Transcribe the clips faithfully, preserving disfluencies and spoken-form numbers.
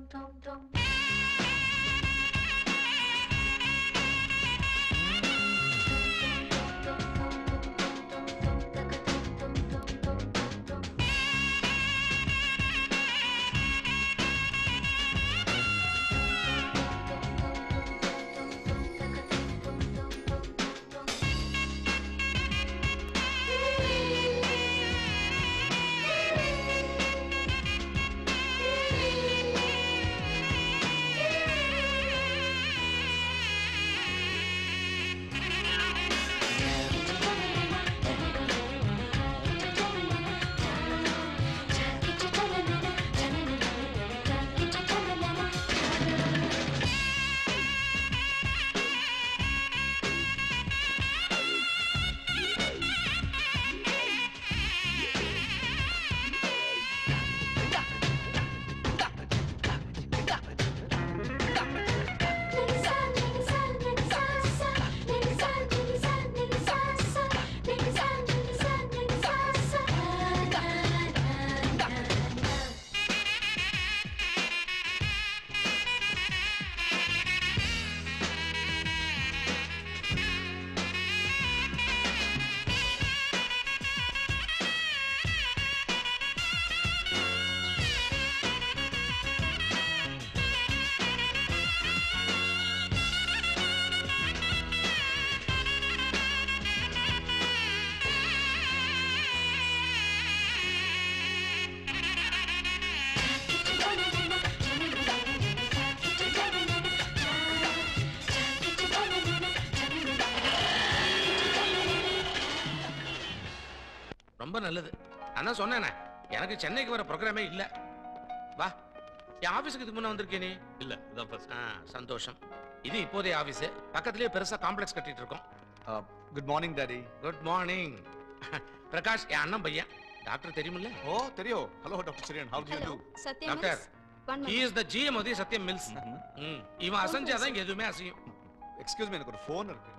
ரொம்ப நல்லது. அண்ணா சொன்னேனே எனக்கு சென்னைக்கு வர ப்ரோக்ராமே இல்ல. வா, என் ஆபீஸ்க்கு இதுக்கு முன்ன வந்திருக்கேனே? இல்ல, இதான் ஃபர்ஸ்ட். சந்தோஷம். இது இப்போதைய ஆபீஸ். பக்கத்துலயே பெருசா காம்ப்ளெக்ஸ் கட்டிட்டு இருக்கோம். Good morning daddy. Good morning. Prakash என் அண்ணன் பையன். டாக்டர் தெரியுமில்ல? ஓ தெரியும். ஹலோ டாக்டர் சிரியன், how do you do? Doctor, he is the G M of the Satyam Mills. இவன் அசஞ்சாதான் இங்க எதுவுமே அசையும். எக்ஸ்கியூஸ் மீ, எனக்கு ஒரு ஃபோன் இருக்கு.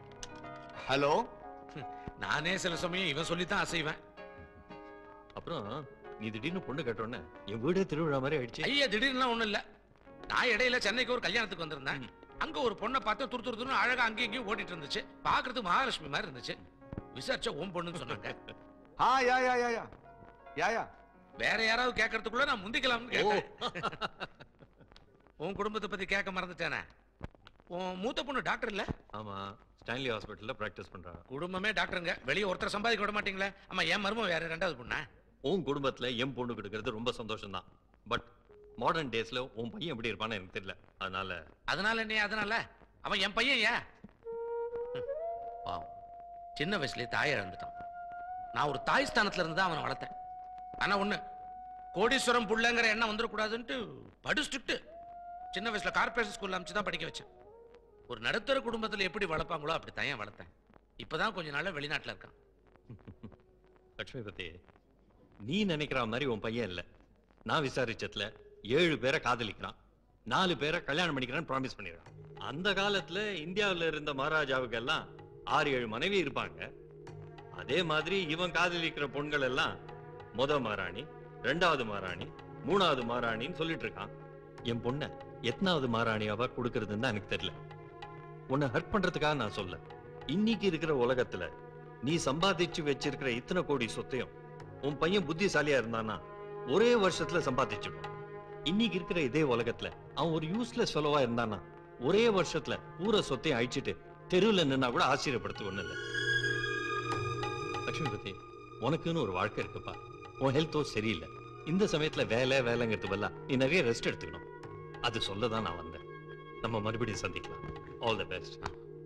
ஹலோ. நானே சில சமயம் இவன் சொல்லித்தான் அசைவேன். அப்புறம் நீ திடீர்னு பொண்ணு கேட்டோன்னே என் வீடே திருவிழா மாதிரி ஆயிடுச்சு. ஐயா, திடீர்னு ஒண்ணும் இல்ல. நான் இடையில சென்னைக்கு ஒரு கல்யாணத்துக்கு வந்திருந்தேன். அங்க ஒரு பொண்ணை பார்த்து துரு துரு துருன்னு அழகா அங்கேயும் இங்கேயும் ஓடிட்டு இருந்துச்சு. பாக்குறதுக்கு மகாலட்சுமி மாதிரி இருந்துச்சு. விசாரிச்சா உன் பொண்ணுன்னு சொன்னாங்க. ஆ யா யா யா யா யா யா வேற யாராவது கேட்கறதுக்குள்ள நான் முந்திக்கலாம்னு கேட்டேன். உன் குடும்பத்தை பத்தி கேட்க மறந்துட்டேனே. உன் மூத்த பொண்ணு டாக்டர் இல்ல? ஆமா, ஸ்டான்லி ஹாஸ்பிட்டல்ல பிராக்டிஸ் பண்றா. குடும்பமே டாக்டருங்க. வெளியே ஒருத்தர் சம்பாதிக்க விட மாட்டீங்களே? ஆமா, என் மருமம் வேற ரெண்டாவது பொண்ணா? உன் குடும்பத்துல என் பொண்ணு கொடுக்கறது ரொம்ப சந்தோஷம் தான். பட் மாடர்ன் டேஸ்ல உன் பையன் எப்படி இருப்பான்னு எனக்கு தெரியல. அதனால அதனால என்ன? அதனால அவன் என் பையன். ஏன் பாவம், சின்ன வயசுலயே தாயை இழந்துட்டான். நான் ஒரு தாய் ஸ்தானத்துல இருந்து தான் அவனை வளர்த்தேன். ஆனா ஒண்ணு, கோடீஸ்வரம் புள்ளங்கிற எண்ணம் வந்துடக்கூடாதுன்ட்டு படிச்சுட்டு சின்ன வயசுல கார்பரேஷன் ஸ்கூல்ல அமைச்சுதான் படிக்க வச்சேன். ஒரு நடுத்தர குடும்பத்துல எப்படி வளர்ப்பாங்களோ அப்படி தான் வளர்த்தேன். இப்பதான் கொஞ்ச நாள்ல வெளிநாட்டுல இருக்கான். லட்சுமிபதி, நீ நினைக்கிற மாதிரி உன் பையன் இல்ல. நான் விசாரிச்சதுல ஏழு பேரை காதலிக்கிறான், நாலு பேரை கல்யாணம் பண்ணிக்கிறான்னு ப்ராமிஸ் பண்ணிடுறான். அந்த காலத்துல இந்தியாவில இருந்த மகாராஜாவுக்கு எல்லாம் ஆறு ஏழு மனைவி இருப்பாங்க. அதே மாதிரி இவன் காதலிக்கிற பொண்கள் எல்லாம் முத மகாராணி, ரெண்டாவது மகாராணி, மூணாவது மகாராணின்னு சொல்லிட்டு இருக்கான். என் பொண்ண எத்தனாவது மகாராணியாவா கொடுக்கறதுன்னு தான் எனக்கு தெரியல. உன்னை ஹர்ட் பண்றதுக்காக நான் சொல்ல. இன்னைக்கு இருக்கிற உலகத்துல நீ சம்பாதிச்சு வச்சிருக்கிற இத்தனை கோடி சொத்தையும் உன் பையன் புத்திசாலியா இருந்தானா ஒரே வருஷத்துல சம்பாதிச்சிடும். இன்னைக்கு இருக்கிற இதே உலகத்துல அவன் ஒரு யூஸ்லெஸ் ஃபெலோவா இருந்தானா ஒரே வருஷத்துல பூரா சொத்தையும் அழிச்சிட்டு தெருவில் நின்னா கூட ஆச்சரியப்படுத்து ஒண்ணு இல்லை. லட்சுமிபதி, உனக்குன்னு ஒரு வாழ்க்கை இருக்குப்பா. உன் ஹெல்த்தோ சரியில்லை. இந்த சமயத்துல வேலை வேலைங்கிறது பதிலா நீ நிறைய ரெஸ்ட் எடுத்துக்கணும். அது சொல்லதான் நான் வந்தேன். நம்ம மறுபடியும் சந்திக்கலாம். All the best.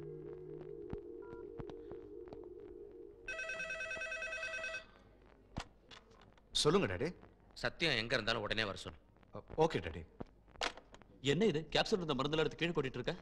சொல்லுங்க டாடி. சத்தியம் எங்க இருந்தாலும் உடனே வர சொல்லு. Okay daddy. என்ன இது கேப்சூல் இருந்த மருந்துல எடுத்து கீழே கொட்டிட்டு இருக்க?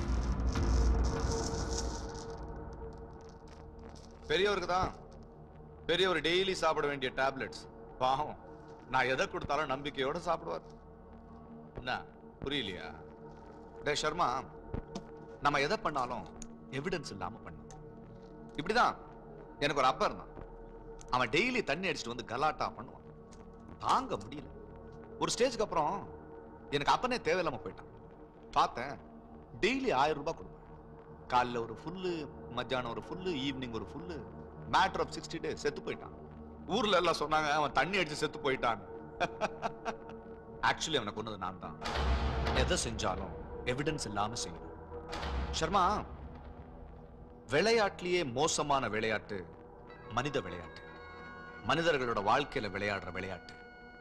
பெரியவருக்கு தான். பெரியவர் டெய்லி சாப்பிட வேண்டிய டேப்லெட்ஸ். பாவம், நான் எதை கொடுத்தாலும் நம்பிக்கையோட சாப்பிடுவார். என்ன புரியலையா? டே சர்மா, நம்ம எதை பண்ணாலும் எவிடன்ஸ் இல்லாம பண்ணணும். இப்படிதான் எனக்கு ஒரு அப்பா இருந்தான். அவன் டெய்லி தண்ணி அடிச்சுட்டு வந்து கலாட்டா பண்ணுவான். தாங்க முடியல. ஒரு ஸ்டேஜ்க்கு அப்புறம் எனக்கு அப்பனே தேவையில்லாம போயிட்டான். பார்த்தேன் டெய்லி ஆயிரம் ரூபாய் கொடுப்பேன். காலைல ஒரு ஃபுல்லு, மத்தியானம் ஒரு ஃபுல்லு, ஈவினிங் ஒரு full. Matter of sixty days செத்து போயிட்டான். ஊர்ல எல்லாம் சொன்னாங்க அவன் தண்ணி அடிச்சு செத்து போயிட்டான். ஆக்சுவலி அவனை கொன்னது நான் தான். எதை செஞ்சாலும் எவிடன்ஸ் இல்லாம செய்யணும். சர்மா, விளையாட்டிலேயே மோசமான விளையாட்டு மனித விளையாட்டு. மனிதர்களோட வாழ்க்கையில விளையாடுற விளையாட்டு.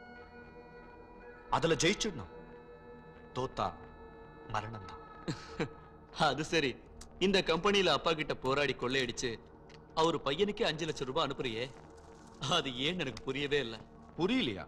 அதுல ஜெயிச்சிடணும், தோத்தா மரணம் தான். அது சரி, இந்த கம்பெனியில அப்பா கிட்ட போராடி கொள்ளையடிச்சு அவரு பையனுக்கே அஞ்சு லட்சம் ரூபாய் அனுப்புறியே, அது ஏன்னு எனக்கு புரியவே இல்லை. புரியலையா?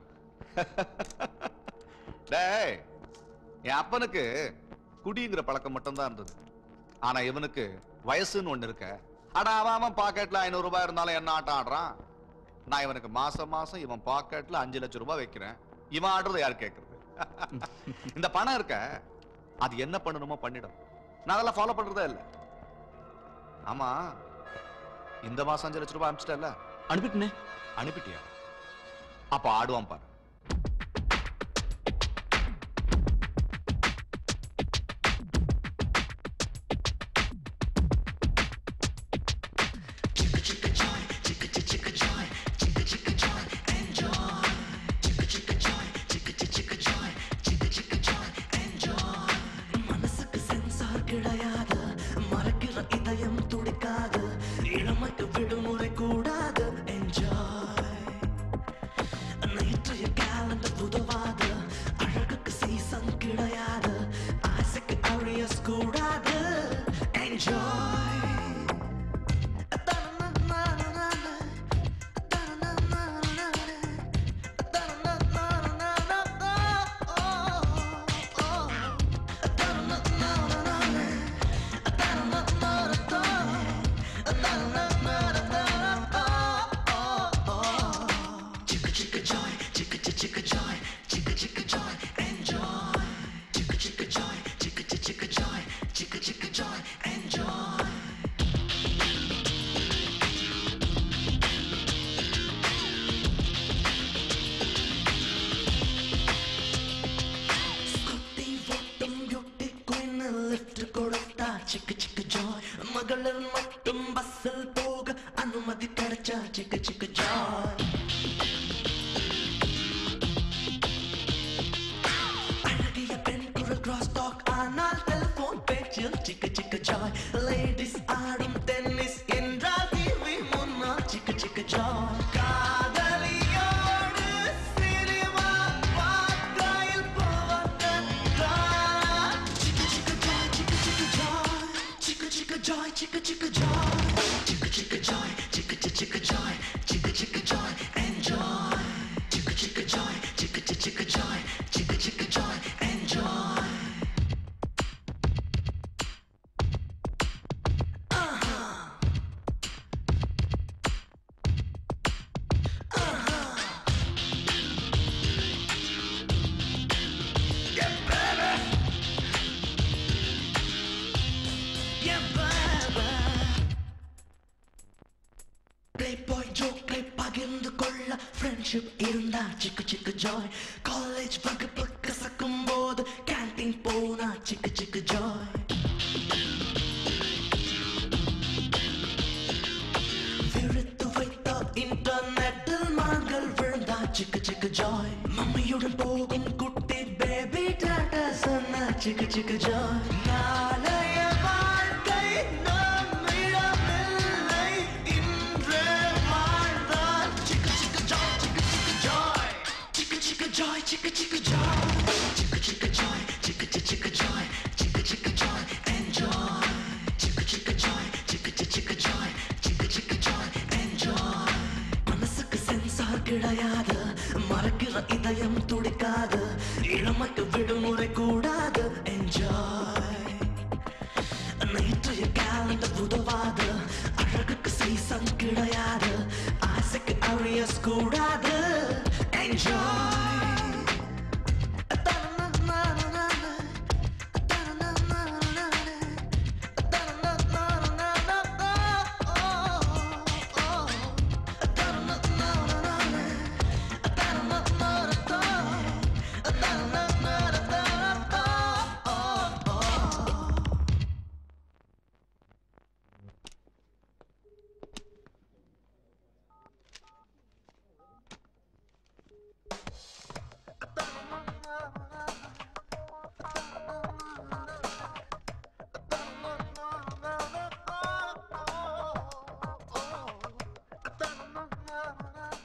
டேய், என் அப்பனுக்கு குடிங்கிற பழக்கம் மட்டும்தான் இருந்தது. ஆனா இவனுக்கு வயசுன்னு ஒண்ணு இருக்க. அடா அவன் பாக்கெட்ல ஐநூறு ரூபாய் இருந்தாலும் என்ன ஆட்டம் ஆடுறான். நான் இவனுக்கு மாசம் மாசம் இவன் பாக்கெட்ல அஞ்சு லட்சம் ரூபாய் வைக்கிறேன். இவன் ஆடுறது யாரு கேட்கறது? இந்த பணம் இருக்க, அது என்ன பண்ணணுமோ பண்ணிடும். நான் அதெல்லாம் ஃபாலோ பண்றதே இல்லை. ஆமா, இந்த மாசம் அஞ்சு லட்சம் ரூபாய் அனுப்பிச்சிட்டல? அனுப்பிட்டே. அனுப்பிட்டியா? அப்ப ஆடுவான் பாரு.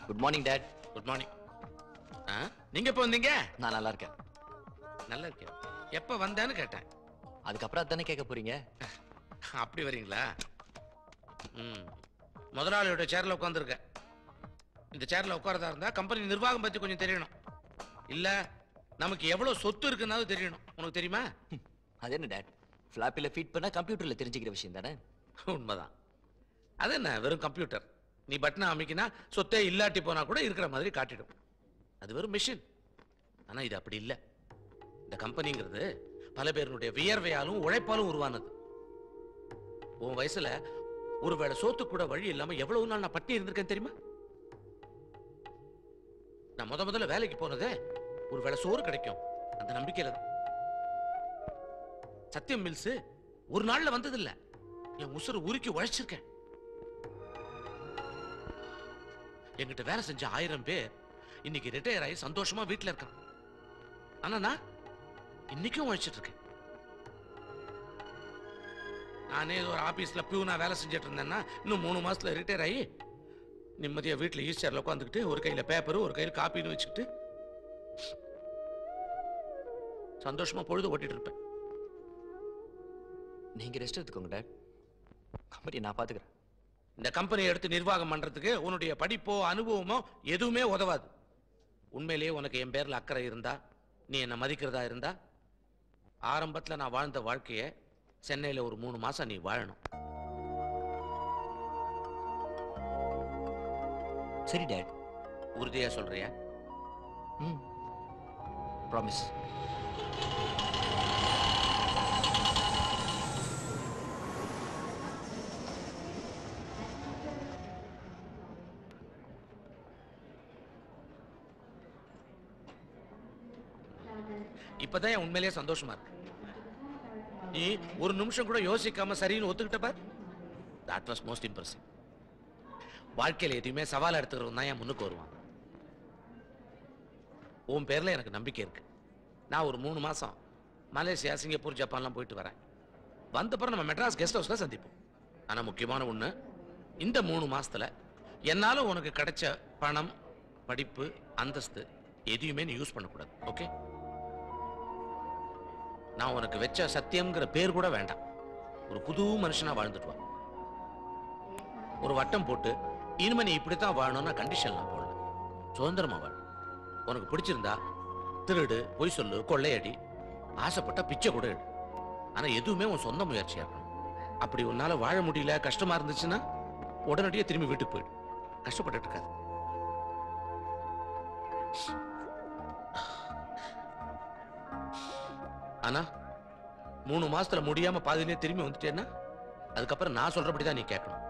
Good morning dad. Good morning. நீங்க எப்போ வந்தீங்க? நான் நல்லா இருக்கேன். நல்லா இருக்கேன். எப்ப வந்தேன்னு கேட்டேன். அதுக்கப்புறம் அதானே கேட்க போறீங்க? அப்படி வரீங்களா? ம். முதலாளியோட சேர்ல உட்காந்துருக்க. இந்த சேர்ல உட்காரதா இருந்தா கம்பெனி நிர்வாகம் பத்தி கொஞ்சம் தெரியணும். இல்ல நமக்கு எவ்வளவு சொத்து இருக்குன்னாவது தெரியணும். உனக்கு தெரியுமா? அது என்ன டாட், ஃபிளாப்பில ஃபீட் பண்ணா கம்ப்யூட்டர்ல தெரிஞ்சுக்கிற விஷயம் தானே? உண்மைதான். அது என்ன வெறும் கம்ப்யூட்டர். நீ பட்டனை அமைக்கினா சொத்தே இல்லாட்டி போனா கூட இருக்கிற மாதிரி காட்டிடும். அது வெறும் மிஷின். ஆனா இது அப்படி இல்லை. இந்த கம்பெனிங்கிறது பல பேருடைய வியர்வையாலும் உழைப்பாலும் உருவானது. உன் வயசுல ஒருவேளை சோத்து கூட வழி இல்லாம எவ்வளவு நாள் நான் பட்டி இருந்திருக்கேன் தெரியுமா? நான் முத முதல்ல வேலைக்கு போனதே ஒருவேளை சோறு கிடைக்கும் அந்த நம்பிக்கையில தான். சத்தியம் மில்ஸ் ஒரு நாள்ல வந்ததில்லை. என் உசுறு உருக்கி உழைச்சிருக்கேன். என்கிட்ட வேலை செஞ்ச ஆயிரம் பேர் இன்னைக்கு ரிட்டையர் ஆகி சந்தோஷமா வீட்டுல இருக்கான். ஆனா நான் இன்னைக்கும் உழைச்சிட்டு இருக்கேன். நானே ஒரு ஆபீஸ்ல பியூனா வேலை செஞ்சுட்டு இருந்தேன்னா இன்னும் மூணு மாசத்துல ரிட்டையர் ஆகி நிம்மதியா வீட்டுல ஈஸ்டர்ல உட்காந்துக்கிட்டு ஒரு கையில பேப்பர் ஒரு கையில காப்பின்னு வச்சுக்கிட்டு சந்தோஷமா பொழுது ஓட்டிட்டு இருப்பேன். நீங்க ரெஸ்ட் எடுத்துக்கோங்க டாட். கம்பெனி நான் பாத்துக்கிறேன். இந்த கம்பெனியை எடுத்து நிர்வாகம் பண்றதுக்கு உன்னுடைய படிப்போ அனுபவமோ எதுவுமே உதவாது. உண்மையிலேயே உனக்கு என் பேர்ல அக்கறை இருந்தா, நீ என்ன மதிக்கிறதா இருந்தா, ஆரம்பத்துல நான் வாழ்ந்த வாழ்க்கைய சென்னையில ஒரு மூணு மாசம் நீ வாழணும். சரி டாட். உறுதியா சொல்றியா? ம், ப்ராமிஸ். இப்பதான் என் உண்மையிலேயே சந்தோஷமா இருக்கு. நீ ஒரு நிமிஷம் கூட யோசிக்காம சரின்னு ஒத்துக்கிட்ட பார். That was most impressive. வாழ்க்கையில எதுவுமே சவால் எடுத்துக்கிறவன் தான் என் முன்னுக்கு வருவான். உன் பேர்ல எனக்கு நம்பிக்கை இருக்கு. நான் ஒரு மூணு மாசம் மலேசியா, சிங்கப்பூர், ஜப்பான்லாம் போயிட்டு வரேன். வந்தப்பறம் நம்ம மெட்ராஸ் கெஸ்ட் ஹவுஸ்ல சந்திப்போம். ஆனா முக்கியமான ஒண்ணு, இந்த மூணு மாசத்துல என்னால உனக்கு கிடைச்ச பணம், படிப்பு, அந்தஸ்து எதையுமே நீ யூஸ் பண்ணக்கூடாது. ஓகே? நான் உனக்கு வச்ச சத்தியம்ங்கிற பேர் கூட வேண்டாம். ஒரு புது மனுஷனா வாழ்ந்துட்டு வா. ஒரு வட்டம் போட்டு இனிமே நீ இப்படித்தான் வாழணும்னா கண்டிஷன்லாம் போடல. சுதந்திரமா வாழ. உனக்கு பிடிச்சிருந்தா திருடு, பொய் சொல்லு, கொள்ளையடி, ஆசைப்பட்ட பிச்சை கூட எடு. ஆனா எதுவுமே உன் சொந்த முயற்சியா இருக்கணும். அப்படி உன்னால வாழ முடியல, கஷ்டமா இருந்துச்சுன்னா உடனடியே திரும்பி வீட்டுக்கு போயிடு. கஷ்டப்பட்டு இருக்காது. ஆனா மூணு மாசத்துல முடியாம பாதியிலே திரும்பி வந்துட்டேன்னா அதுக்கப்புறம் நான் சொல்றபடிதான் நீ கேட்கணும்.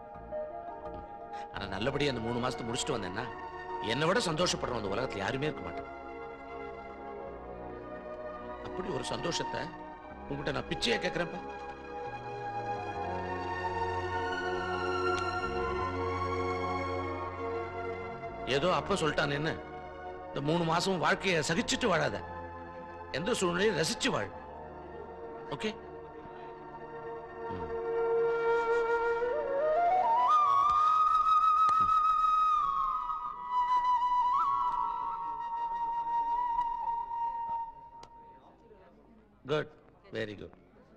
ஆனா நல்லபடியா அந்த மூணு மாசத்தை முடிச்சுட்டு வந்தேன்னா என்னை விட சந்தோஷப்படுறோம் அந்த உலகத்துல யாருமே இருக்க மாட்டேன். அப்படி ஒரு சந்தோஷத்தை உங்ககிட்ட நான் பிச்சையா கேட்கிறேன்ப்பா. ஏதோ அப்ப சொல்லிட்டானேன்னு இந்த மூணு மாசம் வாழ்க்கையை சகிச்சுட்டு வாழாத. எந்த சூழ்நிலையும் ரசிச்சு வாழ். ஓகே? Good, very good.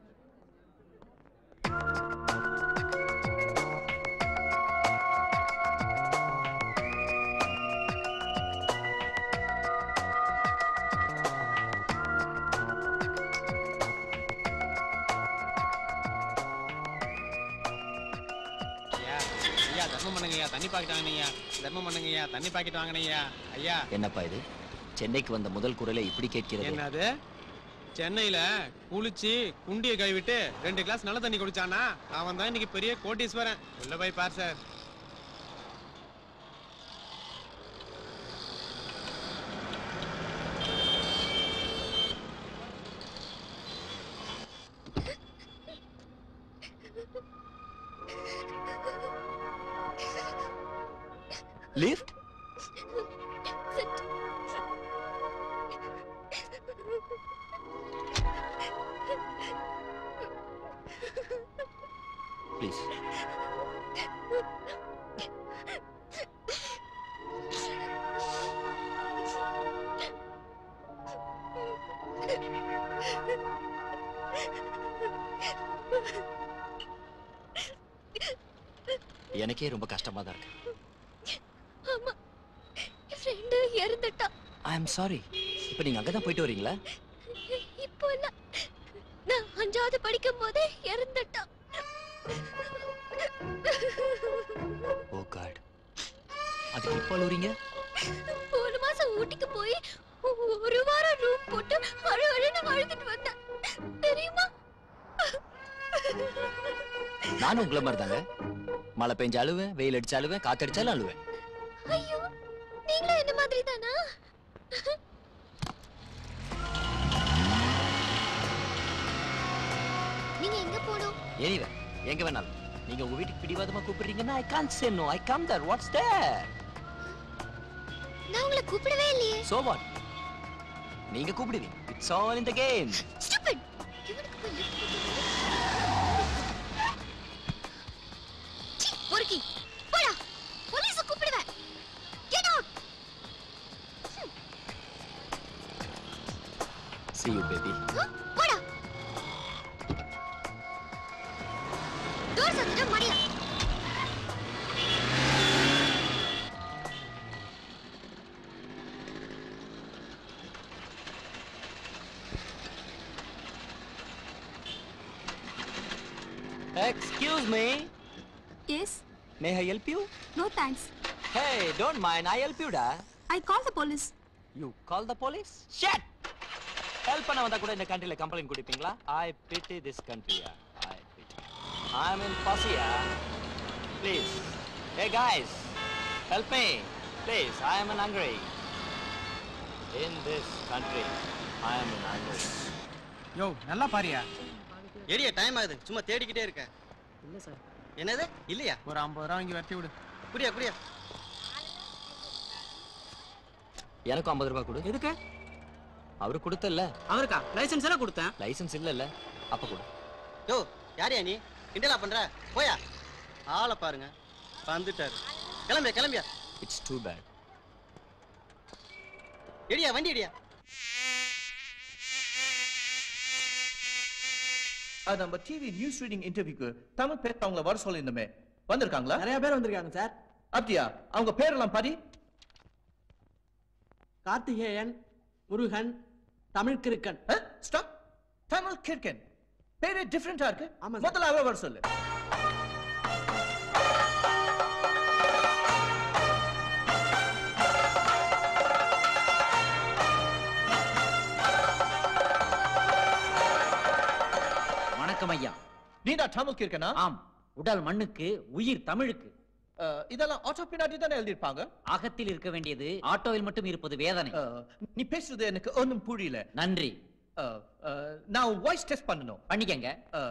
தர்மம் பண்ணுங்கய்யா, தண்ணி பாக்கெட் வாங்கினீங்க. தர்மம் பண்ணுங்கய்யா, தண்ணி பாக்கெட் வாங்கினீங்க. ஐயா, என்னப்பா இது? சென்னைக்கு வந்த முதல் குரலை இப்படி கேட்கிறது? என்னது? சென்னையில குளிச்சு குண்டியை கழுவிட்டு ரெண்டு கிளாஸ் நல்ல தண்ணி குடிச்சானா அவன் தான் இன்னைக்கு பெரிய கோட்டீஸ்வரன். உள்ள போய் பார் சார். லிஃப்ட்? ப்ளீஸ். எனக்கே ரொம்ப கஷ்டமா தான் இருக்கு. ஆமா, என் ஃப்ரெண்ட் இறந்துட்டா. I am sorry. இப்போ நீங்க அங்க தான் போயிட்டு வரீங்களா? இப்போ இல்ல, நான் அஞ்சாவது படிக்கும் போதே இறந்துட்டா. Oh god. அதுக்கு இப்போ அழுறீங்க? போன மாசம் ஊட்டிக்கு போய் ஒரு வாரம் ரூம் போட்டு அழு அழுன்னு வாழ்ந்துட்டு வந்தேன் தெரியுமா? நானும் உங்களை மாதிரி தாங்க. மழை பெஞ்சு அழுவேன், வெயில் அடிச்சு அழுவேன், காத்தடிச்சாலும் அழுவேன். ஐயோ, நீங்களும் என்ன மாதிரி தானா? நீங்க எங்க போறோம்? எனிவே, எங்க வேணாலும். நீங்க உங்க வீட்டுக்கு பிடிவாதமா கூப்பிடுறீங்கன்னா I can't say no. I come there. What's there? நான் உங்களை கூப்பிடவே இல்லையே. So what? நீங்க கூப்பிடுவீங்க. It's all in the game. Stupid. இவனுக்கு போய் lift கொடுத்து. சீ, பொறுக்கி. போடா. போலீஸ கூப்பிடுவேன். Get out. See you, baby. போடா. டோர் சாத்திட்டு மடியா. Excuse me. Yes. May I help you? No thanks. Hey, don't mind. I help you, da. I call the police. You call the police? Shit! Help பண்ண வந்தா கூட இந்த கண்ட்ரில complaint கொடுப்பீங்களா? I pity this country. I pity. I'm in Passia. Please. Hey guys, help me. Please, I am in hungry. In this country, I am in hungry. யோ, நல்லா பாரியா. Area time ஆகுது, சும்மா தேடிக்கிட்டே இருக்க. இல்ல சார். என்னது? இல்லையா? ஒரு ஐம்பது ரூபா வாங்கி வெட்டி விடு. குடியா குடியா. எனக்கு ஐம்பது ரூபாய் கொடு. எதுக்கு? அவரு கொடுத்தல்ல. அவருக்கா? லைசென்ஸ் எல்லாம் கொடுத்தேன். லைசென்ஸ் இல்லல்ல. அப்ப கொடு. யோ, யாரையா நீ? கிண்டலா பண்ற? போயா. ஆளை பாருங்க. வந்துட்டாரு. கிளம்பியா கிளம்பியா. It's too bad. எடியா வண்டி எடியா. அது நம்ம டிவி நியூஸ் ரீடிங் இன்டர்வியூக்கு தமிழ் பேசுறவங்கள வர சொல்லிருந்தோமே, வந்திருக்காங்களா? நிறைய பேர் வந்திருக்காங்க சார். அப்படியா? அவங்க பேரெல்லாம் படி. கார்த்திகேயன், முருகன், தமிழ் கிறுக்கன். ஸ்டாப். தமிழ் கிறுக்கன் பேரே டிஃபரெண்டா இருக்கு. ஆமா, முதல்ல அவ வர சொல்லு. வணக்கம் ஐயா. நீடா தமிழ் கிறுக்கனா? ஆம். உடல் மண்ணுக்கு, உயிர் தமிழுக்கு. இதெல்லாம் ஆட்டோ பின்னாடி தானே எழுதிருப்பாங்க. அகத்தில் இருக்க வேண்டியது ஆட்டோவில் மட்டும் இருப்பது வேதனை. நீ பேசுறது எனக்கு ஒன்றும் புரியல. நன்றி. நான் வாய்ஸ் டெஸ்ட் பண்ணணும். பண்ணிக்கங்க.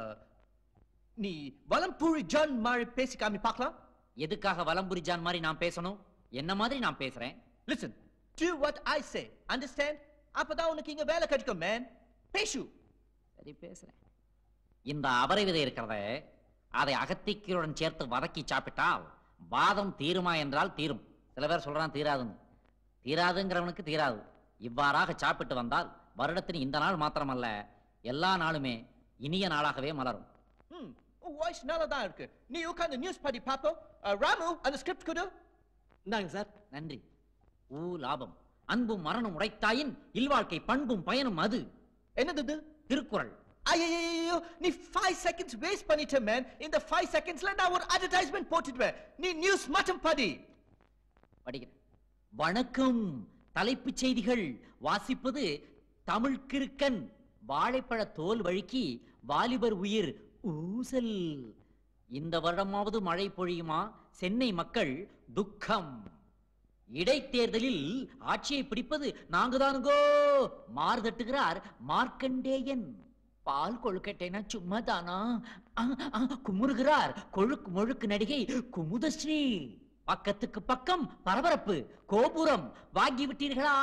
நீ வலம்புரி ஜான் மாதிரி பேசி காமி பார்க்கலாம். எதுக்காக வலம்புரி ஜான் மாதிரி நான் பேசணும்? என்ன மாதிரி நான் பேசுறேன். Listen, do what I say. Understand? அப்பதான் உனக்கு இங்க வேலை கிடைக்கும் man. பேசு. சரி பேசுறேன். இந்த அவரை விதை இருக்கிறத அதை அகத்திக்கீருடன் சேர்த்து வதக்கி சாப்பிட்டால் வாதம் தீருமா என்றால் தீரும். சில பேர் சொல்றான் தீராதுன்னு. தீராதுங்கிறவனுக்கு தீராது. இவ்வாறாக சாப்பிட்டு வந்தால் வருடத்தின் இந்த நாள் மாத்திரமல்ல, எல்லா நாளுமே இனிய நாளாகவே மலரும். வாய்ஸ் நல்லா தான் இருக்கு. நீ உட்கார்ந்து நியூஸ் படி பாப்போம். ராமு அந்த ஸ்கிரிப்ட் கொடு. இந்தாங்க சார். நன்றி. ஊ லாபம் அன்பும் மரணம் உடைத்தாயின் இல்வாழ்க்கை பண்பும் பயனும் அது. என்னது? திருக்குறள். ஐயோ, நீ five seconds waste பண்ணிட்ட man. இந்த five secondsல நான் ஒரு advertisement போட்டுடுவேன். நீ நியூஸ் மட்டும் படி. படிக்கிறேன். வணக்கம். தலைப்புச் செய்திகள் வாசிப்பது தமிழ் கிறுக்கன். வாழைப்பழ தோல் வழுக்கி வாலிபர் உயிர் ஊசல். இந்த வருடமாவது மழை பொழியுமா? சென்னை மக்கள் துக்கம். இடைத்தேர்தலில் ஆட்சியை பிடிப்பது நாங்கதானுங்கோ. மார்தட்டுகிறார் மார்க்கண்டேயன். பால் கொழுக்கட்டைனா சும்மா தானா? குமுறுகிறார் கொழுக்கு முழுக்கு நடிகை குமுதஸ்ரீ. பக்கத்துக்கு பக்கம் பரபரப்பு. கோபுரம் வாங்கி விட்டீர்களா?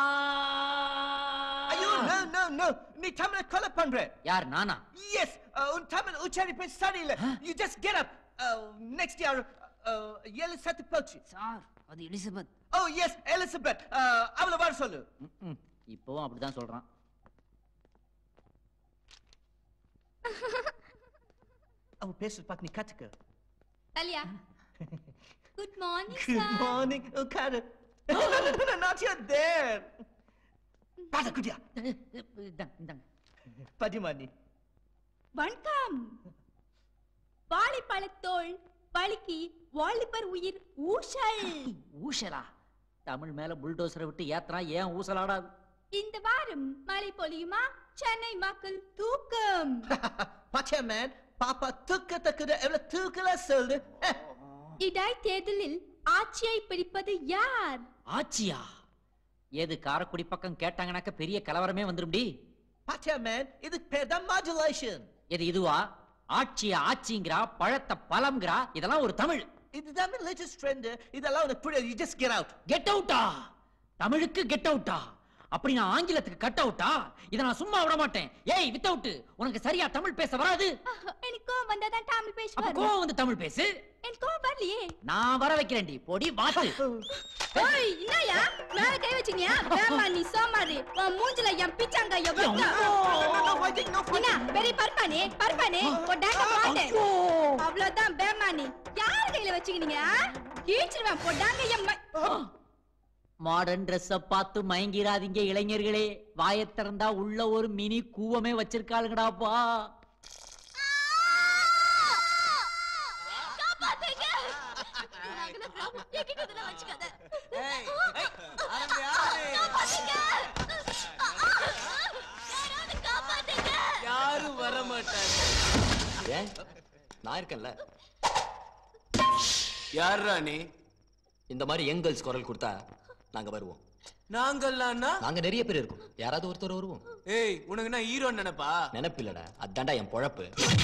ஐயோ, no no no, நீ தமிழை கொலை பண்ற. யார்? நானா? Yes, உன் தமிழ் உச்சரிப்பு சரியில்லை. You just get up. Next year ஏழு சத்து போச்சு. சார், அது எலிசபெத். Oh yes, Elizabeth. அவளை வர சொல்லு. இப்பவும் அப்படிதான் சொல்றான். அவ பேசுறது பாக்க நீ கத்துக்க. Alya. Good morning, Good sir. Good morning. Oh, Karen. No, no, no, no, not yet there. Pada Kutty. இந்தாங்க, இந்தாங்க. Padimani. வணக்கம். வாழைப்பழத்தோள் வலிக்கி வாலிபர் உயிர் ஊசல். ஊசலா? தமிழ் மேல புல்டோசரை விட்டு ஏத்தனா ஏன் ஊசலாடாது? இந்த வாரம் மழை பொழியுமா? சென்னை மக்கள் தூக்கம். பாத்தியா மேன், பாப்பா தூக்கத்தக்குற எவ்வளவு தூக்கலா சொல்லு. இடாய் தேர்தலில் ஆட்சியை பிடிப்பது யார்? ஆட்சியா? ஏது காரக்குடி பக்கம் கேட்டாங்கனாக்க பெரிய கலவரமே வந்துரும்டி. பாத்தியா மேன், இதுக்கு பேர் தான் மாடுலேஷன். எது இதுவா? ஆட்சிய ஆட்சிங்கிறா, பழத்தை பழம்ங்கிறா, இதெல்லாம் ஒரு தமிழ். இதுதான் லேட்டஸ்ட் ட்ரெண்ட். இதெல்லாம் உனக்கு புரியாது. You just get out. Get அவுட்டா? தமிழுக்கு கெட் அவுட்டா? அப்படி நான் ஆங்கிலத்துக்கு கட் அவுட்டா? இத நான் சும்மா விட மாட்டேன். ஏய் வித் அவுட், உனக்கு சரியா தமிழ் பேச வராது? எனக்கு கோவம் வந்தா தான் தமிழ் பேசுவேன். அப்ப கோவம் வந்து தமிழ் பேசு. எனக்கு கோவம் வரலையே. நான் வர வைக்கிறேன்டி. பொடி வாத்து. ஓய் என்னயா மேல கை வச்சீங்க? வேமா நீ சோமாரி. உன் மூஞ்சில என் பிச்சாங்க எவ்வளவு? No fighting, no fighting. என்ன பெரிய பர்பானே பர்பானே போடாங்க பாட்டு. அவ்வளவுதான் பேமானி. யார் கையில வச்சீங்க? கீச்சிடுவேன் போடாங்க எம்மா. மாடர்ன் ட்ரெஸ்ஸ பார்த்து மயங்கிராதீங்க இளைஞர்களே. வாயை திறந்தா உள்ள ஒரு மினி கூவமே வச்சிருக்காளுங்கடாப்பா. காப்பாத்துங்க. என்கிட்ட இதெல்லாம் வச்சுக்காத. ஏய் ஏய் அரம்பே ஆளே. காப்பாத்துங்க. யாராவது காப்பாத்துங்க. யாரும் வர மாட்டாங்க. ஏன்? நான் இருக்கேன்ல. யாரா நீ? இந்த மாதிரி யங் கேர்ள்ஸ் குரல் கொடுத்தா நாங்க வருவோம். நாங்கள்லாம்னா நாங்க நிறைய பேர் இருக்கோம். யாராவது ஒருத்தர் வருவோம். ஏய் உனக்கு நான் ஹீரோ நினைப்பா? நினைப்பு இல்லடா, அதான்டா என் பொழப்பு.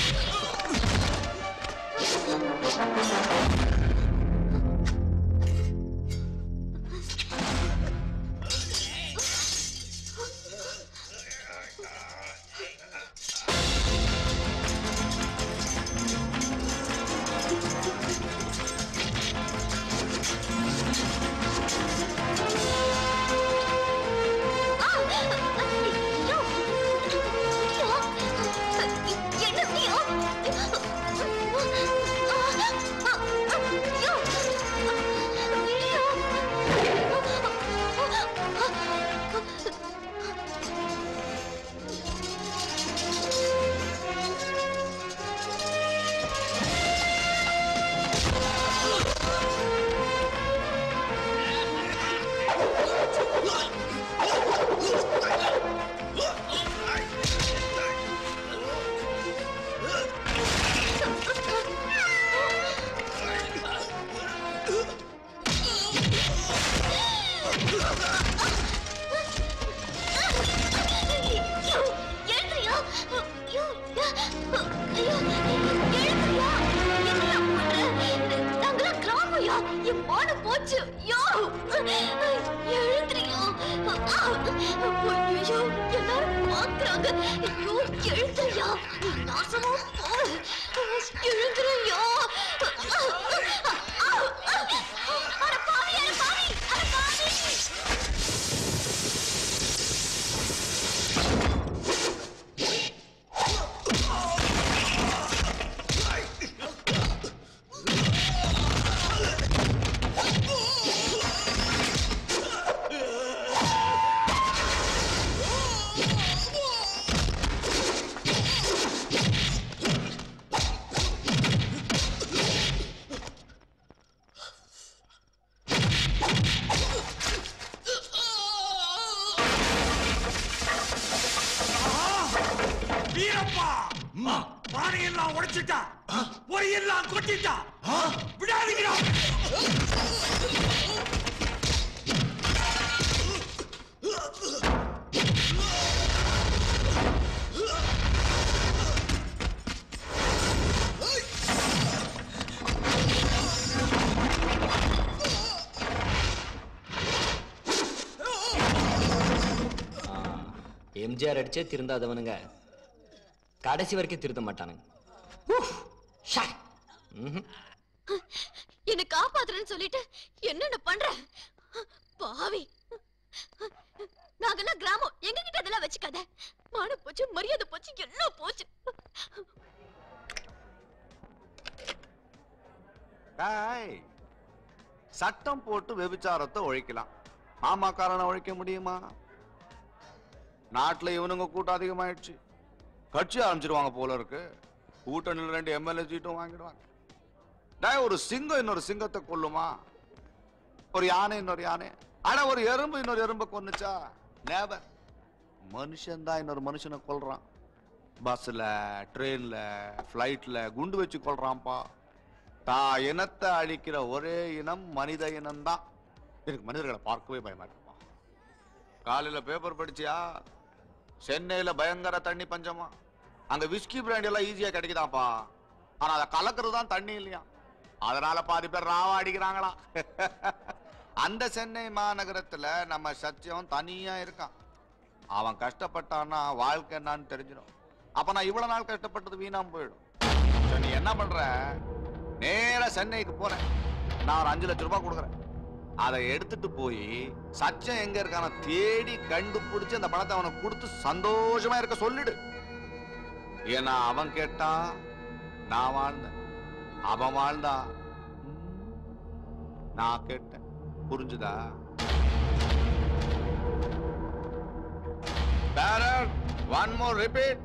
எம்ஜிஆர் அடிச்சே திருந்தாதவனுங்க கடைசி வரைக்கும் திருந்த மாட்டானுங்க. என்ன காப்பாத்துறேன்னு சொல்லிட்டு என்னென்ன பண்ற பாவி. நாங்கெல்லாம் கிராமம், எங்க கிட்ட அதெல்லாம் வச்சுக்காத. மான போச்சு, மரியாதை போச்சு, எல்லாம் போச்சு. டேய், சட்டம் போட்டு விபச்சாரத்தை ஒழிக்கலாம். ஆமா, காரணம் ஒழிக்க முடியுமா? நாட்டுல இவனுங்க கூட்டம் அதிகமாயிடுச்சு. கட்சி ஆரம்பிச்சிருவாங்க போல இருக்கு. கூட்டணியில் ரெண்டு எம்எல்ஏ சீட்டும் வாங்கிடுவாங்க. டேய், ஒரு சிங்கம் இன்னொரு சிங்கத்தை கொல்லுமா? ஒரு யானை இன்னொரு யானை, ஆனா ஒரு எறும்பு இன்னொரு எறும்பை கொன்னுச்சா? நேவர். மனுஷன் தான் இன்னொரு மனுஷனை கொல்றான். பஸ்ல, ட்ரெயின்ல, பிளைட்ல குண்டு வச்சு கொல்றான்ப்பா. தா இனத்தை அழிக்கிற ஒரே இனம் மனித இனம் தான். எனக்கு மனிதர்களை பார்க்கவே பயமா இருக்குப்பா. காலையில பேப்பர் படிச்சியா? சென்னையில பயங்கர தண்ணி பஞ்சமா. அங்க விஸ்கி பிராண்ட் எல்லாம் ஈஸியா கிடைக்குதாப்பா. ஆனா அதை கலக்கிறது தான் தண்ணி இல்லையா. அதனால பாதி பேர் ராவா அடிக்கிறாங்களா. அந்த சென்னை மாநகரத்துல நம்ம சத்தியம் தனியா இருக்கான். அவன் கஷ்டப்பட்டான்னா வாழ்க்கை என்னன்னு தெரிஞ்சிடும். அப்ப நான் இவ்வளவு நாள் கஷ்டப்பட்டது வீணாம போயிடும். நீ என்ன பண்ற? நேரா சென்னைக்கு போறேன். நான் ஒரு அஞ்சு லட்சம் ரூபாய் கொடுக்குறேன். அதை எடுத்துட்டு போய் சச்சம் எங்க இருக்கான தேடி கண்டுபிடிச்சு அந்த பணத்தை அவனுக்கு கொடுத்து சந்தோஷமா இருக்க சொல்லிடு. ஏன்னா அவன் கேட்டா நான் வாழ்ந்தேன், அவன் வாழ்ந்தா நான் கேட்டேன். புரிஞ்சுதா? Barrett, one more repeat.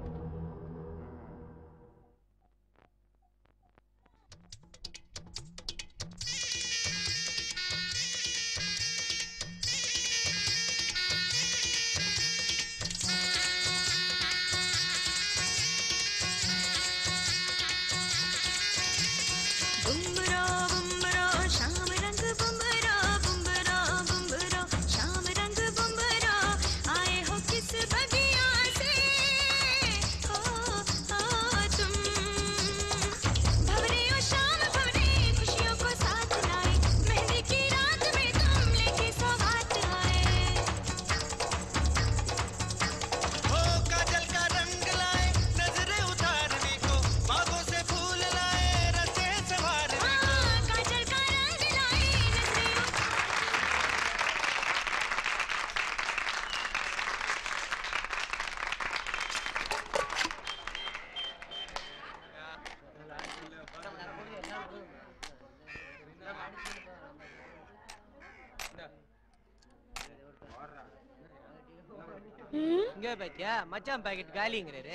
இங்க பாத்தியா மச்சான் பாக்கெட் காலிங்கறாரு.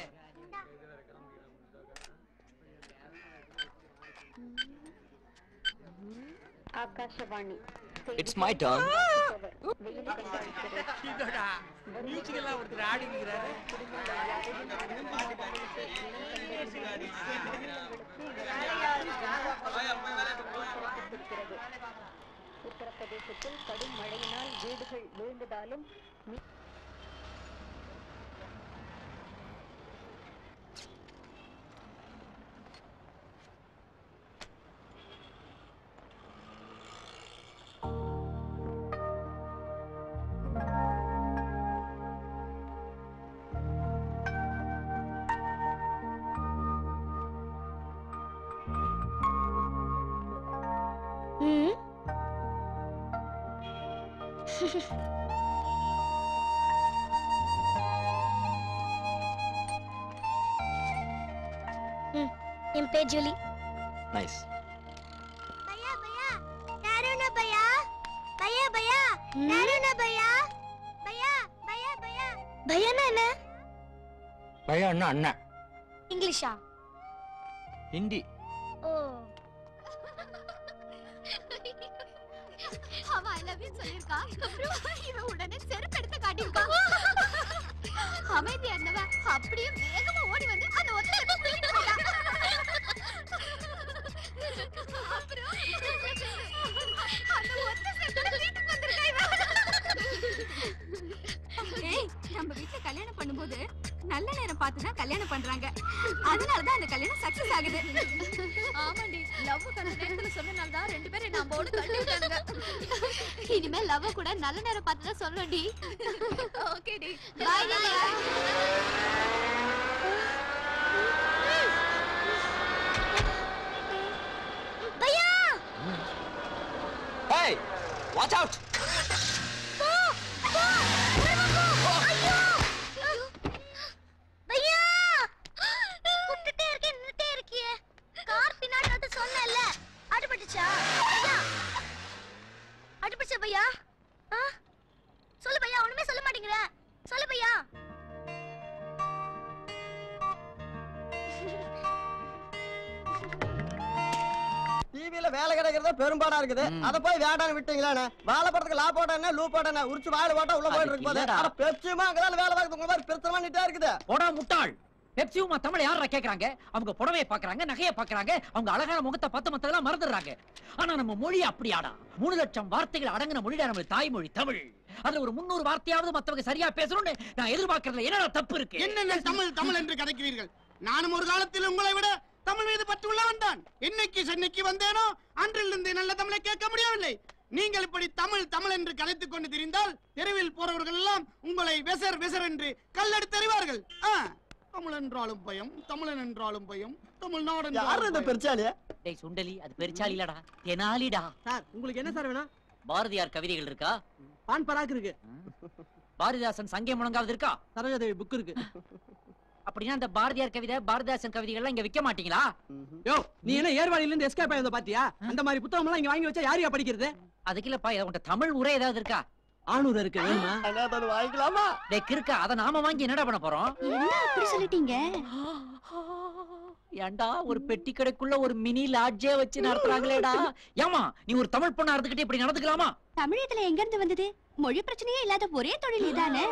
ஆகாஷவாணி. It's my turn. இதோடா மியூசிக் எல்லாம் ஒருத்தர் ஆடிங்கறாரு. உத்தரப்பிரதேசத்தில் கடும் மழையினால் வீடுகள் வீழ்ந்ததாலும் என் பேர் ஜூலி. நைஸ். பையா பையா யாருனா பையா பையா பையா யாருனா பையா பையா பையா பையா பையானா என்ன? பையான்னா அண்ணன். இங்கிலீஷா? ஹிந்தி. ஓ அவ ஐ லவ் யூ சொல்லிருக்கா. அப்புறம் இவ உடனே செருப்பு எடுத்து காட்டிருக்கா. அமைதியா இருந்தவ அப்படியே வேகமா ஓடி வந்து அந்த ஒத்த எடுத்து குளிட்டு போறா. அப்புறம் அந்த ஒத்த செருப்பு வீட்டுக்கு வந்திருக்கா இவ. ஏய், நம்ம வீட்ல கல்யாணம் பண்ணும்போது நல்ல நேரம் பார்த்து தான் கல்யாணம் பண்றாங்க. அதனால தான் அந்த கல்யாணம் சக்சஸ் ஆகுது. ஆமாண்டி, லவ் கண்ட நேரத்துல சொன்னனால தான் ரெண்டு பேரும் நம்ம ஓட கட்டிட்டாங்க. இனிமே லவ் கூட நல்ல நேரம் பார்த்து தான் சொல்லணும்டி. ஓகேடி, பை பை. பையா! Hey, watch out! போ போ போ! ஐயோ! பையா! விட்டுட்டே இருக்கே, நின்னுட்டே இருக்கியே. கார் பின்னாடி வந்து சொன்னேல்ல, அடிபட்டுச்சா? தொழில வேலை கிடைக்கிறத பெரும்பாடா இருக்குது. அத போய் வேடான்னு விட்டீங்களானே? வாழை படத்துக்கு லா போட்டானே லூ போட்டானே உரிச்சு வாயில போட்டா உள்ள போயிட்டு இருக்கு போது. அட பெப்சிமா அங்கதால வேலை பார்க்குது உங்க மாதிரி பிரச்சனை பண்ணிட்டே இருக்குது. போடா முட்டாள். பெப்சியுமா தமிழ் யாரா கேக்குறாங்க? அவங்க புடவையை பாக்குறாங்க, நகையை பாக்குறாங்க, அவங்க அழகான முகத்தை பத்து மத்ததெல்லாம் மறந்துடுறாங்க. ஆனா நம்ம மொழி அப்படியாடா? மூணு லட்சம் வார்த்தைகள் அடங்கின மொழிடா நம்ம தாய்மொழி தமிழ். அதுல ஒரு முன்னூறு வார்த்தையாவது மத்தவங்க சரியா பேசணும்னு நான் எதிர்பார்க்கறதுல என்னடா தப்பு இருக்கு? என்ன தமிழ் தமிழ் என்று கதைக்கிறீர்கள்? நானும் ஒரு காலத்தில் உங்களை விட தமிழ் மீது பற்று உள்ளவன் தான். இன்னைக்கு சென்னைக்கு வந்தேனோ அன்றிலிருந்து நல்ல தமிழை கேட்க முடியவில்லை. நீங்கள் இப்படி தமிழ் தமிழ் என்று கதைத்துக் கொண்டு திரிந்தால் தெருவில் போறவர்கள் எல்லாம் உங்களை வெசர் வெசர் என்று கல்லெடுத்து எறிவார்கள். தமிழ் என்றாலும் பயம், தமிழன் என்றாலும் பயம், தமிழ்நாடு டேய் சுண்டலி, அது பெருச்சாலி இல்லடா, தெனாலிடா. சார் உங்களுக்கு என்ன சார் வேணும்? பாரதியார் கவிதைகள் இருக்கா? பான் பராக் இருக்கு. பாரதிதாசன் சங்கே முழங்காவது இருக்கா? சரோஜாதேவி புக் இருக்கு. அப்படின்னா அந்த பாரதியார் கவிதை பாரதிதாசன் கவிதைகள் எல்லாம் இங்க விக்க மாட்டீங்களா? யோ நீ என்ன ஏர்வாடியில இருந்து எஸ்கேப் ஆயத பாத்தியா? அந்த மாதிரி புத்தகம் எல்லாம் இங்க வாங்கி வச்சா யாரையா படிக்கிறது? அதுக்கு இல்லப்பா, உன்ட தமிழ் உரை ஏதாவது இருக்கா? ஆணூர் இருக்கு, வேணுமா? அதான் வாங்கிக்கலாமா? டேய் கிறுக்கா, அத நாம வாங்கி என்னடா பண்ண போறோம்? என்ன அப்படி சொல்லிட்டீங்க? ஏண்டா ஒரு பெட்டி கடைக்குள்ள ஒரு மினி லாட்ஜே வச்சு நடத்துறாங்களேடா. ஏமா நீ ஒரு தமிழ் பொண்ணா இருந்துகிட்டு இப்படி நடந்துக்கலாமா? தமிழத்துல எங்க இருந்து வந்தது? மொழி பிரச்சனையே இல்லாத ஒரே தொழில் இதானே.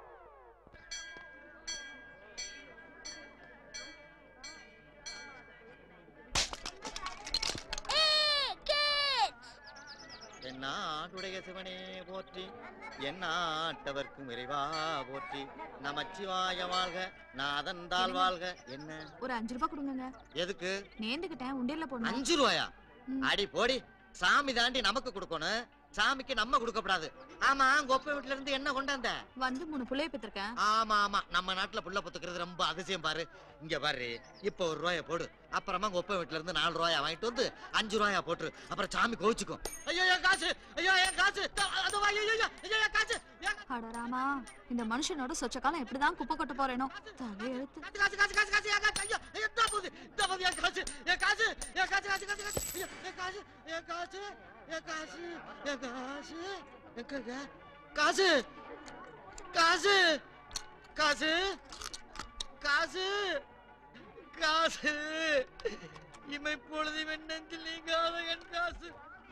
என்ன ஆட்டுடைய சிவனே போற்றி, என்ன ஆட்டவர்க்கும் இறைவா போற்றி, நமச்சிவாய வாழ்க, நாதந்தால் வாழ்க. என்ன ஒரு அஞ்சு ரூபாய் கொடுங்க. எதுக்கு? நேர்ந்துகிட்டேன் உண்டியல்ல போடணும். அஞ்சு ரூபாயா? அடி போடி, சாமி தாண்டி நமக்கு கொடுக்கணும், சாமிக்கு நம்ம கொடுக்கப்படாது. ஆமா கொப்பை வீட்டுல இருந்து என்ன கொண்டாந்த? வந்து மூணு புள்ளைய பெற்றிருக்கேன். ஆமா ஆமா, நம்ம நாட்டுல புள்ள புத்துக்கிறது ரொம்ப அதிசயம் பாரு. இங்க பாரு, இப்ப ஒரு ரூபாய போடு, அப்புறமா கொப்பை வீட்டுல இருந்து நாலு ரூபாயா வாங்கிட்டு வந்து அஞ்சு ரூபாயா போட்டு, அப்புறம் சாமி கோவிச்சுக்கும். ஐயோ என் காசு, ஐயோ என் காசு, ஐயோ என் காசு. அட ராமா, இந்த மனுஷனோட சொச்ச காலம் எப்படிதான் குப்பை கொட்ட போறேனோ தலை எழுத்து. காசு காசு காசு காசு என் காசு, ஐயோ ஐயோ தப்போது தப்போது என் காசு, என் காசு, என் காசு காசு காசு காசு, ஐயோ என் காசு, என் காசு, என் காசு, என் காசு, எங்க காசு, காசு, காசு, காசு, காசு, இமை பொழுது வெண்ணெஞ்சில் நீங்காத என் காசு.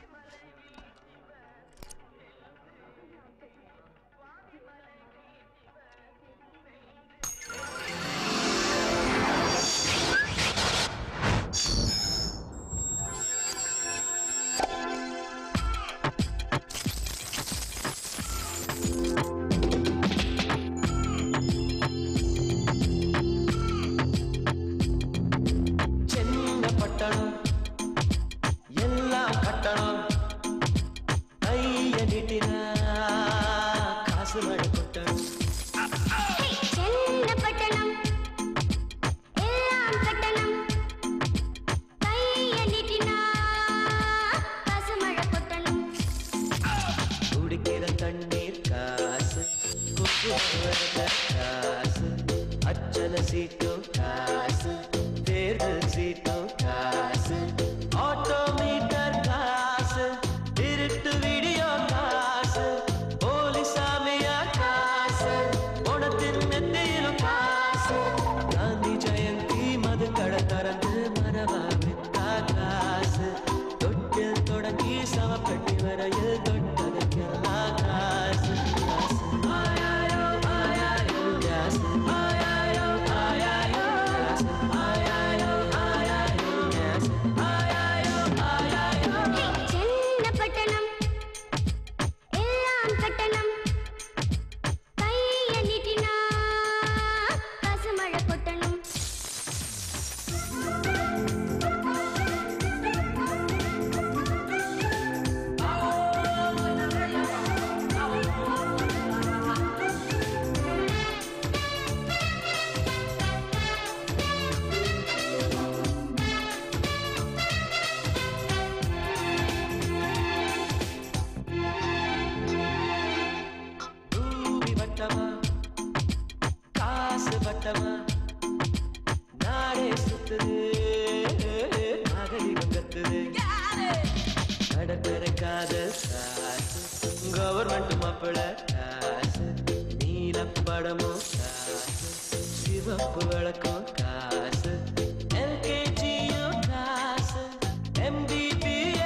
கவர்மெண்ட் மாப்பிள காசு, நீல படமும் காசு, சிவப்பு விளக்கும் காசு, எல்கேஜியும் காசு, எம்பிபிஎஸ்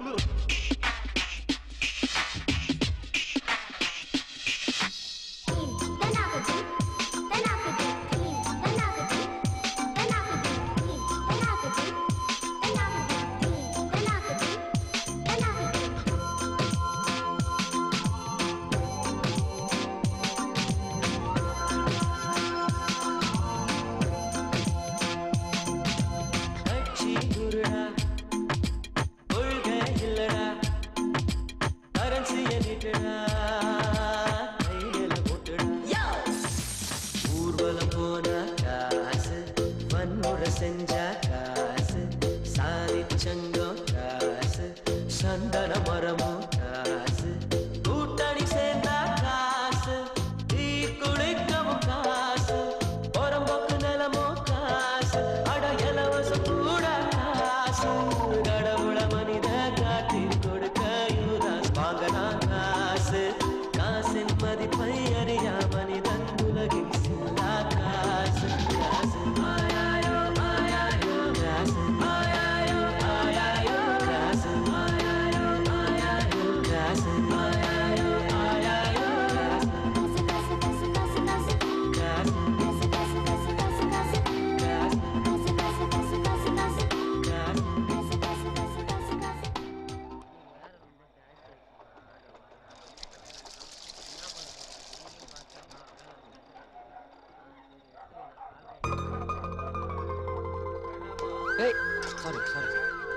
Hey, sorry, sorry.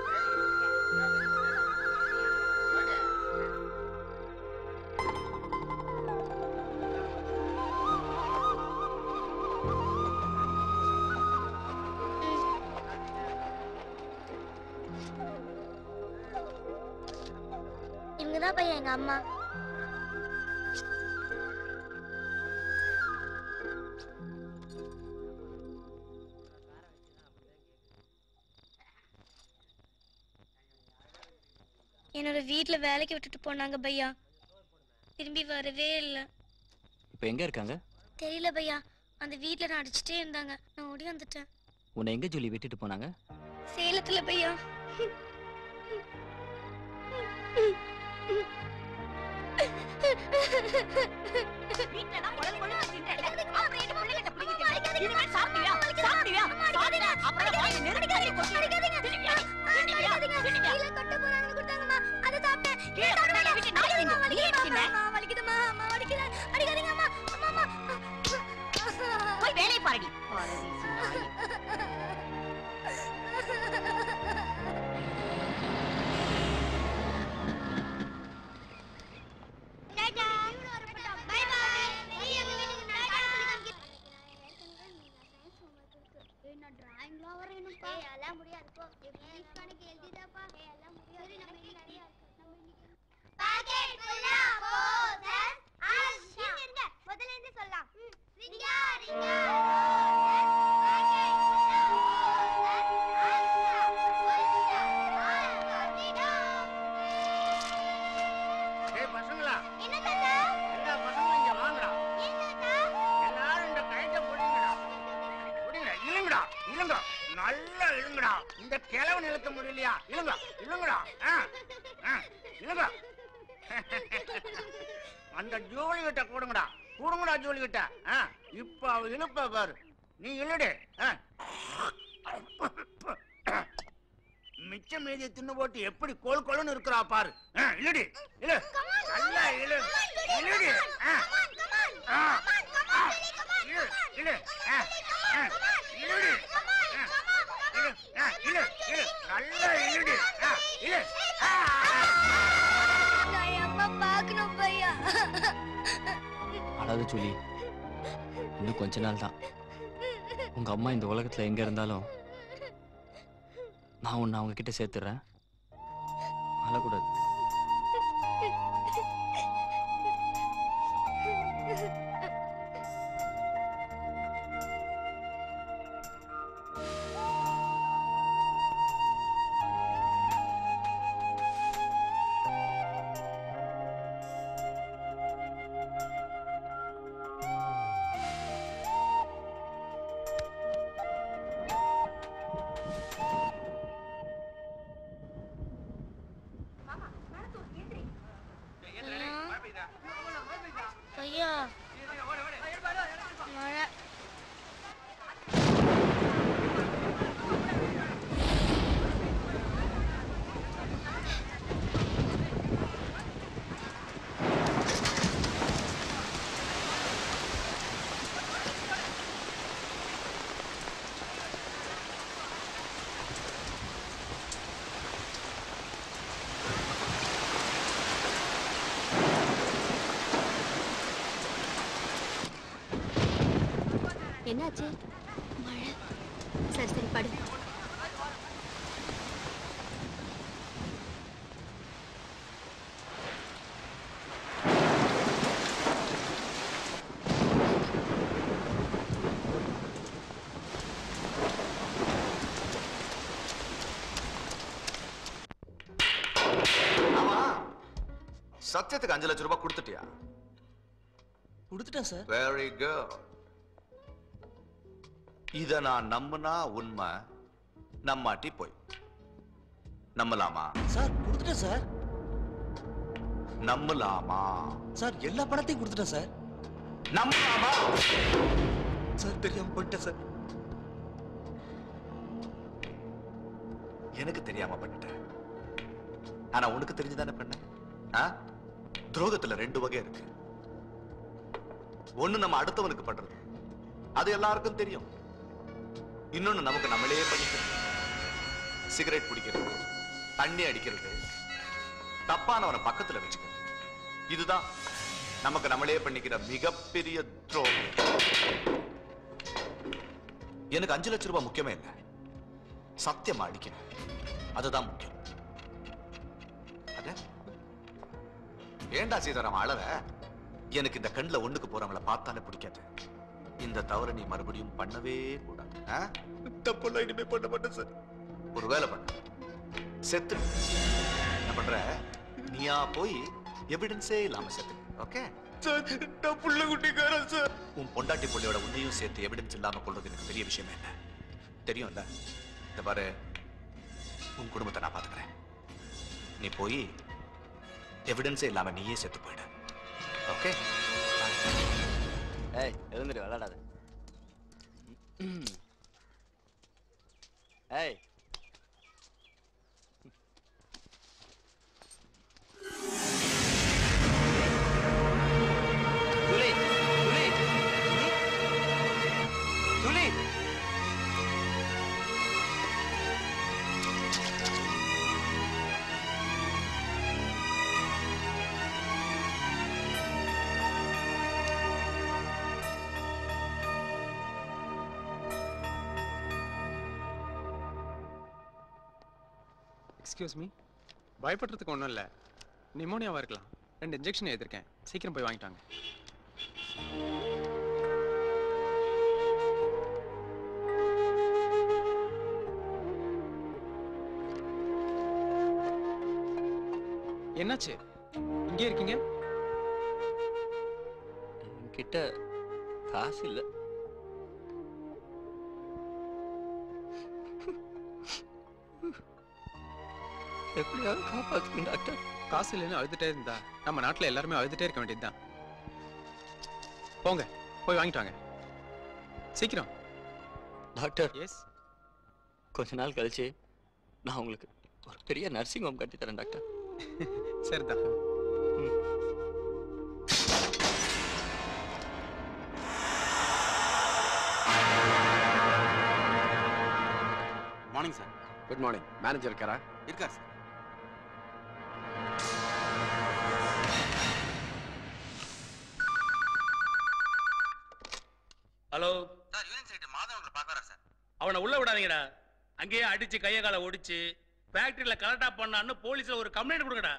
இவங்க தான் பையன் எங்க அம்மா. என்னோட வீட்ல வேலைக்கு விட்டுட்டு போனாங்க பையா. திரும்பி வரவே இல்லை. இப்போ எங்க இருக்காங்க? தெரியல பையா. அந்த வீட்ல நான் அடிச்சுட்டே இருந்தாங்க. நான் ஓடி வந்துட்டேன். உன்னை எங்க ஜூலி விட்டுட்டு போனாங்க? சேலத்துல பையா. வேலை பாருடி. அந்த ஜோலி கிட்ட கூடுங்கடா கூடுங்கடா ஜோலி கிட்ட. இப்ப அவ இழுப்ப பாரு. நீ இல்லடே மிச்ச மீதியை தின்னு போட்டு எப்படி கோல் கோல்னு இருக்கிறா பாரு. இல்லடி இல்ல நல்லா இழு இல்லடி இல்ல இல்லடி இல்ல இல்ல நல்லா இழுடி இல்ல. அழாத ஜூலி, இன்னும் கொஞ்ச நாள் தான். உங்க அம்மா இந்த உலகத்துல எங்க இருந்தாலும் நான் உன்னை அவங்க கிட்ட சேர்த்துறேன். அழக்கூடாது. என்னாச்சு? மழை. சரி சரி படு. சத்தியத்துக்கு அஞ்சு லட்சம் ரூபாய் கொடுத்துட்டியா? கொடுத்துட்டேன் சார். Very good. இத நான் நம்பினா உண்மை, நம்மாட்டி போய் நம்பலாமா? சார் கொடுத்துட்டேன் சார். நம்பலாமா? சார் எல்லா பணத்தையும் கொடுத்துட்டேன் சார். நம்பலாமா? சார் தெரியாம பண்ணிட்டேன் சார். எனக்கு தெரியாம பண்ணிட்டேன். ஆனா உனக்கு தெரிஞ்சுதானே பண்ண? துரோகத்துல ரெண்டு வகை இருக்கு. ஒண்ணு நம்ம அடுத்தவனுக்கு பண்றது, அது எல்லாருக்கும் தெரியும். இன்னொன்னு நமக்கு நம்மளே பண்ணிக்கிறது. சிகரெட் பிடிக்கிறது, தண்ணி அடிக்கிறது, தப்பானவனை பக்கத்துல வச்சுக்கிறது. இதுதான் நமக்கு நம்மளே பண்ணிக்கிற மிகப்பெரிய துரோகம். எனக்கு அஞ்சு லட்சம் ரூபாய் முக்கியமே இல்லை, சத்தியமா அடிக்கணும், அதுதான் முக்கியம். ஏண்டா சீதாராம் அழற? எனக்கு இந்த கண்ணுல ஒண்ணுக்கு போறவங்கள பார்த்தாலே பிடிக்காது. இந்த தவறை நீ மறுபடியும் பண்ணவே கூடாது. தப்பெல்லாம் இனிமே பண்ண மாட்டேன் சார். ஒரு வேலை பண்ண, செத்து என்ன பண்ற, நீயா போய் எவிடன்ஸே இல்லாம செத்து. ஓகே புள்ள குட்டிக்காரன் சார். உன் பொண்டாட்டி புள்ளையோட உன்னையும் சேர்த்து எவிடன்ஸ் இல்லாம கொள்றது எனக்கு பெரிய விஷயமே இல்லை. தெரியும்ல? இந்த பாரு, உன் குடும்பத்தை நான் பாத்துக்கிறேன். நீ போய் எவிடன்ஸே இல்லாம நீயே செத்து போயிடு. ஓகே? ஏய் எழுந்துரு, விளையாடாத. ஏய் துளி துளி துளி எக்ஸ்கியூஸ் மீ, பயப்படுறதுக்கு ஒன்றும் இல்லை, நிமோனியாவாக இருக்கலாம். ரெண்டு இன்ஜெக்ஷன் எழுதியிருக்கேன், சீக்கிரம் போய் வாங்கிட்டாங்க. என்னாச்சு? இங்கே இருக்கீங்க? என்கிட்ட காசு இல்லை. எப்படியாவது காப்பாத்துங்க டாக்டர். காசு இல்லைன்னு அழுதுட்டே இருந்தா நம்ம நாட்டில் எல்லாருமே அழுதுட்டே இருக்க வேண்டியதுதான். போங்க, போய் வாங்கிட்டாங்க சீக்கிரம். டாக்டர், எஸ், கொஞ்ச நாள் கழிச்சு நான் உங்களுக்கு ஒரு பெரிய நர்சிங் ஹோம் கட்டி தரேன் டாக்டர். சரிதான். Morning sir. Good morning. Manager இருக்காரா? இருக்கார் sir. Hello sir, union side Madhavan உங்களை பார்க்கறா சார். அவனை உள்ள விடாதீங்கடா. அங்கேயே அடிச்சு கையை காலை ஒடிச்சு ஃபேக்டரியில கலெக்டா பண்ணான்னு போலீஸ்ல ஒரு கம்ப்ளைண்ட் கொடுக்கடா.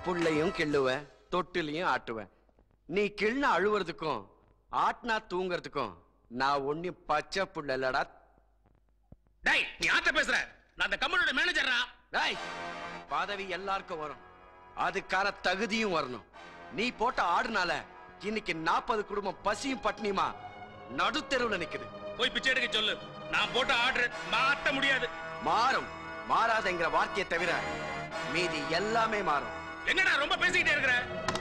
புள்ளையும் கிள்ளுவேன், தொட்டிலையும் ஆட்டுவேன். நீ கிள்னா அழுவுறதுக்கும் ஆட்னா தூங்குறதுக்கும் நான் ஒன்னும் பச்சை புள்ள இல்லடா. டேய், நீ ஆட்ட பேசுற? நான் அந்த கம்பெனியோட மேனேஜர்ரா. டேய், பதவி எல்லாருக்கும் வரும், அதுக்கான தகுதியும் வரணும். நீ போட்ட ஆடுனால இன்னைக்கு நாற்பது குடும்பம் பசியும் பட்னியுமா நடுத்தெருவுல நிக்குது. போய் பிச்சை எடுக்க சொல்லு. நான் போட்ட ஆர்டர் மாத்த முடியாது. மாறும். மாறாதங்கிற வார்த்தையை தவிர மீதி எல்லாமே மாறும். என்னடா ரொம்ப பேசிக்கிட்டே இருக்கிற?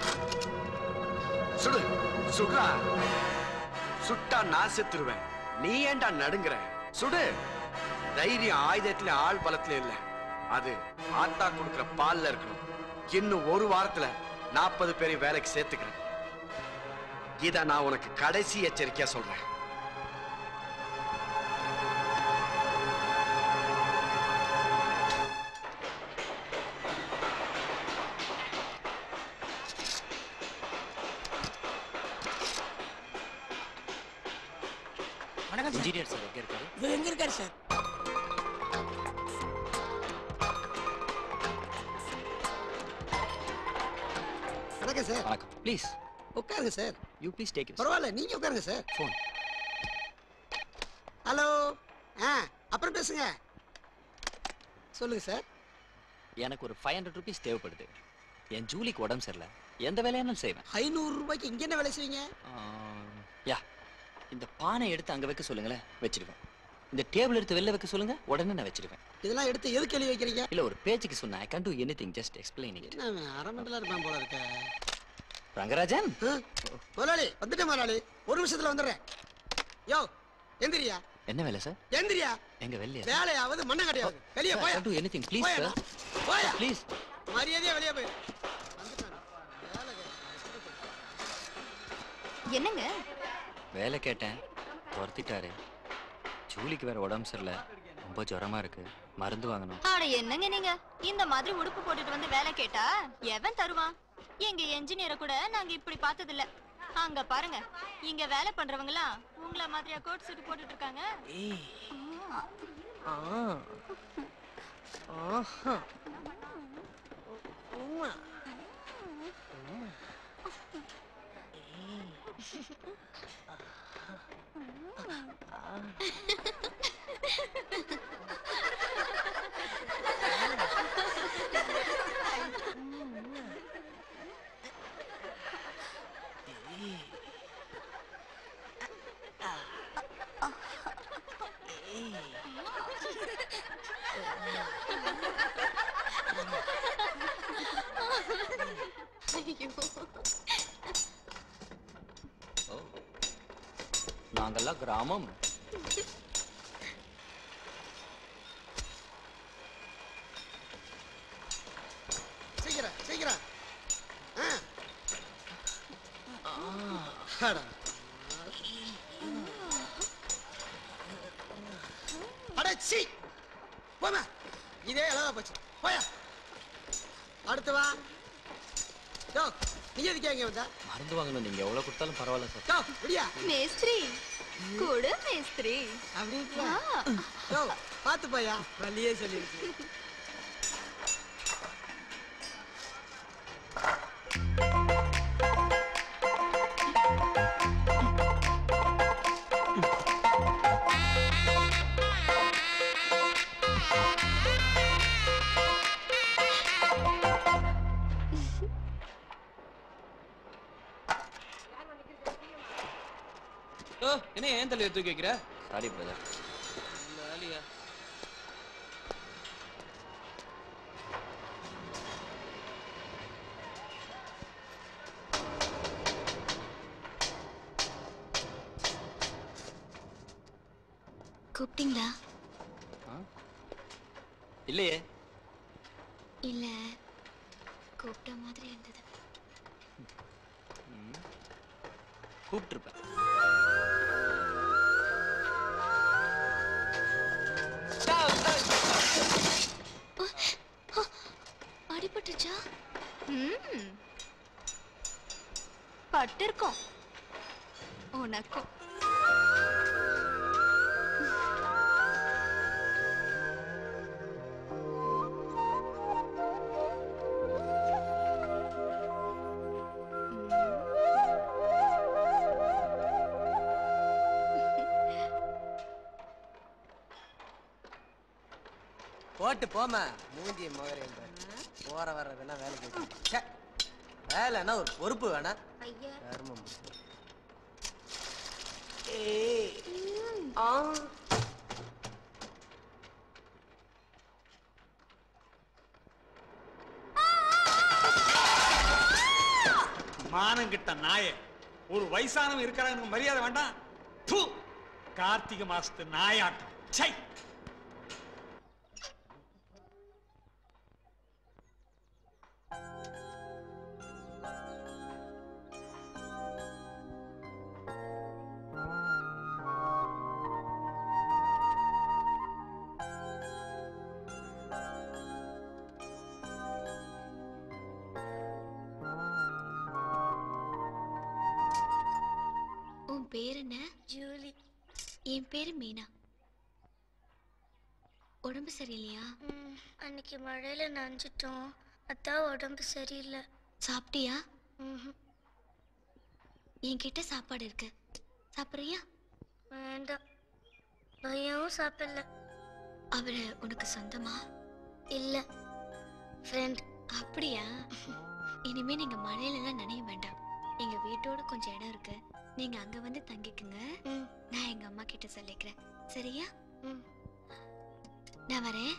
சுடு சுடுறா. சுட்டா நான் செத்துருவேன், நீ ஏன்டா நடுங்குற? சுடு. தைரியம் ஆயுதத்துல ஆள் பலத்துல இல்ல, அது ஆத்தா கொடுக்கிற பால்ல இருக்கணும். இன்னும் ஒரு வாரத்துல நாற்பது பேரை வேலைக்கு சேர்த்துக்கிறேன். இத நான் உனக்கு கடைசி எச்சரிக்கையா சொல்றேன். இன்ஜினியர் சார் எங்க இருக்காரு? இவர் எங்க இருக்காரு சார்? வணக்கம் சார். வணக்கம். ப்ளீஸ் உட்காருங்க sir. You please take it. பரவாயில்ல, நீங்க உட்காருங்க சார். ஃபோன். ஹலோ. ஆ, அப்புறம் பேசுங்க. சொல்லுங்க சார். எனக்கு ஒரு ஃபைவ் ஹண்ட்ரட் ருபீஸ் தேவைப்படுது. என் ஜூலிக்கு உடம்பு சரியில்லை. எந்த வேலையானாலும் செய்வேன். ஐநூறு ரூபாய்க்கு இங்க என்ன வேலை செய்வீங்க? யா, இந்த பானை எடுத்து அங்க வைக்க சொல்லுங்களேன், வச்சிருவேன். இந்த டேபிள் எடுத்து வெளில வைக்க சொல்லுங்க, உடனே நான் வச்சிருவேன். இதெல்லாம் எடுத்து எதுக்கு எழுதி வைக்கிறீங்க? இல்ல, ஒரு பேஜுக்கு சொன்னா I can do anything, just explaining it. என்ன அரமண்டலா இருப்பான் போல இருக்க. ரங்கராஜன், முதலாளி வந்துட்டேன் முதலாளி, ஒரு நிமிஷத்துல வந்துடுறேன். யோ எந்திரியா. என்ன வேலை சார்? எந்திரியா. எங்க வெளிய வேலையாவது மண்ண கடையாவது வெளிய போய். I can do anything please sir. போய் ப்ளீஸ். மரியாதையா வெளிய போய். என்னங்க? வேலை கேட்டேன், துரத்திட்டாரு. ஜூலிக்கு வேற உடம்பு சரியில்லை, ரொம்ப ஜுரமா இருக்கு, மருந்து வாங்கணும். ஆட என்னங்க நீங்க இந்த மாதிரி உடுப்பு போட்டுட்டு வந்து வேலை கேட்டா எவன் தருவான்? எங்க என்ஜினியரை கூட நாங்க இப்படி பார்த்தது இல்ல. அங்க பாருங்க, இங்க வேலை பண்றவங்க எல்லாம் உங்கள மாதிரியா கோட் சூட் போட்டுட்டு இருக்காங்க. நாங்கெல்லாம் கிராமம். சீக்கிரம் சீக்கிரம். அடச்சி போமா, இதே அழகா போச்சு. போயா அடுத்து வா. யோ நீ எதுக்கு எங்க வந்தா? மருந்து வாங்கணும், நீங்க எவ்வளவு கொடுத்தாலும் பரவாயில்ல சார். யோ விடியா. மேஸ்திரி கூட மேஸ்திரி அப்படிங்களா? யோ பாத்து போயா, வள்ளியே சொல்லிருச்சு. என்ன ஏன் தலையை தூக்கி வைக்கிற? Sorry brother. கூப்பிட்டீங்களா? இல்லையே. இல்ல, கூப்பிட்ட மாதிரி இருந்தது. கூப்பிட்டுருப்பேன். அடிபட்டுச்சா? பட்டு இருக்கும் உனக்கும். போட்டு போமா மூஞ்சி மகரே போற வர்றதெல்லாம் வேலை கேட்டு வேலைன்னா ஒரு பொறுப்பு வேணா கர்மம் மானம் கிட்ட நாய ஒரு வயசானவன் இருக்கிறாங்க மரியாதை வேண்டாம். தூ கார்த்திகை மாசத்து நாயாட்டம். சை பேர் என்ன? ஜூலி. என் பேரு மீனா. உடம்பு சரியில்லையா? அன்னைக்கு மழையில நனைஞ்சிட்டோம், அதான் உடம்பு சரியில்லை. சாப்பிட்டியா? என்கிட்ட சாப்பாடு இருக்கு, சாப்பிட்றியா? வேண்டாம், பையனும் சாப்பிடல. அவரை உனக்கு சொந்தமா? இல்ல, ஃப்ரெண்ட். அப்படியா? இனிமே நீங்க மழையில எல்லாம் நனைய வேண்டாம். எங்க வீட்டோட கொஞ்சம் இடம் இருக்கு, நீங்க அங்க வந்து தங்கிக்குங்க. நான் எங்க அம்மா கிட்ட சொல்லிக்கிறேன், சரியா? நான் வரேன்.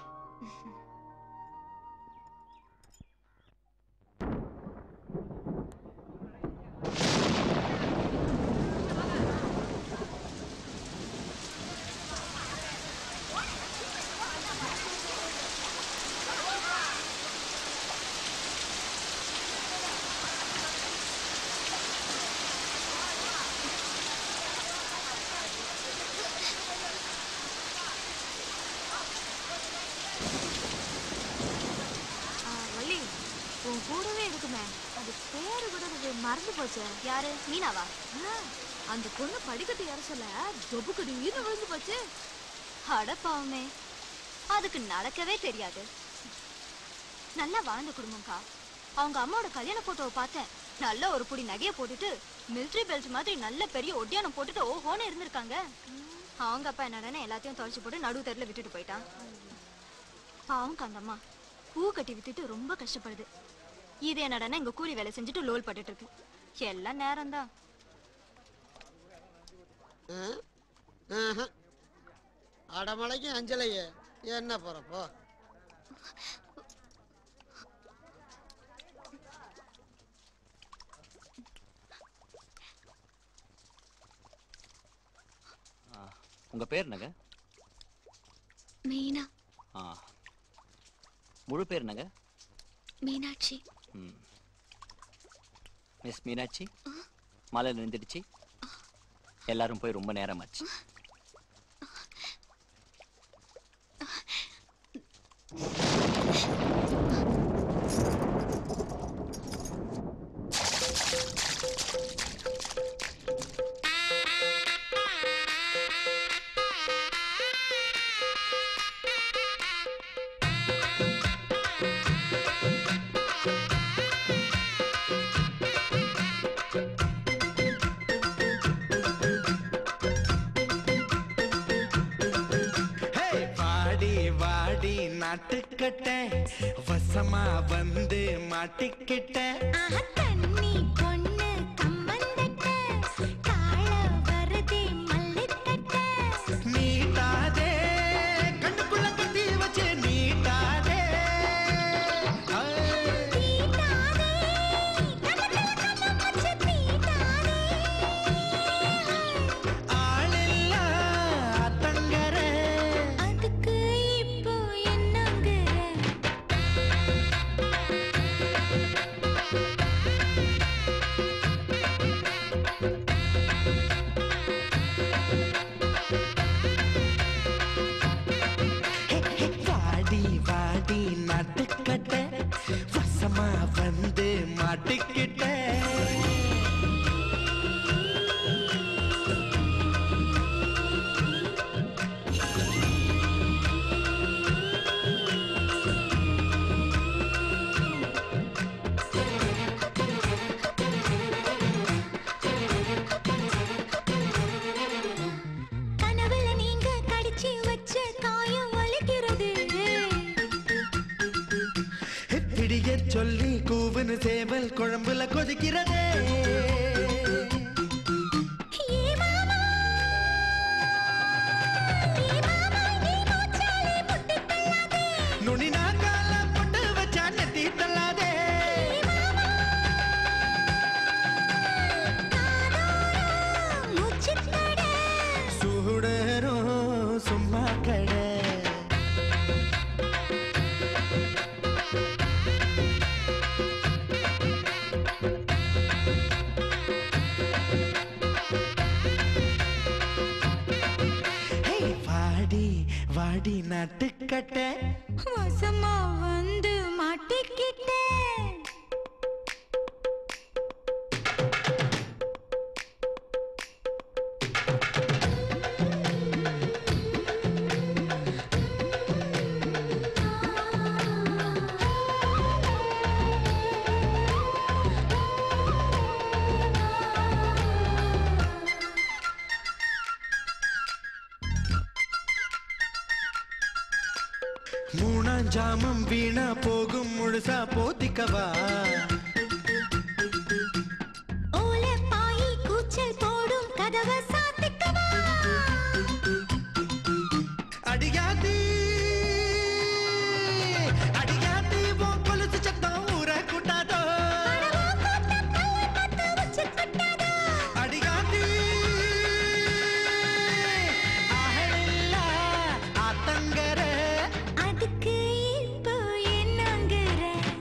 மறந்து போச்சு. யாரு? மீனாவா? அந்த பொண்ணு படிக்கட்டு யார சொல்ல தொபுக்கடின்னு விழுந்து போச்சு. அடப்பாவமே, அதுக்கு நடக்கவே தெரியாது. நல்லா வாழ்ந்த குடும்பம்க்கா. அவங்க அம்மாவோட கல்யாண போட்டோவை பார்த்தேன். நல்ல ஒரு புடி நகையை போட்டுட்டு மிலிட்ரி பெல்ட் மாதிரி நல்ல பெரிய ஒட்டியானம் போட்டுட்டு ஓஹோன்னு இருந்திருக்காங்க. அவங்க அப்பா என்னடனே எல்லாத்தையும் தொலைச்சு போட்டு நடுவு தெருல விட்டுட்டு போயிட்டான். அவங்க அந்த அம்மா பூ கட்டி வித்துட்டு ரொம்ப கஷ்டப்படுது. இது என்னடா இங்க கூலி வேலை செஞ்சுட்டு லோல் பட்டுட்டு இருக்கு. எல்லாம் நேரம் தான். அடமலைக்கு அஞ்சலையே என்ன போறப்போ? உங்க பேர் என்னங்க? மீனா. முழு பேர் என்னங்க? மீனாட்சி. மிஸ் மீனாட்சி, மழை நின்றுடுச்சு, எல்லாரும் போய் ரொம்ப நேரமாச்சு. நாட்டுக்கட்ட வசமா வந்து மாட்டிக்கிட்ட தண்ணி பொண்ணு கம்மந்தட்ட தாழ வருதே மல்லித்தட்ட நீட்டாதே கண்ணுக்குள்ள கட்டி வச்சு நீட்டாதே ஆளில்ல அத்தங்கர அதுக்கு இப்போ என்னங்க குடிக்க சொல்லி கூவுன்னு சேவல் குழம்புல கொதிக்கிறதே நுனி நாக்கால பொட்டு வச்சா நெத்தி தள்ளாதே சுடரும் சும்மா கடை வாடி வாடி நாட்டுக்கட்ட வசமா வந்து மாட்டிக்கிட்டே மூணாஞ்சாமம் வீணா போகும் முழுசா போத்திக்கவா ஓலை பாயி கூச்சல் போடும் கதவை சாத்திக்கவா அடியாதி அடியாதி உன் கொலுசு சத்தம் ஊரை கூட்டாதோ அடியாதி ஆஹில்ல ஆத்தங்கர அதுக்கு இப்போ என்னங்கிற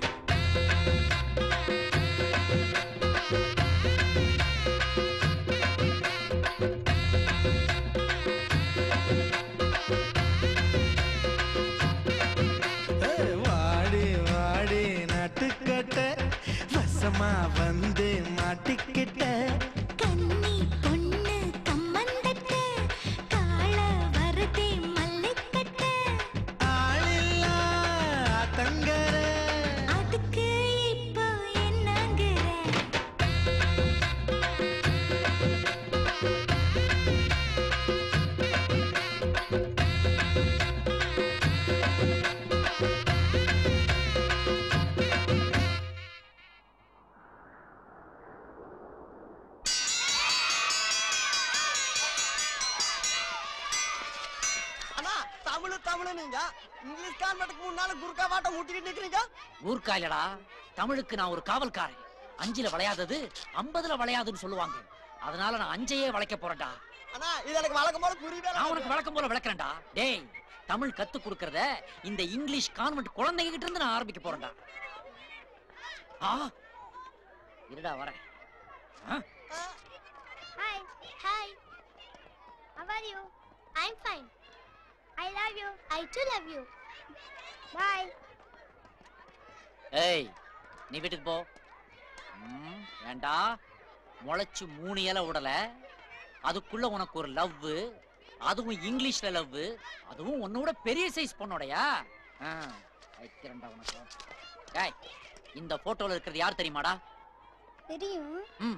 ஏய், வாடி வாடி நாட்டுக்கட்ட வசமா வந்து மாட்டிக்கிட்ட கன்னி பொண்ணு கம்மந்தட்ட காள வரதே மல்லிக்கட்ட ஆளில்லா ஆத்தங்கர அதுக்கு இப்போ என்னங்கிற அண்ணா தமிழ் தமிழ் நீங்க இங்கிலீஷ் கான்வென்ட்க்கு முன்னால குறுக்கா வாட்டம் முட்டிக்கிட்டு நிக்கிறீங்க ஊர்க்காயிலடா தமிழுக்கு நான் ஒரு காவல்காரன் அஞ்சுல விளையாதது ஐம்பதுல விளையாதுன்னு சொல்லுவாங்க அதனால நான் அஞ்சையே வளைக்க போறேன்டா அண்ணா இது எனக்கு வழக்கம் போல புரியவே நான் உனக்கு வழக்கம் போல விளக்குறேன்டா டேய் தமிழ் கத்து கொடுக்கறத இந்த இங்கிலீஷ் கான்வென்ட் குழந்தைங்க கிட்ட இருந்து நான் ஆரம்பிக்க போறேன்டா ஆ இருடா வரேன் Hi. Hi. How are you? I'm fine. I love you. I too love you. Bye. ஏய் நீ வீட்டுக்கு போ ம், ஏண்டா முளைச்சு மூணு இலை விடல அதுக்குள்ள உனக்கு ஒரு லவ் அதுவும் இங்கிலீஷ்ல லவ் அதுவும் உன்னோட பெரிய சைஸ் பொண்ணோடயா ஆ, வைக்கிறேன்டா உனக்கு டேய் இந்த போட்டோல இருக்கிறது யார் தெரியுமாடா தெரியும். ம்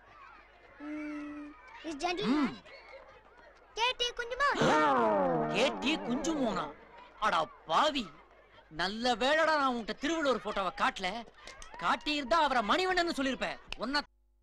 This gentleman. கேட்டி குஞ்சுமா. கேட்டி குஞ்சு மோனா அடா பாவி நல்ல வேளடா நான் உன்கிட்ட திருவள்ளுவர் போட்டோவை காட்டல காட்டி இருந்தா அவரை மணிவண்ணன் சொல்லிருப்பேன் ஒன்ன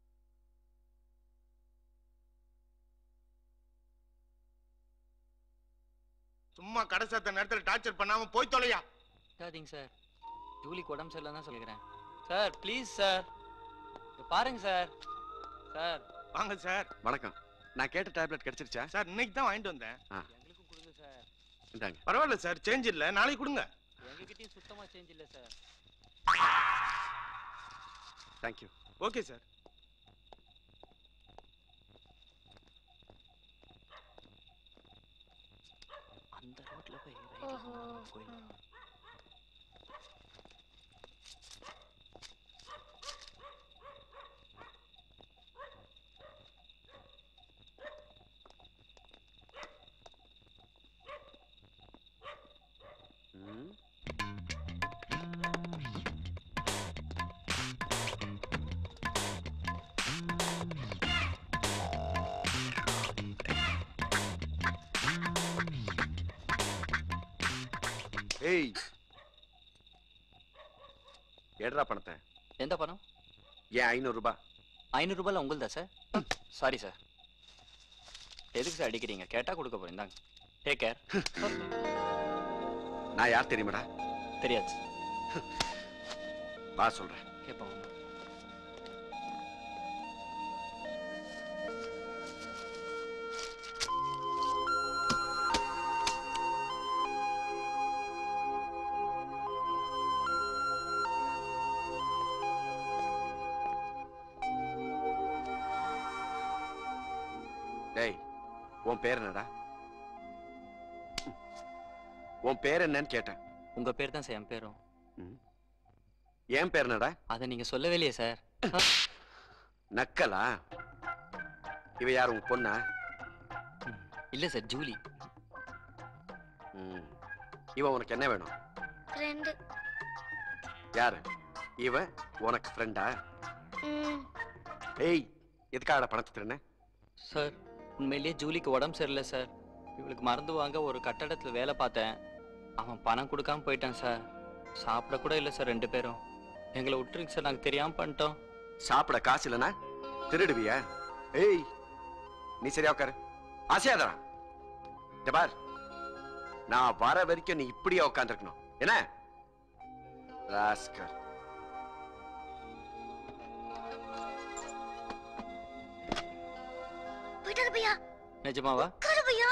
சும்மா கடைசாத்த நேரத்துல டார்ச்சர் பண்ணாம போய் தொலையா சரிங்க சார் ஜூலிக்கு உடம்பு சரியில்லை தான் சொல்லிக்கிறேன் சார் ப்ளீஸ் சார் பாருங்க சார் சார் வாங்க சார். வணக்கம். நான் கேட்ட டேப்லெட் கிடைச்சிருச்சா? சார் இன்னைக்கு தான் வாங்கிட்டு வந்தேன். எங்களுக்கும் கொடுங்க சார். இந்தாங்க. பரவாயில்ல சார், சேஞ்ச் இல்ல, நாளைக்கு கொடுங்க. எங்ககிட்டயும் சுத்தமா சேஞ்ச் இல்ல sir. Thank you. Okay sir. அந்த ரோட்ல போய் ஓஹோ. ஏய் எடுறா பணத்தை. எந்த பணம்? ஏன் ஐநூறு ரூபாய்? ஐநூறு ரூபாய்ல உங்களுதா சார்? Sorry sir. எதுக்கு சார் அடிக்கிறீங்க? கேட்டா கொடுக்க போறேன். இந்தாங்க. Take care. நான் யார் தெரியுமாடா? தெரியாது. வா சொல்றேன். கேட்போம். டேய், உன் பேர் என்னடா? உன் பேர் என்னன்னு கேட்டேன். உங்க பேர் தான் சார் என் பேரும். என் பேர் என்னடா? அதை நீங்க சொல்லவே இல்லையே சார். நக்கலா? இவ யார், உங்க பொண்ணா? இல்ல சார், ஜூலி. இவன் உனக்கு என்ன வேணும்? ஃப்ரெண்ட். யாரு இவன்? உனக்கு ஃப்ரெண்டா? ஏய், எதுக்காக பணத்தை திருண்ண? சார், உண்மையிலேயே ஜூலிக்கு உடம்பு சரியில்லை சார். இவளுக்கு மருந்து வாங்க ஒரு கட்டடத்துல வேலை பார்த்தேன். அவன் பணம் கொடுக்காம போயிட்டான் சார். சாப்பிட கூட இல்லை சார் ரெண்டு பேரும். எங்களை விட்டுருங்க சார், நாங்கள் தெரியாம பண்ணிட்டோம். சாப்பிட காசு இல்லைன்னா திருடுவியா? ஏய், நீ சரியா உட்காரு. ஆசையாதரா பார், நான் வர வரைக்கும் நீ இப்படியே உட்காந்துருக்கணும். என்ன ராஸ்கர்? நிஜமாவா? கருபையா?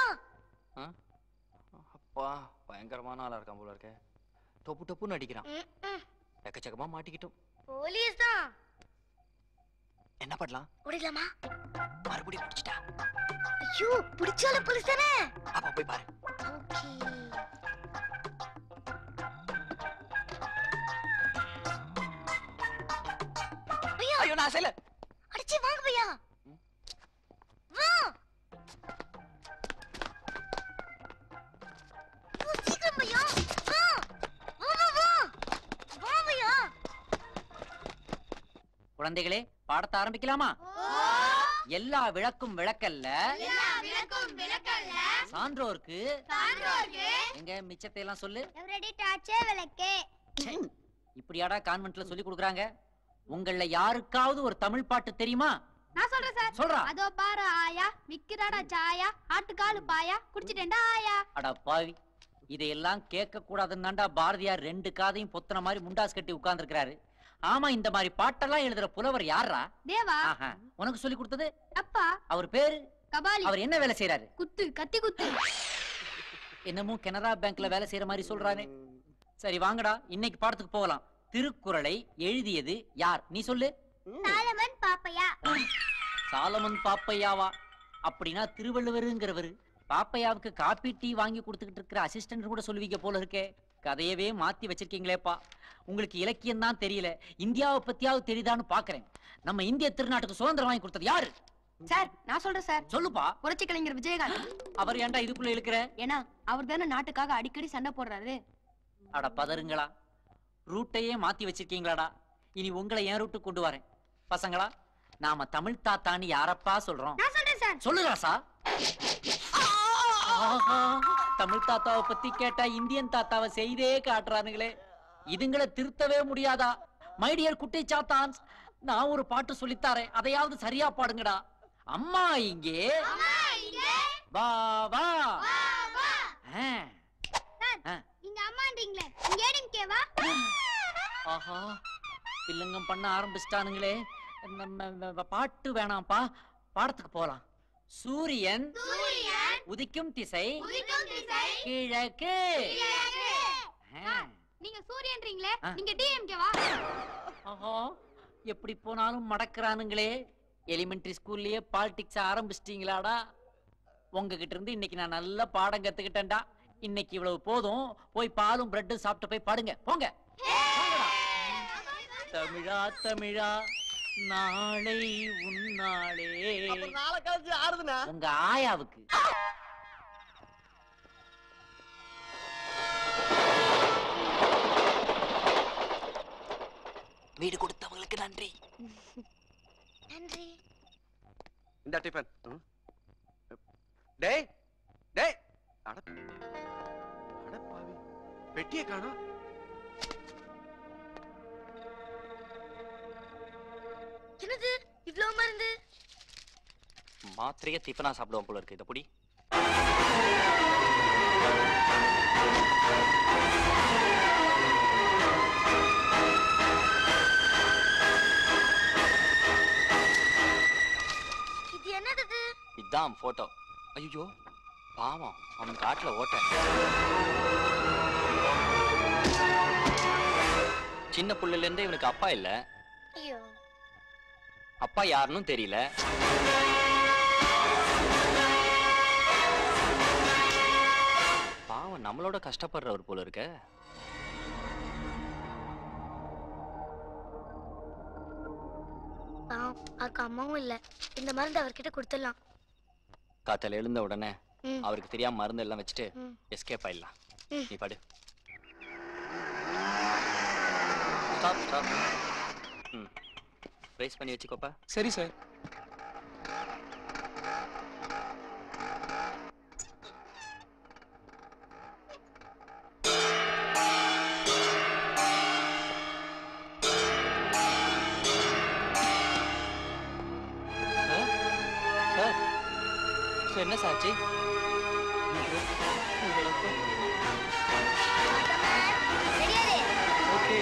அப்பா, பயங்கரமான ஆளா இருக்கான் போல இருக்க. டொப்பு டொப்புன்னு அடிக்கிறான். எக்கச்சக்கமா மாட்டிக்கிட்டோம். போலீஸ் தான். என்ன பண்ணலாம்? ஓடிடலாமா? மறுபடியும் பிடிச்சிட்டா. ஐயோ, பிடிச்சாலும் போலீஸ் தானே. அப்ப போய் பாரு. பையா, ஐயோ நான் செய்யல. அடிச்சு வாங்க பையா. வா. ஓ, சீக்கிரம் பையா. வா. வா வா வா. வா பையா. குழந்தைகளே, பாடத்தை ஆரம்பிக்கலாமா? எல்லா விளக்கும் விளக்கல்ல, எல்லா விளக்கும் விளக்கல்ல, சான்றோர்க்கு சான்றோர்க்கு எங்க மிச்சத்தை எல்லாம் சொல்லு. எவரடி டாச்சே விளக்கே. இப்படியாடா கான்வென்ட்ல சொல்லி கொடுக்குறாங்க? உங்கள யாருக்காவது ஒரு தமிழ் பாட்டு தெரியுமா? நான் சொல்றேன் சார். சொல்றா. அதோ பாரு ஆயா, விக்கிறாடா சாயா, ஆட்டுக்காலு பாயா, குடிச்சிட்டேன்டா ஆயா. அட பாவி, இதையெல்லாம் கேட்க கூடாதுன்னாண்டா பாரதியார் ரெண்டு காதையும் பொத்தன மாதிரி முண்டாஸ் கட்டி உட்கார்ந்து இருக்கிறாரு. ஆமா, இந்த மாதிரி பாட்டெல்லாம் எழுதுற புலவர் யாரா? தேவா. உனக்கு சொல்லி கொடுத்தது அப்பா. அவர் பேரு கபாலி. அவர் என்ன வேலை செய்யறாரு? குத்து, கத்தி குத்து. என்னமோ கனரா பேங்க்ல வேலை செய்யற மாதிரி சொல்றானே. சரி வாங்கடா, இன்னைக்கு பாடத்துக்கு போகலாம். திருக்குறளை எழுதியது யார்? நீ சொல்லு. சாலமன் பாப்பையா. சாலமன் பாப்பையாவா? அப்படின்னா திருவள்ளுவருங்கிறவரு. பாப்பையாவுக்கு காப்பி டீ வாங்கி கொடுத்துக்கிட்டு இருக்கிற அசிஸ்டன்ட் கூட சொல்லுவீங்க போல இருக்கே. கதையவே மாத்தி வச்சிருக்கீங்களேப்பா. உங்களுக்கு இலக்கியம் தான் தெரியல, இந்தியாவை பத்தியாவது தெரியுதான்னு பாக்குறேன். நம்ம இந்திய திருநாட்டுக்கு சுதந்திரம் வாங்கி கொடுத்தது யாரு? சார், நான் சொல்றேன் சார். சொல்லுப்பா. புரட்சி கலைஞர் விஜயகாந்த். அவர் ஏன்டா இதுக்குள்ள இழுக்கிற? ஏன்னா அவர் தானே நாட்டுக்காக அடிக்கடி சண்டை போடுறாரு. அட பதறுங்களா, ரூட்டையே மாத்தி வச்சிருக்கீங்களாடா. இனி உங்களை ஏன் ரூட்டு கொண்டு வரேன். பசங்களா, நாம தமிழ் தாத்தான்னு யாரப்பா சொல்றோம்? நான் சொல்றேன் சார். சொல்லு ராசா. தமிழ் தாத்தாவை பத்தி கேட்டா இந்தியன் தாத்தாவை செய்தே காட்டுறானுங்களே. இதுங்களை திருத்தவே முடியாதா? மை டியர் குட்டி சாத்தான்ஸ், நான் ஒரு பாட்டு சொல்லித்தாரேன், அதையாவது சரியா பாடுங்கடா. அம்மா இங்கே வா வா. இங்க அம்மான்றீங்களே, இங்க ஏடிம்கேவா? ஆஹா, பிள்ளைங்கம் பண்ண ஆரம்பிச்சிட்டானுங்களே. நம்ம பாட்டு வேணாம்ப்பா, பாடத்துக்கு போலாம். சூரியன் உதிக்கும் திசை கிழக்கு. நீங்க சூரியன்றீங்களே, நீங்க டிஎம்கேவா? ஆஹா, எப்படி போனாலும் மடக்குறானுங்களே. எலிமெண்டரி ஸ்கூல்லயே பாலிடிக்ஸ் ஆரம்பிச்சிட்டீங்களாடா? உங்ககிட்ட இருந்து இன்னைக்கு நான் நல்ல பாடம் கத்துக்கிட்டேன்டா. இன்னைக்கு இவ்வளவு போதும், போய் பாலும் பிரெட்டும் சாப்பிட்டு போய் பாடுங்க போங்க. தமிழா தமிழா நாளை உன்னாளே. உங்க ஆயாவுக்கு. வீடு கொடுத்தவங்களுக்கு நன்றி. நன்றி. இந்த டிஃபன். டேய் டேய், அட அட பாவி, பெட்டியை காணோம். மாத்திரையே டிஃபனா சாப்பிடுவோம் போல இருக்கு. இதை புடி. இது என்னது? இதான் போட்டோ. ஐயோ பாவம், அவன் காட்டுல ஓட்ட. சின்ன புள்ளைல இருந்தே இவனுக்கு அப்பா இல்ல. ஐயோ, அப்பா யாருன்னு தெரியல. பாவம் நம்மளோட கஷ்டப்படுறவர் போல இருக்க. அதுக்கு அம்மாவும் இல்ல. இந்த மருந்து அவர்கிட்ட கொடுத்துடலாம். காத்தால எழுந்த உடனே அவருக்கு தெரியாம மருந்து எல்லாம் வச்சுட்டு எஸ்கேப் ஆயிடலாம். நீ படு. Stop stop. ம் ரைஸ் பண்ணி வச்சுக்கோப்பா. சரி சார். என்ன சாட்சி? ஓகே.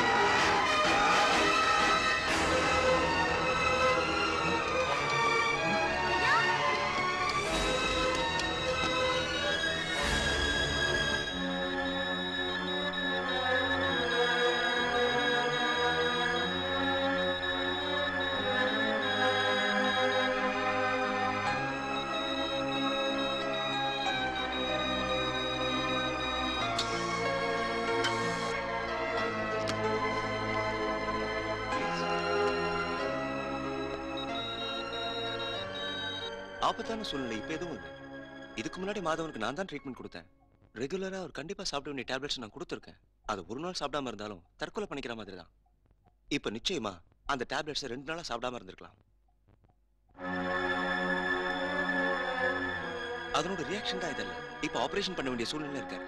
ஆபத்தான சூழ்நிலை இப்ப எதுவும் இல்லை. இதுக்கு முன்னாடி மாதவனுக்கு நான் தான் ட்ரீட்மெண்ட் கொடுத்தேன். ரெகுலரா அவர் கண்டிப்பா சாப்பிட வேண்டிய டேப்லெட்ஸ் நான் கொடுத்துருக்கேன். அது ஒரு நாள் சாப்பிடாம இருந்தாலும் தற்கொலை பண்ணிக்கிற மாதிரி தான். இப்ப நிச்சயமா அந்த டேப்லெட்ஸ் ரெண்டு நாளா சாப்பிடாம இருந்திருக்கலாம். அதனோட ரியாக்ஷன் தான் இதெல்லாம். இப்ப ஆபரேஷன் பண்ண வேண்டிய சூழ்நிலை இருக்காரு.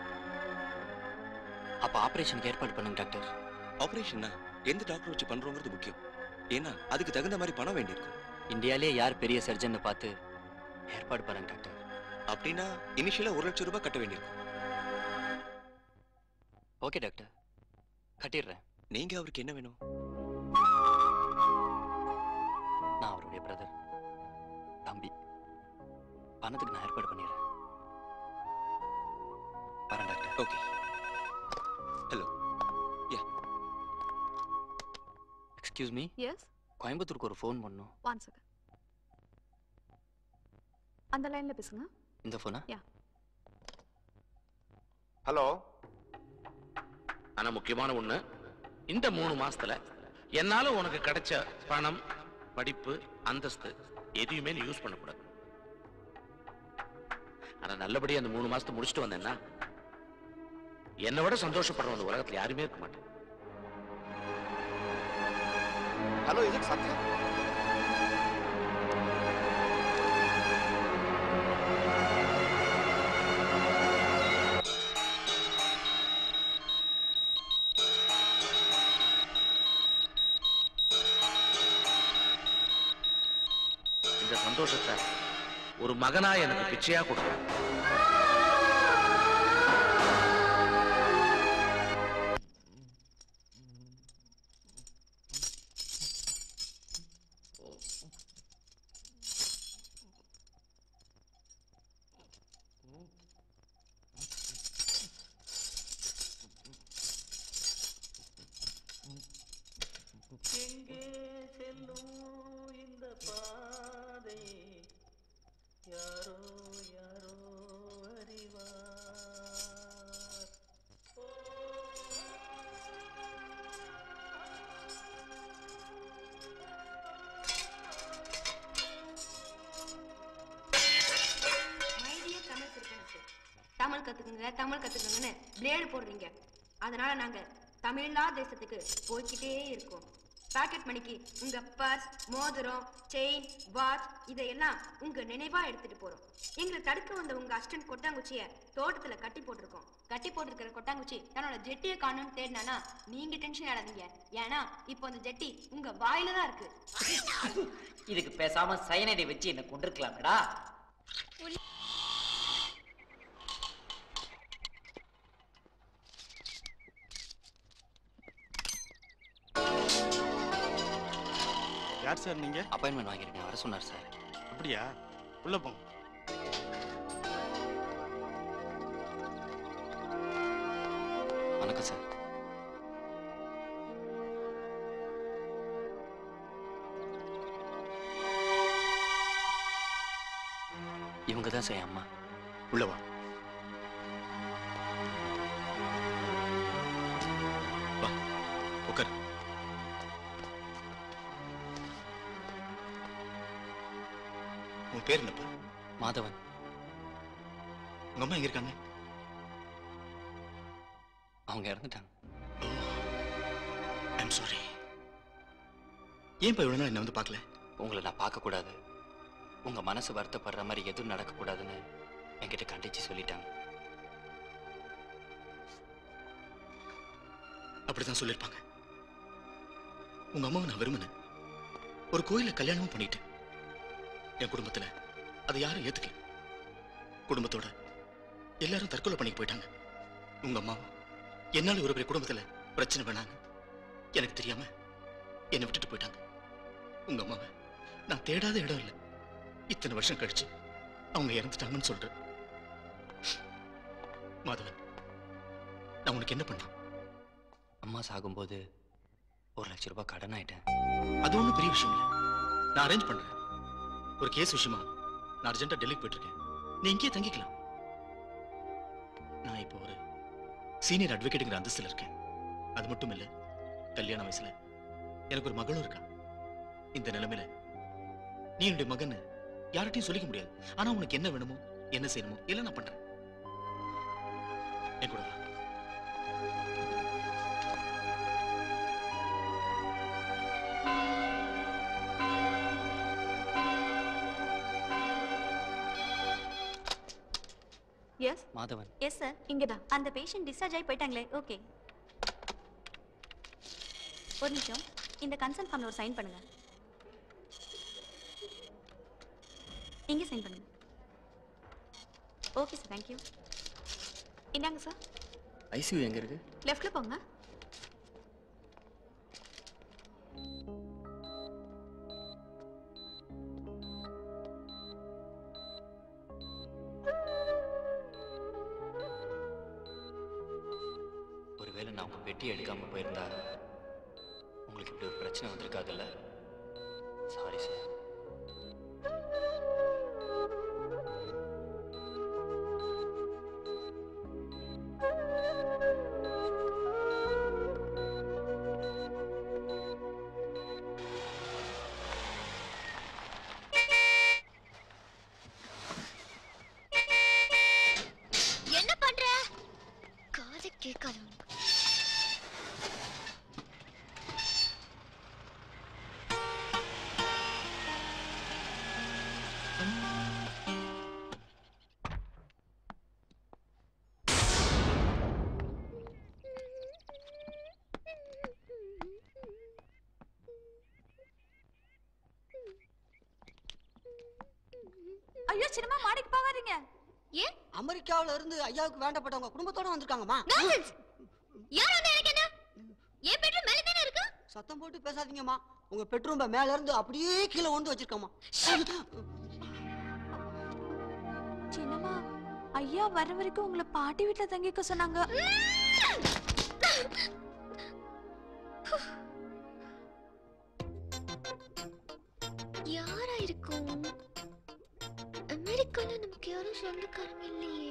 அப்ப ஆபரேஷனுக்கு ஏற்பாடு பண்ணுங்க டாக்டர். ஆபரேஷன்னா எந்த டாக்டர் வச்சு பண்றோங்கிறது முக்கியம். ஏன்னா அதுக்கு தகுந்த மாதிரி பணம் வேண்டியிருக்கும். இந்தியாலே யார் பெரிய சர்ஜன் பார்த்து ஏற்பாடு பண்ணுங்க டாக்டர். அப்படின்னா இனிஷியலா ஒரு லட்சம் ரூபாய் கட்ட வேண்டியிருக்கும். ஓகே டாக்டர், கட்டிடுறேன். நீங்க அவருக்கு என்ன வேணும்? நான் அவருடைய பிரதர், தம்பி. பணத்துக்கு நான் ஏற்பாடு பண்ணிடுறேன். வரேன் doctor. Okay. Hello. Yeah. Excuse me. Yes. கோயம்புத்தூருக்கு ஒரு ஃபோன் பண்ணும். One second. அந்த லைன்ல பேசுங்க. இந்த ஃபோனா? யா. ஹலோ. ஆனா முக்கியமான ஒண்ணு, இந்த மூணு மாசத்துல என்னால உனக்கு கிடைச்ச பணம், படிப்பு, அந்தஸ்து எதையுமே நீ யூஸ் பண்ணக்கூடாது. ஆனா நல்லபடியா அந்த மூணு மாசத்தை முடிச்சுட்டு வந்தேன்னா என்னை விட சந்தோஷப்படுற அந்த உலகத்துல யாருமே இருக்க மாட்டேன். ஹலோ, இது சத்யம். இந்த சந்தோஷத்தை ஒரு மகனா எனக்கு பிச்சையா கொடுக்கும். எங்கே செல்லும் இந்த பாதை யாரோ யாரோ அறிவார். மைடிய தமிழ் சிறுகணக்கு, தமிழ் கத்துக்குங்க தமிழ் கத்துக்குங்கன்னு பிளேடு போடுறீங்க. அதனால நாங்க தமிழ்லா தேசத்துக்கு போய்கிட்டே இருக்கோம். பாக்கெட் மணிக்கு உங்க பர்ஸ், மோதிரம், செயின், வாட்ச் இதையெல்லாம் உங்க நினைவா எடுத்துட்டு போறோம். எங்களை தடுக்க வந்த உங்க அசிஸ்டன்ட் கொட்டாங்குச்சிய தோட்டத்துல கட்டி போட்டிருக்கோம். கட்டி போட்டிருக்கிற கொட்டாங்குச்சி தன்னோட ஜெட்டியை காணும்னு தேடினானா நீங்க டென்ஷன் ஆடாதீங்க. ஏன்னா இப்போ அந்த ஜெட்டி உங்க வாயில தான் இருக்கு. இதுக்கு பேசாம சயனைடை வச்சு என்ன கொண்டிருக்கலாமேடா. யார் சார் நீங்க? அப்பாயின்மெண்ட் வாங்கிருக்கேன், வர சொன்னார் சார். அப்படியா? உள்ள போங்க. வணக்கம் சார். இவங்க தான் சார் அம்மா. உள்ள வா. வா உட்கார். உன் பேர் என்னப்பா? மாதவன். உங்க அம்மா எங்க இருக்காங்க? அவங்க இறந்துட்டாங்க. I'm sorry. ஏன் இப்ப இவ்வளவு நாள் என்ன வந்து பார்க்கல? உங்களை நான் பார்க்க கூடாது, உங்க மனசு வருத்தப்படுற மாதிரி எதுவும் நடக்க கூடாதுன்னு என்கிட்ட கண்டிச்சு சொல்லிட்டாங்க. அப்படிதான் சொல்லிருப்பாங்க. உங்க அம்மாவை நான் விரும்பினேன். ஒரு கோயில கல்யாணமும் பண்ணிட்டேன். என் குடும்பத்துல அதை யாரும் ஏத்துக்கல. குடும்பத்தோட எல்லாரும் தற்கொலை பண்ணி போயிட்டாங்க. உங்க அம்மாவும் என்னால ஒரு பெரிய குடும்பத்துல பிரச்சனை வேணாங்க எனக்கு தெரியாம என்னை விட்டுட்டு போயிட்டாங்க. உங்க அம்மாவை நான் தேடாத இடம் இல்லை. இத்தனை வருஷம் கழிச்சு அவங்க இறந்துட்டாங்கன்னு சொல்றேன். மாதவன், நான் உனக்கு என்ன பண்ணேன்? அம்மா சாகும்போது ஒரு லட்சம் ரூபாய் கடன் ஆயிட்டேன். அது ஒன்றும் பெரிய விஷயம் இல்லை. நான் அரேஞ்ச் பண்றேன். ஒரு கேஸ் விஷயமா நான் அர்ஜென்ட்டா டெல்லிக்கு போயிட்டு இருக்கேன். நீ இங்கேயே தங்கிக்கலாம். நான் இப்போ ஒரு சீனியர் அட்வொகேட்டுங்கிற அந்தஸ்தில் இருக்கேன். அது மட்டும் இல்லை, கல்யாண வயசுல எனக்கு ஒரு மகளும் இருக்கா. இந்த நிலைமையில நீ என்னுடைய மகன் யார்கிட்டையும் சொல்லிக்க முடியாது. ஆனா உனக்கு என்ன வேணுமோ என்ன செய்யணுமோ எல்லாம் நான் பண்றேன். என் கூட வா. எஸ் மாதவன். எஸ் சார், இங்க தான். அந்த பேஷண்ட் டிஸ்சார்ஜ் ஆகி போயிட்டாங்களே. ஓகே, ஒரு நிமிஷம். இந்த கன்சர்ன் ஃபார்ம்ல ஒரு சைன் பண்ணுங்க. இங்க சைன் பண்ணுங்க. Okay sir, thank you. இந்தாங்க சார். ஐசியூ எங்க இருக்கு? லெஃப்ட்ல போங்க. ஒருவேளை நான் உங்க பெட்டி எடுக்காம போயிருந்தா உங்களுக்கு இப்படி ஒரு பிரச்சனை வந்திருக்காதுல்ல? Sorry sir. என்ன பண்ற? காது கேட்காது. ஐயோ சின்னம்மா, மாடிக்கு போகாதீங்க. ஏன்? அமெரிக்காவுல இருந்து ஐயாவுக்கு வேண்டப்பட்டவங்க குடும்பத்தோட வந்திருக்காங்கம்மா. யார் வந்தா எனக்கு என்ன? ஏன் பெட்ரூம் மேல தானே இருக்கு. சத்தம் போட்டு பேசாதீங்கம்மா. உங்க பெட்ரூம் மேல இருந்து அப்படியே கீழே வந்து வச்சிருக்கோம்மா. சின்னம்மா, ஐயா வர வரைக்கும் உங்களை பாட்டி வீட்டுல தங்கிக்க சொன்னாங்க. யாரா இருக்கும்? அமெரிக்கால நமக்கு யாரும் சொந்தக்காரங்க இல்லையே.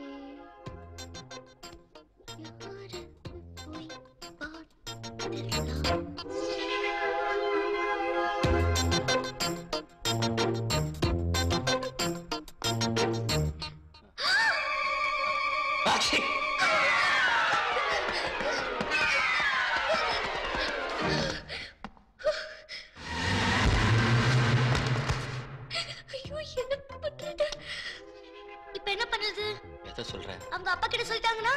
யாரு போய் பார்த்திடலாம். இப்போ என்ன பண்றது? எதை சொல்ற? அவங்க அப்பா கிட்ட சொல்லிட்டாங்கன்னா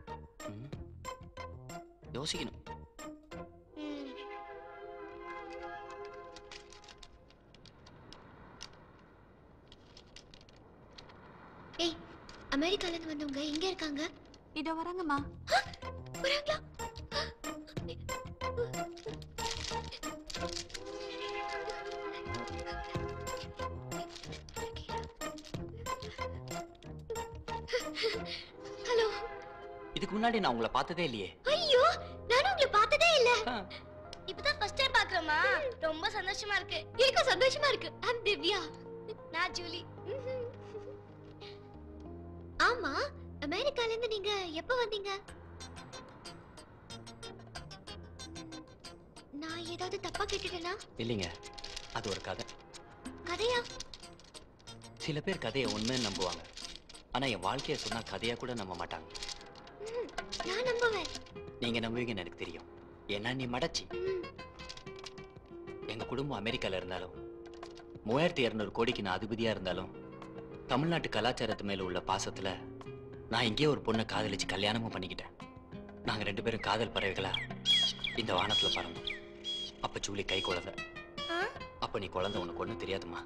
யோசிக்கணும். ஏய், அமெரிக்கால இருந்து வந்தவங்க எங்க இருக்காங்க? இதோ வராங்கம்மா. வராங்களா? ஹலோ. இதுக்கு முன்னாடி நான் உங்களை பார்த்ததே இல்லையே. ஐயோ, நானும் உங்களை பார்த்ததே இல்ல. இப்பதான் ஃபர்ஸ்ட் டைம் பார்க்கறோமா? ரொம்ப சந்தோஷமா இருக்கு. எனக்கு சந்தோஷமா இருக்கு. I'm திவ்யா. நான் ஜூலி. ஆமா, அமெரிக்கால இருந்து நீங்க எப்ப வந்தீங்க? நான் ஏதாவது தப்பா கேட்டுட்டேனா? இல்லைங்க, அது ஒரு கதை. கதையா? சில பேர் கதையை உண்மைன்னு நம்புவாங்க, ஆனா என் வாழ்க்கையை சொன்னா கதையா கூட நம்ப மாட்டாங்க. நான் நம்புவேன். நீங்க நம்புவீங்கன்னு எனக்கு தெரியும். ஏன்னா நீ மடச்சி. எங்க குடும்பம் அமெரிக்கால இருந்தாலும் மூவாயிரத்தி இருநூறு கோடிக்கு நான் அதிபதியா இருந்தாலும் தமிழ்நாட்டு கலாச்சாரத்து மேல உள்ள பாசத்துல நான் இங்கே ஒரு பொண்ணை காதலிச்சு கல்யாணமும் பண்ணிக்கிட்டேன். நாங்க ரெண்டு பேரும் காதல் பறவைகளா இந்த வானத்துல பறந்தோம். அப்ப ஜூலி கை குழந்தை. அப்ப நீ குழந்தை உனக்கு ஒண்ணு தெரியாதுமா.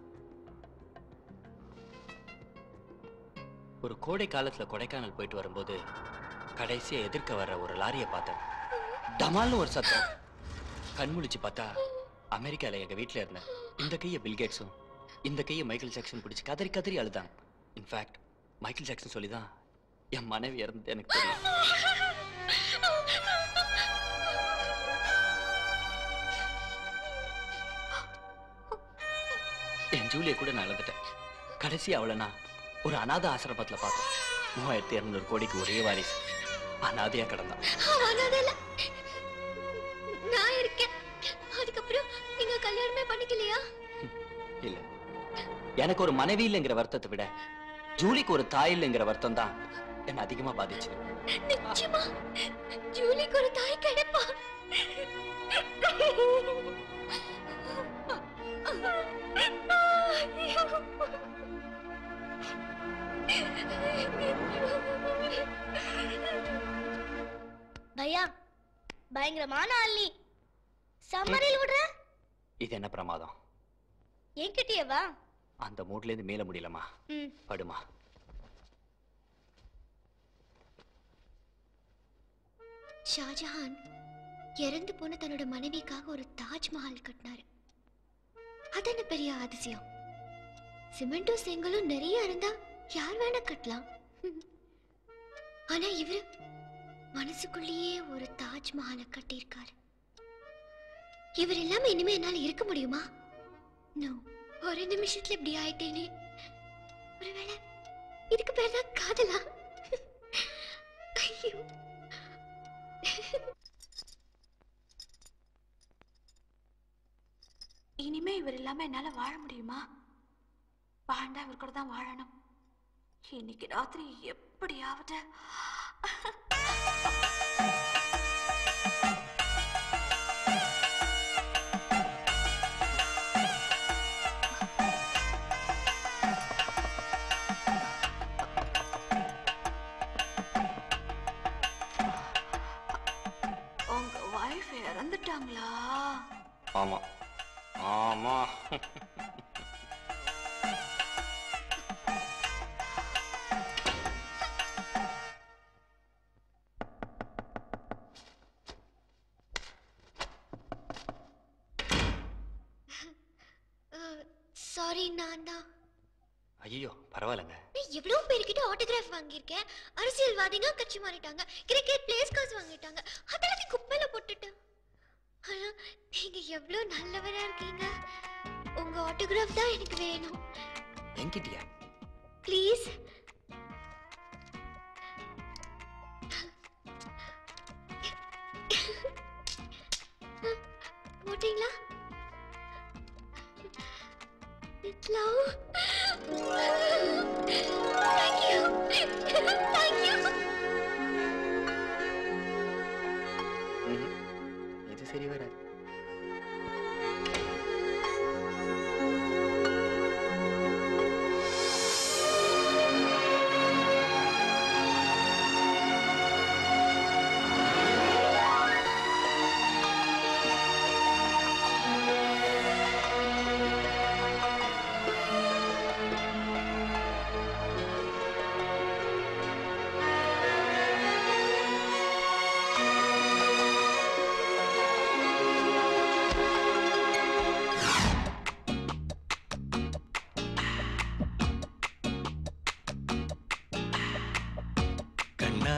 ஒரு கோடை காலத்துல கொடைக்கானல் போயிட்டு வரும்போது கடைசியா எதிர்க்க வர்ற ஒரு லாரியை பார்த்தேன். டமால்னு ஒரு சத்தம். கண்முழிச்சு பார்த்தா அமெரிக்கால எங்க வீட்டுல இருந்தேன். இந்த கையை பில்கேட்ஸும் இந்த கையை மைக்கேல் ஜாக்சன் பிடிச்சு கதறி கதறி அழுதாங்க. இன்ஃபேக்ட் மைக்கேல் ஜாக்சன் சொல்லிதான் என் மனைவி இறந்தது எனக்கு தெரியும். என் ஜூலியை கூட நான் அழுதுட்டேன். கடைசி அவளை நான் ஒரு அநாத ஆசிரமத்துல பார்த்தேன். மூவாயிரத்தி இருநூறு கோடிக்கு ஒரே வாரிசு அநாதையா கிடந்தான். நான் இருக்கேன். அதுக்கப்புறம் நீங்க கல்யாணமே பண்ணிக்கலையா? இல்ல, எனக்கு ஒரு மனைவி இல்லைங்கிற வருத்தத்தை விட ஜூலிக்கு ஒரு தாய் இல்லைங்கிற வருத்தம் தான் என்ன அதிகமா பாதிச்சு. நிச்சயமா ஜூலிக்கு ஒரு தாய் கிடைப்பா. பையா, பயங்கரமான அள்ளி சம்மரில் விடுற. இது என்ன பிரமாதம்? என்கிட்டயே வா. அந்த மூட்ல இருந்து மேல முடியலமா. படுமா. ஷாஜஹான் இறந்து போன தன்னோட மனைவிக்காக ஒரு தாஜ்மஹால் கட்டினாரு. அது என்ன பெரிய அதிசயம். சிமெண்டும் செங்கலும் நிறைய இருந்தா யார் வேணா கட்டலாம். ஆனா இவரு மனசுக்குள்ளேயே ஒரு தாஜ்மஹாலை கட்டியிருக்காரு. இவர் இல்லாம இனிமே என்னால இருக்க முடியுமா? நோ. ஒரு நிமிஷத்துல இப்படி ஆயிட்டேனே. ஒருவேளை இதுக்கு பேர்தான் காதலா? ஐயோ. இனிமே இவர் இல்லாம என்னால வாழ முடியுமா? வாழ்ந்தா இவர் கூட தான் வாழணும். இன்னைக்கு ராத்திரி எப்படியாவது உங்க வைஃப் இறந்துட்டாங்களா? ஆமா ஆமா. சாரி, நான் தான். ஐயோ பரவாயில்லைங்க. எவ்வளவு பேர்கிட்ட ஆட்டோகிராஃப் வாங்கியிருக்கேன். அரசியல்வாதிங்க கட்சி மாறிட்டாங்க, கிரிக்கெட் பிளேயர்ஸ் காசு வாங்கிட்டாங்க, அதெல்லாம் குப்பையில போட்டுட்டேன். ஆனா நீங்க எவ்வளவு நல்லவரா இருக்கீங்க. உங்க ஆட்டோகிராஃப் தான் எனக்கு வேணும். என்கிட்டயா? ப்ளீஸ். போட்டீங்களா? It's love. Thank you. Thank you. இது சரி வராது.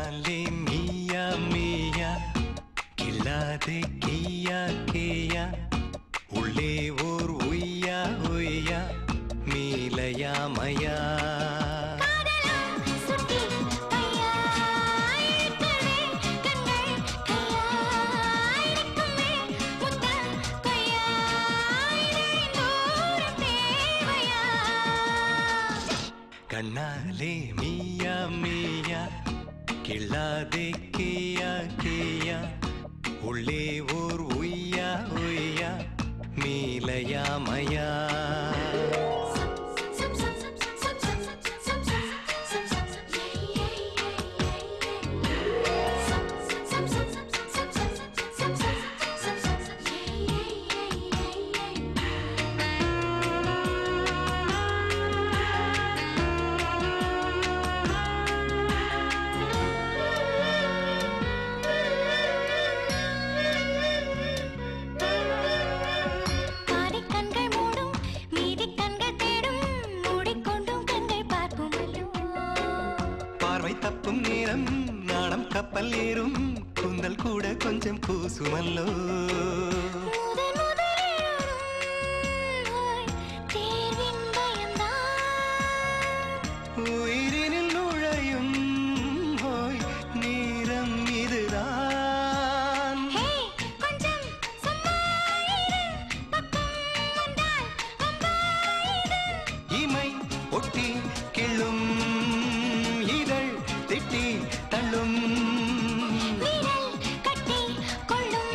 கண்ணாலே மியா மியா கில்லாதே கியா கியா உள்ளே ஓர் உய்யா உய்யா மீலையா மயா கண்ணாலே மியா மியா கில்லாதே கியா கியா உள்ளே ஓர் உய்யா உய்யா மீலையா மயா தப்பும் நேரம் நாணம் கப்பல் ஏறும் கூந்தல் கூட கொஞ்சம் கூசுமல்லோ உயிரினில் நுழையும் ஹோய் நேரம் இதுதான் இமை ஒட்டி கிள்ளும் திட்டி தள்ளும் கட்டி கொள்ளும்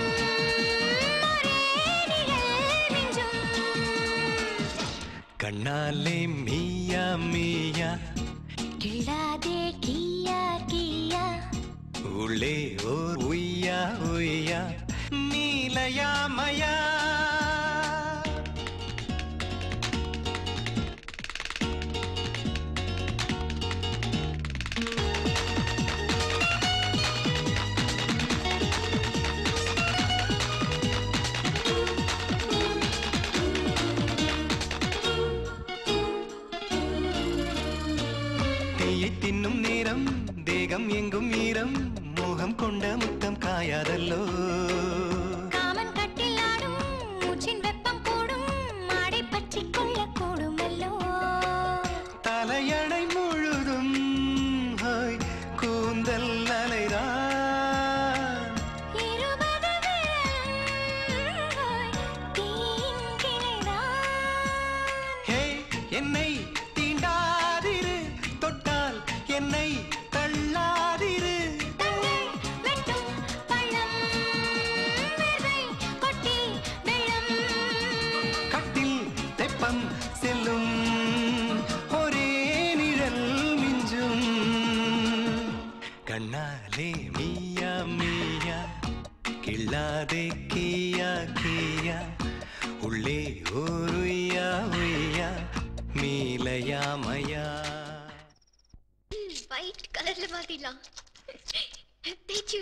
கண்ணாலே மியா மியா கில்லாதே கியா கியா உள்ளே ஓர் உய்யா உய்யா மீலையா மயா தின்னும் நேரம் தேகம் எங்கும் ஈரம் மோகம் கொண்ட முத்தம் காயாதல்லோ காமன் கட்டில் ஆடும் மூச்சின் வெப்பம் கூடும் மாடை பற்றி கொள்ள கூடுமல்லோ தலையணை முழுதும் ஹாய் கூந்தல் அலைதான் இருபது ஹே என்னை தீண்டாதிரு தொட்டால் என்னை தள்ளாதிரு வெட்டும் பள்ளம் வேர்வை கொட்டி வெள்ளம் கட்டில் தெப்பம் செல்லும் ஒரே நிழல் மிஞ்சும் கண்ணாலே மியா மியா கில்லாதே கியா கியா உள்ளே ஒரு உய்யா உய்யா மீலையா மயா ஒயிட் கலர்ல மாத்திடலாம் தேய்ச்சி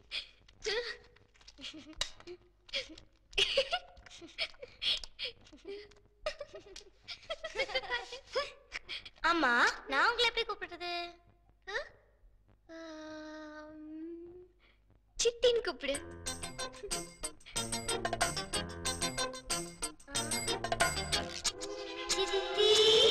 ஆமா நான் உங்களை எப்படி கூப்பிடுறது சித்தின்னு கூப்பிடு சித்தி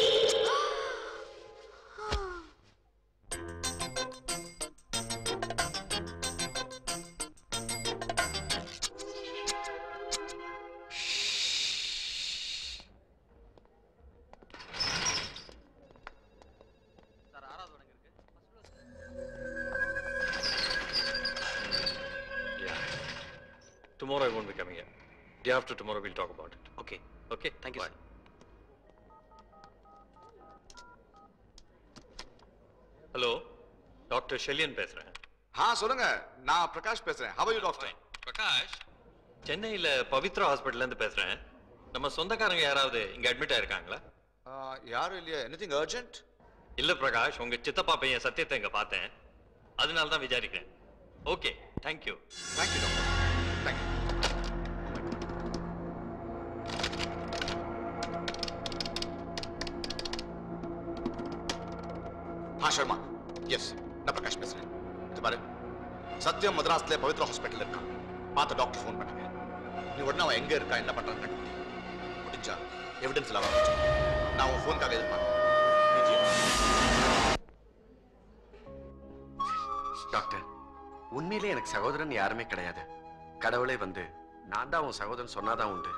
Tomorrow I won't be coming here. Day after tomorrow we'll talk about it. Okay. Okay. Thank you. Bye. Hello. Doctor Shelian பேசுறேன். हाँ சொல்லுங்க. நான் பிரகாஷ் பேசுறேன். How are you doctor? Prakash. சென்னையில பவித்ரா ஹாஸ்பிடல்ல இருந்து பேசுறேன். நம்ம சொந்தக்காரங்க யாராவது இங்க அட்மிட் ஆயிருக்காங்களா? யாரும் இல்லையா? Anything urgent? இல்ல பிரகாஷ், உங்க சித்தப்பா பையன் சத்யத்தை இங்க பார்த்தேன். அதனால தான் விசாரிக்கிறேன். Okay. Thank you. Thank you doctor. Thank you. हाँ शर्मा. Yes. நான் பிரகாஷ் பேசுறேன். பாரு, சத்யம் மദ്രാஸ்ல பவித்ரா ஹாஸ்பிட்டல் இருக்கான். பார்த்த டாக்டர் ஃபோன் பண்ணுங்க. நீ உடனே அவன் எங்க இருக்கா, என்ன பண்றான்னு கண்டுபிடி. முடிஞ்சா எவிடன்ஸ் எல்லாம் வர வச்சு நான் உன் ஃபோனுக்காக எதிர்பார்க்கிறேன். டாக்டர், உண்மையிலே எனக்கு சகோதரன் யாருமே கிடையாது. கடவுளே வந்து நான் தான் உன் சகோதரன் சொன்னாதான் உண்டு.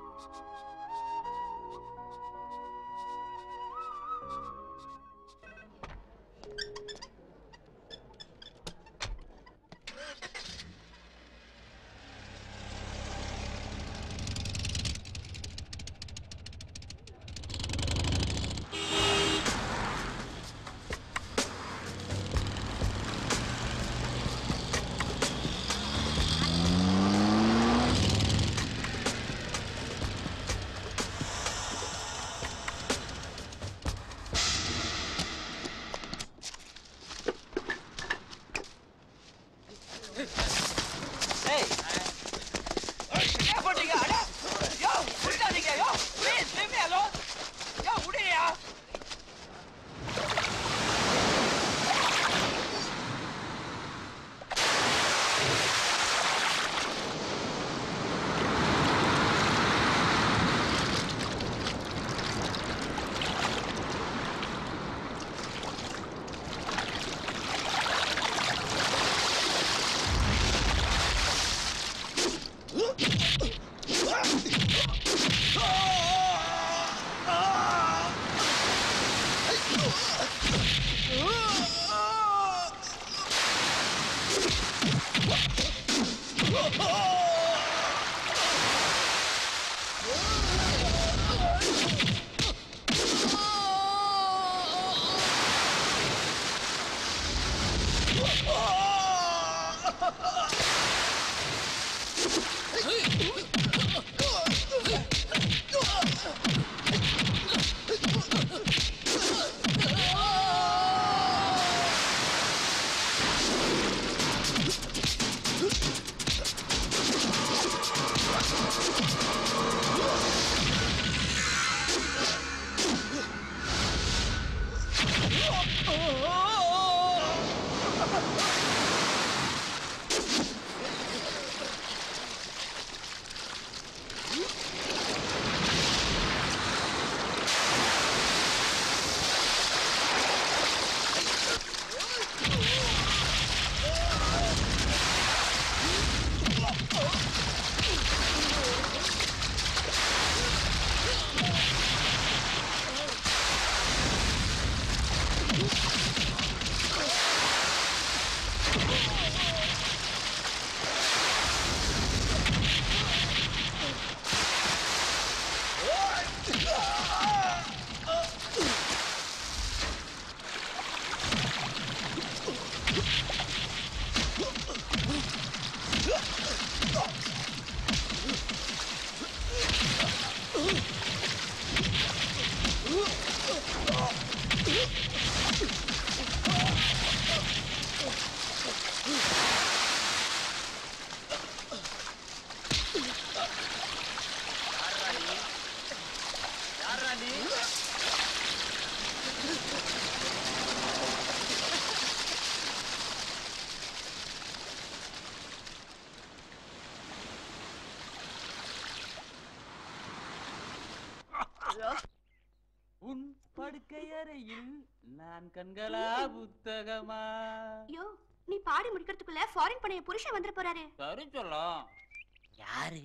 உன் படுக்கையறையில் நான் கண்களா புத்தகமா. யோ, நீ பாடி முடிக்கிறதுக்குள்ள ஃபாரின் பணைய புருஷன் வந்துட போறாரு. சரி சொல்லும். யாரு?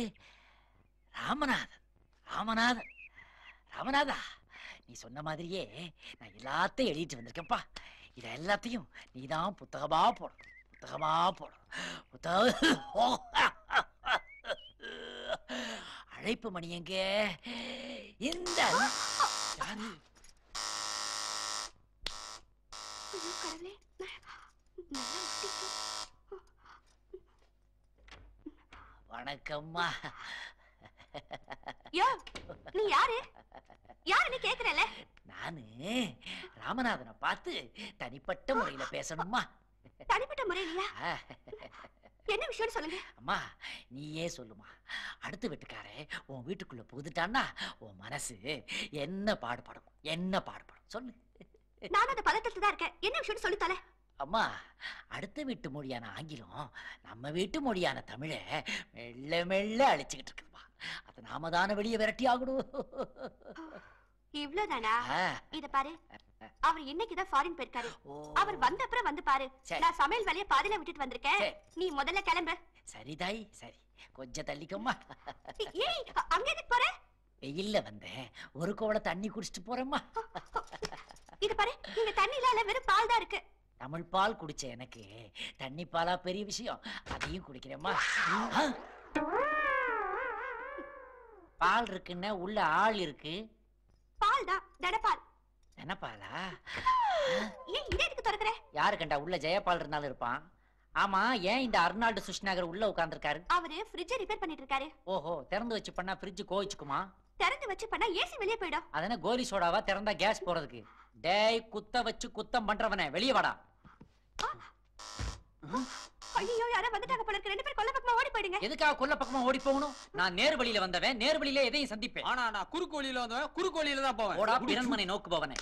ராமநாதன். ராமநாதன் ராமநாதா, நீ சொன்ன மாதிரியே நான் எல்லாத்தையும் எழுதிட்டு வந்திருக்கேன்ப்பா. இத எல்லாத்தையும் நீதான் புத்தகமா போடணும். புத்தகமா போடணும். புத்தகம். அழைப்பு மணி எங்க? இந்த யாரு? வணக்கம்மா. யோ, நீ யாரு? யாருன்னு கேக்குறல? நானு ராமநாதனை பார்த்து தனிப்பட்ட முறையில பேசணுமா? தனிப்பட்ட முறையிலயா? என்ன விஷயம் சொல்லுங்க. அம்மா, நீயே சொல்லுமா. அடுத்த வீட்டுக்காரே உன் வீட்டுக்குள்ள புகுந்துட்டான்னா உன் மனசு என்ன பாடுபடும்? என்ன பாடுபடும் சொல்லு. நான் அந்த பதட்டத்துல தான் இருக்கேன். என்ன விஷயம் சொல்லி தல. அம்மா அடுத்த வீட்டு மொழியான ஆங்கிலம் நம்ம வீட்டு மொழியான தமிழை மெல்ல மெல்ல அழிச்சுக்கிட்டு இருக்குப்பா. அதை நாம தானே வெளியே விரட்டி ஆகணும். இவ்வளவுதானா? இத பாரு, அவர் இன்னைக்குதான் ஃபாரின் போயிருக்காரு. அவர் வந்த அப்புறம் வந்து பாரு. நான் சமையல் வேலையை பாதியில விட்டுட்டு வந்திருக்கேன். நீ முதல்ல கிளம்பு. சரி தாய், சரி கொஞ்சம் தள்ளிக்கம்மா. ஏய், அங்க எதுக்கு போற? வெயில்ல வந்தேன், ஒரு கோவள தண்ணி குடிச்சிட்டு போறேம்மா. இது பாரு, இங்க தண்ணில இல்ல, வெறும் பால் தான் இருக்கு. தமிழ் பால் குடிச்ச எனக்கு தண்ணி பாலா பெரிய விஷயம், அதையும் குடிக்கிறேம்மா. பால் இருக்குன்னா உள்ள ஆள் இருக்கு. பால் தான், தடபால். தனபாலா? ஏன் இத எதுக்கு திறக்கற? யாரு கண்டா உள்ள ஜெயபால் இருந்தாலும் இருப்பான். ஆமா, ஏன் இந்த அர்னால்டு சுஷ்நாகர் உள்ள உட்கார்ந்திருக்காரு? அவரு ஃப்ரிட்ஜ் ரிப்பேர் பண்ணிட்டு இருக்காரு. ஓஹோ, திறந்து வச்சு பண்ணா ஃப்ரிட்ஜ் கோவிச்சுக்குமா? திறந்து வச்சு பண்ணா ஏசி வெளியே போய்டும். அதன கோலி சோடாவா திறந்தா கேஸ் போறதுக்கு? டேய், குத்த வச்சு குத்தம் பண்றவனே வெளிய வாடா. ஐயோ, யாரோ வந்துட்டாங்க போல இருக்கு. ரெண்டு பேரும் கொல்ல பக்கமா ஓடி போயிடுங்க. எதுக்காக கொல்ல பக்கமா ஓடி போகணும்? நான் நேர் வழியில வந்தவன், நேர் வழியில எதையும் சந்திப்பேன். ஆனா நான் குறுக்கு வழியில வந்தவன், குறுக்கு வழியில தான் போவேன். ஓடா பிறன்மனை நோக்குபவனே.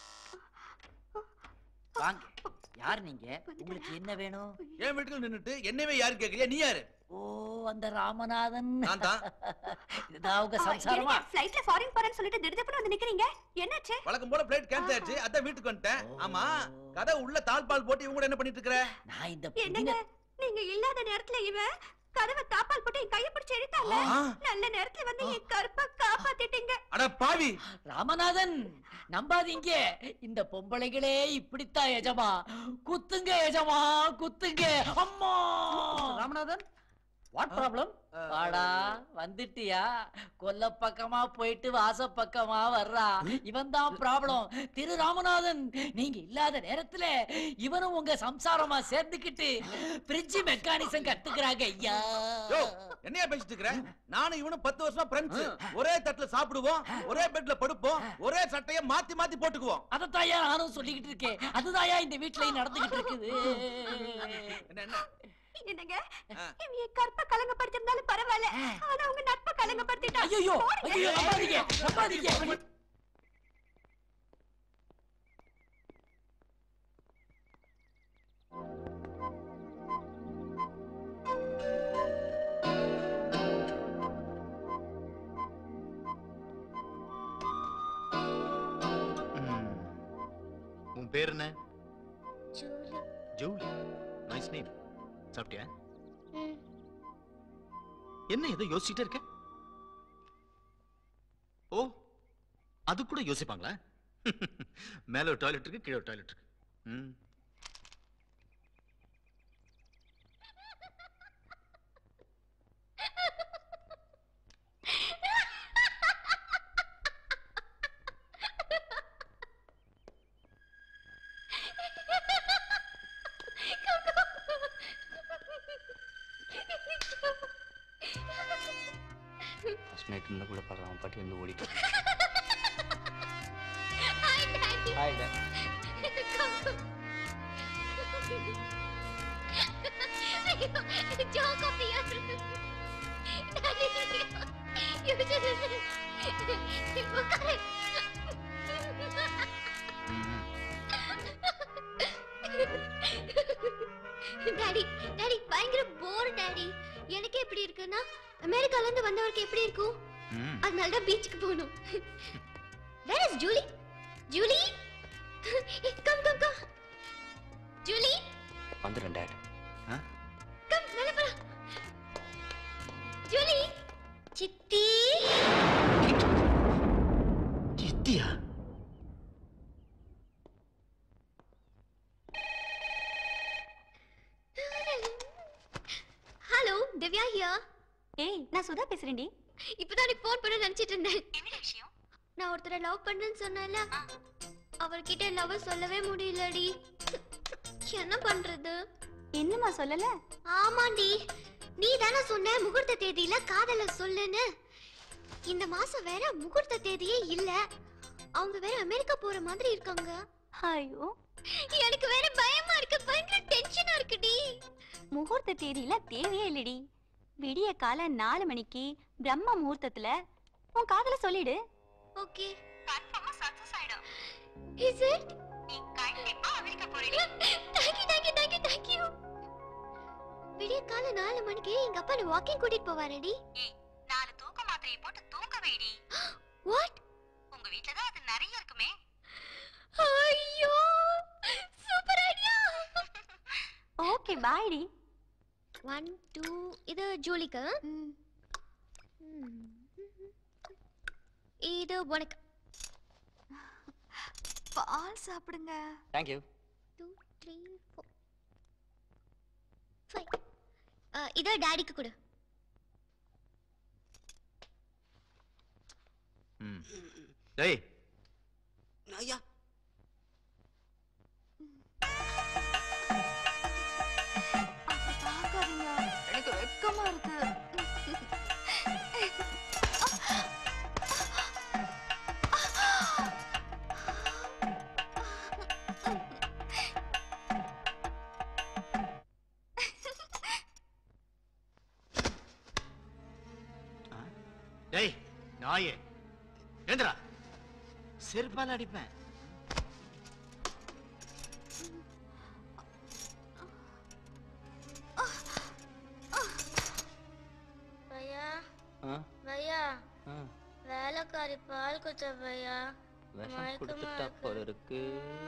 வாங்க, யார் நீங்க? உங்களுக்கு என்ன வேணும்? ஏன் வீட்டுக்கு நின்னுட்டு என்னவே யாரு கேக்குறியா? நீ யாரு? ஓ, அந்த ராமநாதன். நான் தான். இதுதான் உங்க சம்சாரமா? ஃளைட்ல ஃபாரின் போறேன்னு சொல்லிட்டு திடுதிப்புன்னு வந்து நிக்கிறீங்க. என்னாச்சு? வழக்கம் போல ஃளைட் கேன்சல் ஆச்சு, அதான் வீட்டுக்கு வந்துட்டேன். ஆமா, கதை உள்ள தாழ்பால் போட்டு இவங்க கூட என்ன பண்ணிட்டு இருக்கற? நான் இந்த என்னங்க, நீங்க இல்லாத நேரத்துல இவன் கதவை தாப்பால் போட்டு என் கையை பிடிச்சு இழுத்தால. நல்ல நேரத்துல வந்து என் கருப்பை காப்பாத்திட்டீங்க. அட பாவி! ராமநாதன், நம்பாதீங்க, இந்த பொம்பளைகளே இப்படித்தான் எஜமா. குத்துங்க எஜமா, குத்துங்க. அம்மா! Ramanathan, what problem? வாடா, வந்துட்டியா? கொல்ல பக்கமா போயிட்டு வாச பக்கமா வர்றா. இவன் தான் ப்ராப்ளம். திரு ராமநாதன், நீங்க இல்லாத நேரத்துல இவனும் உங்க சம்சாரமா சேர்ந்துக்கிட்டு பிரிட்ஜ் மெக்கானிசம் கத்துக்கிறாங்க. ஐயா, என்னையா பேசிட்டு இருக்கற? நானும் இவனும் பத்து வருஷமா ஃப்ரெண்ட்ஸ். ஒரே தட்டுல சாப்பிடுவோம், ஒரே பெட்ல படுப்போம், ஒரே சட்டைய மாத்தி மாத்தி போட்டுக்குவோம். அதத்தாயா நானும் சொல்லிக்கிட்டு இருக்கேன். அதுதாயா இந்த வீட்டுல நடந்துகிட்டு இருக்குது. என்ன என்ன என்னங்க, இவங்க கற்ப கலங்கப்படுத்திருந்தாலும் பரவாயில்ல, ஆனா உங்க நட்ப கலங்கப்படுத்திட்டா. ஐயோ ஐயோ, நம்பாதீங்க நம்பாதீங்க. உன் பேர் என்ன? ஜூலி. Julie, nice name. சாப்பிட்டியா? என்ன ஏதோ யோசிச்சுட்டே இருக்க? ஓ, அது கூட யோசிப்பாங்களா? மேல ஒரு டாய்லெட் இருக்கு, கீழே ஒரு டாய்லெட் இருக்கு. ம். நைட்டு கூட படுறான், பாட்டி வந்து ஓடிட்டு. Hi dad. Joke of the year. Daddy, you just உட்காரு. டாடி டாடி பயங்கர போர் டாடி. எனக்கு எப்படி இருக்குன்னா அமெரிக்கால இருந்து வந்தவருக்கு எப்படி இருக்கும்? அதனால தான் பீச்சுக்கு போகணும். Where is Julie? Julie? Come come come. Julie? வந்துறேன் டாட். Come, மேல போலாம். Julie? சித்தி? சித்தியா? Hello, Divya here. ஏய், நான் சுதா பேசுறேன்டி. இப்பதான் எனக்கு ஃபோன் பண்ண நினைச்சிட்டு இருந்தேன். என்ன விஷயம்? நான் ஒருத்தரை லவ் பண்ணேன்னு சொன்னேன்ல, அவர்கிட்ட லவ் சொல்லவே முடியலடி. என்ன பண்றது? என்னம்மா சொல்லல? ஆமாண்டி, நீ தானே சொன்ன முகூர்த்த தேதியில காதல சொல்லுன்னு. இந்த மாசம் வேற முகூர்த்த தேதியே இல்ல. அவங்க வேற அமெரிக்கா போற மாதிரி இருக்காங்க. ஐயோ, எனக்கு வேற பயமா இருக்கு, பயங்கர டென்ஷனா இருக்குடி. முகூர்த்த தேதியில தேவையே இல்லடி. விடிய கால நாலு மணிக்கு பிரம்ம முகூர்த்தத்துல உன் காதல சொல்லிடு. ஓகே, கன்ஃபார்மா சக்சஸ் ஆயிடும். Is it? நீ கண்டிப்பா அமெரிக்கா போறீங்க. Thank you விடிய கால நாலு மணிக்கு எங்க அப்பா வாக்கிங் கூட்டிட்டு போவாரடி. நாலு தூக்க மாத்திரையை போட்டு தூங்க வைடி. வாட்? உங்க வீட்ல தான் அது நிறைய இருக்குமே. ஐயோ சூப்பர் ஐடியா. ஓகே பாய் டி. ஒன் டூ இது ஜூலிக்கு. இது உனக்கு. பால் சாப்பிடுங்க. Thank you. Two three four five. இது டாடிக்கு கொடு. ம் டேய் ஐயா பாக்காதீங்க, எனக்கு வெக்கமா இருக்கு. டேய் நாயே ஏந்திரா, செருப்பால அடிப்பேன். பையா பையா வேலைக்காரி பால் குச்ச பையா. விஷம் கொடுத்துட்டா போல இருக்கு.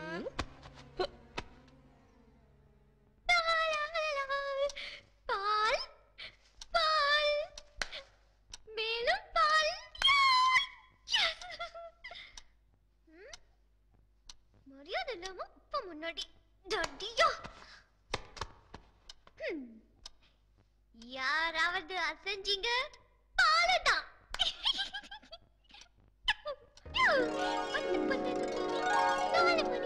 பால் பால் மேலும் பால். மரியாதை இல்லாம அப்பா முன்னாடி தடியா. யாராவது அசைஞ்சிங்க பாலதான். பத்து பன்னெண்டு நாலு மணி.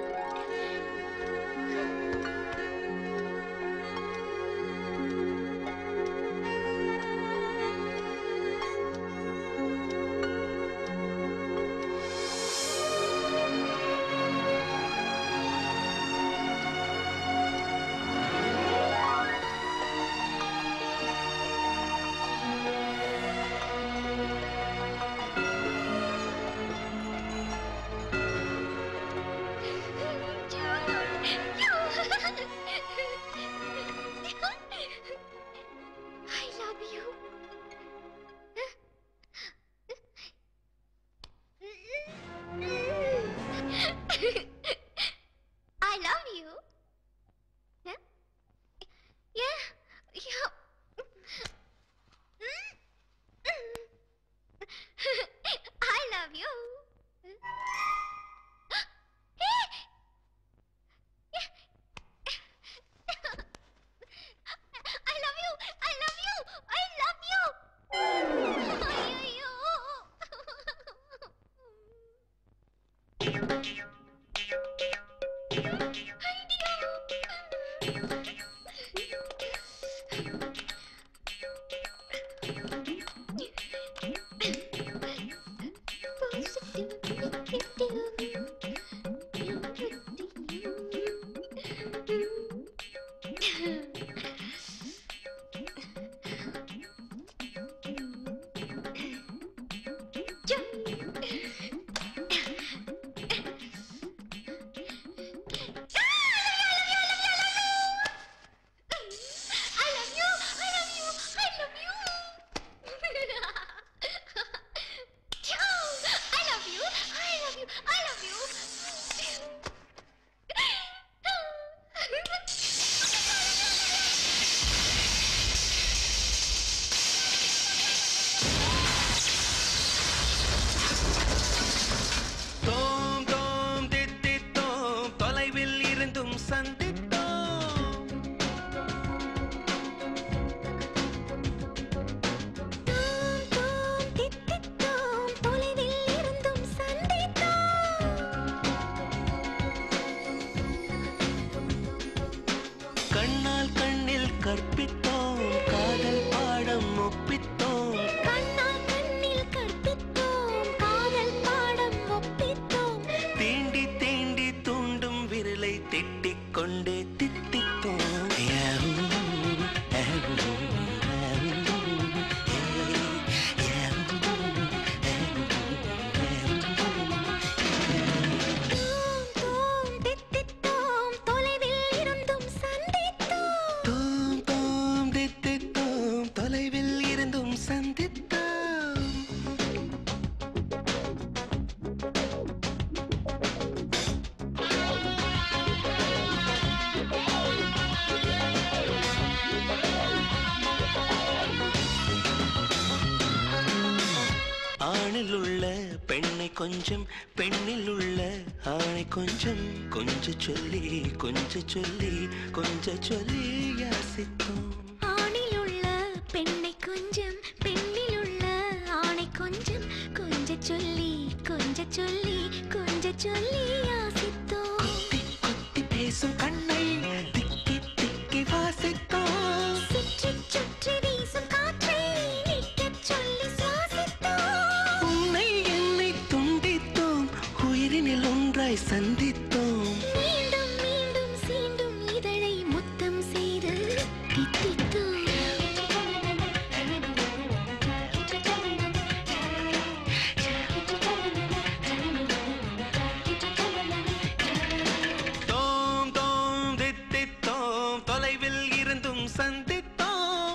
கற்பித்தோம் காதல் பாடம் ஒப்பித்தோம் கண்ணால் கண்ணில் கற்பித்தோம் காதல் பாடம் ஒப்பித்தோம் தீண்டி தீண்டி தூண்டும் விரலை திட்டிக் கொண்டே தித்தித்தோம் தொலைவில் இருந்தும் சந்தித்தோம் கொஞ்சம் பெண்ணில் உள்ள ஆணை கொஞ்சம் கொஞ்ச சொல்லி கொஞ்ச சொல்லி கொஞ்ச சொல்லி யாசித்தோம். ஆணில் உள்ள பெண்ணை கொஞ்சம் பெண்ணில் உள்ள ஆணை கொஞ்சம் கொஞ்ச சொல்லி கொஞ்ச சொல்லி கொஞ்ச சொல்லி யாசித்தோம். குத்தி குத்தி பேசும் கண்ணை திக்கி திக்கி வாசித்தோம். சுற்றி சுற்றி வீசும் காற்றை நிற்கச் சொல்லி சுவாசித்தோம். உன்னை என்னை துண்டித்தோம், உயிரினில் ஒன்றாய் சந்தித்தோம். மீண்டும் மீண்டும் சீண்டும் இதழை முத்தம் செய்து தித்தித்தோம். தோம் தோம் தித்தித்தோம், தொலைவில் இருந்தும் சந்தித்தோம்.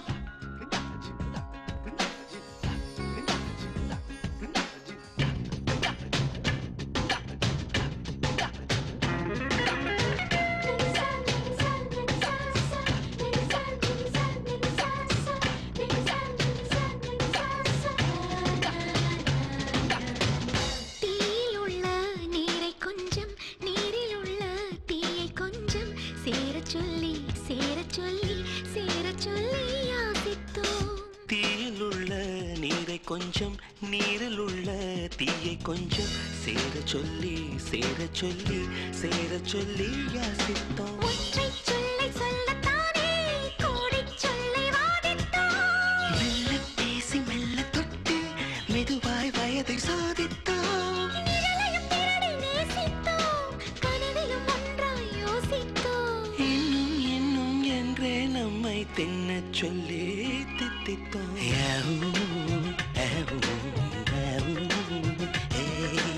தீயில் உள்ள நீரை கொஞ்சம் நீரில் உள்ள தீயை கொஞ்சம் சேரச் சொல்லி சேரச் சொல்லி சேரச் சொல்லி யாசித்தோம். தீயில் உள்ள நீரை கொஞ்சம் நீரில் உள்ள தீயை கொஞ்சம் சேர சொல்லி சேர சொல்லி சேர சொல்லி யாசித்தோம். ஒற்றைச் சொல்லை சொல்லத்தானே கோடிச் சொல்லை வாதித்தோம். மெல்ல பேசி மெல்ல தொட்டு மெதுவாய் வயதை சாதித்தோம். நிழலையும் திருடி நேசித்தோம். கனவிலும் ஒன்றாய் யோசித்தோம். இன்னும் இன்னும் என்றே நம்மை தின்னச் சொல்லி தித்தித்தோம். யாஹூ, யாஹூ, யாஹூ, ஏய்.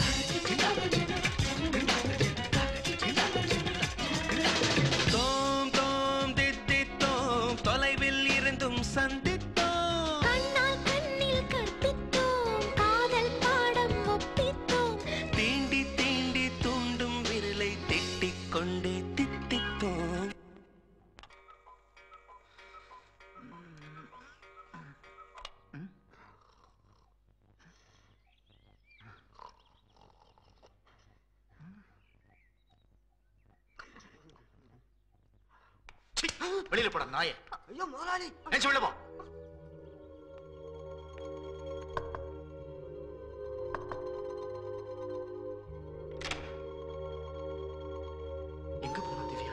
தோம் தோம் தித்தித்தோம், தொலைவில் இருந்தும் சந்தித்தோம். கண்ணால் கண்ணில் கற்பித்தோம். காதல் பாடம் ஒப்பித்தோம். தீண்டி தீண்டி தூண்டும் விரலை திட்டிக் கொண்டே தித்தித்தோம். வெளியில போட நாயே. ஐயோ முதலாளி, நினைச்சு வெளில போ. எங்க போனா திவ்யா?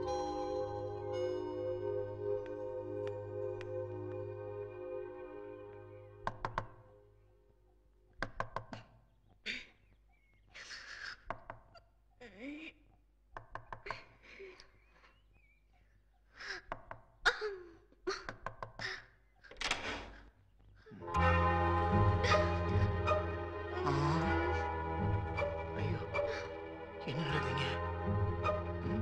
ஆ. ஐயோ, என்ன நடக்குதுங்க? ம்?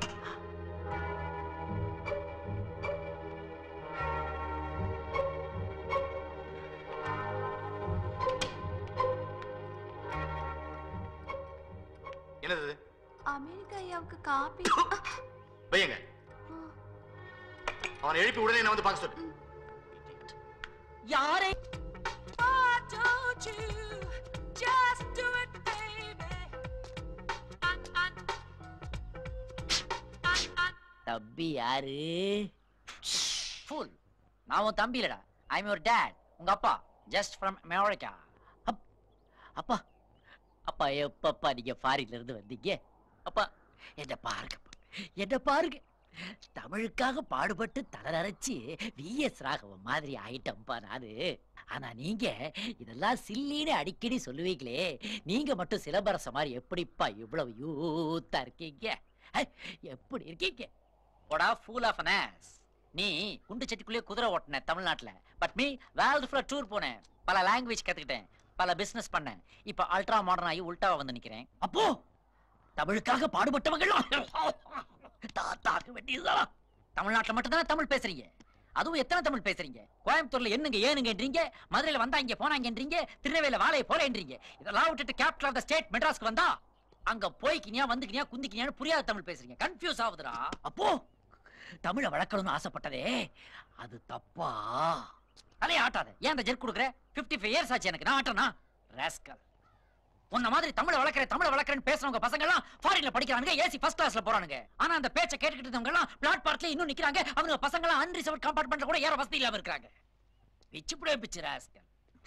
என்னது இது? அமெரிக்கா ஐயாவுக்கு காப்பி. பையங்க அவனை எழுப்பி உடனே என்ன வந்து பார்க்க சொல்லு. யாரை தம்பி யாரு? ஃபுல். நான் உன் தம்பி இல்லடா. I am your dad. உங்க அப்பா ஜஸ்ட் ஃப்ரம் அமெரிக்கா. அப்பா அப்பா எப்பப்பா நீங்க ஃபாரின்ல இருந்து வந்தீங்க? அப்பா என்ன பாருங்க, என்ன பாருங்க. தமிழுக்காக பாடுபட்டு தலரரைச்சு விஎஸ் ராகவன் மாதிரி ஆயிட்டம்பா நானு. ஆனா நீங்க இதெல்லாம் சில்லின்னு அடிக்கடி சொல்லுவீங்களே, நீங்க மட்டும் சிலம்பரச மாதிரி எப்படிப்பா இவ்வளவு யூத்தா இருக்கீங்க? எப்படி இருக்கீங்க? போடா ஃபூல் ஆஃப் an ass. நீ குண்டு சட்டிக்குள்ளே குதிரை ஓட்டின தமிழ்நாட்டுல. பட் மீ வேர்ல்டு ஃபுல்லா டூர் போனேன், பல லாங்குவேஜ் கத்துக்கிட்டேன், பல பிசினஸ் பண்ணேன். இப்ப அல்ட்ரா மாடர்ன் ஆகி உல்டாவா வந்து நிக்கிறேன். அப்போ தமிழுக்காக பாடுபட்டவங்களும் தாத்தாக்க வேண்டியதுதான். தமிழ்நாட்டுல மட்டும் தானே தமிழ் பேசுறீங்க. அதுவும் எத்தனை தமிழ் பேசுறீங்க? கோயம்புத்தூர்ல என்னங்க ஏனுங்கன்றீங்க, மதுரையில வந்தாங்க போனாங்கன்றீங்க, திருநெல்வேலியில வாழைய போறேன்றீங்க. இதெல்லாம் விட்டுட்டு கேபிட்டல் ஆஃப் த ஸ்டேட் மெட்ராஸ்க்கு வந்தா அங்க போய்க்கினியா வந்துக்கினியா குந்திக்கினியான்னு புரியாத தமிழ் பேசுறீங்க. கன்ஃபியூஸ் ஆகுதுடா. அப்போ தமிழை வளர்க்கணும்னு ஆசைப்பட்டதே அது தப்பா? அலைய ஆட்டாத. ஏன் அந்த ஜெர்க் கொடுக்குற? பிப்டி ஃபைவ் இயர்ஸ் ஆச்சு எனக்கு. நான் ஆட்டனா ராஸ்கல். உன்ன மாதிரி தமிழ வளர்க்கற தமிழ வளர்க்கறன்னு பேசுறவங்க பசங்க எல்லாம் ஃபாரின்ல படிக்கிறாங்க, ஏசி ஃபர்ஸ்ட் கிளாஸ்ல போறானுங்க. ஆனா அந்த பேச்சை கேட்டுக்கிட்டு இருந்தவங்க எல்லாம் பிளாட்பார்க்ல இன்னும் நிக்கிறாங்க. அவங்க பசங்க எல்லாம் அன்ரிசர்வ்ட் கம்பார்ட்மெண்ட்ல கூட ஏற வசதி இல்லாம இருக்காங்க. பிச்சுப்புடே பிச்சுராஸ்கல்.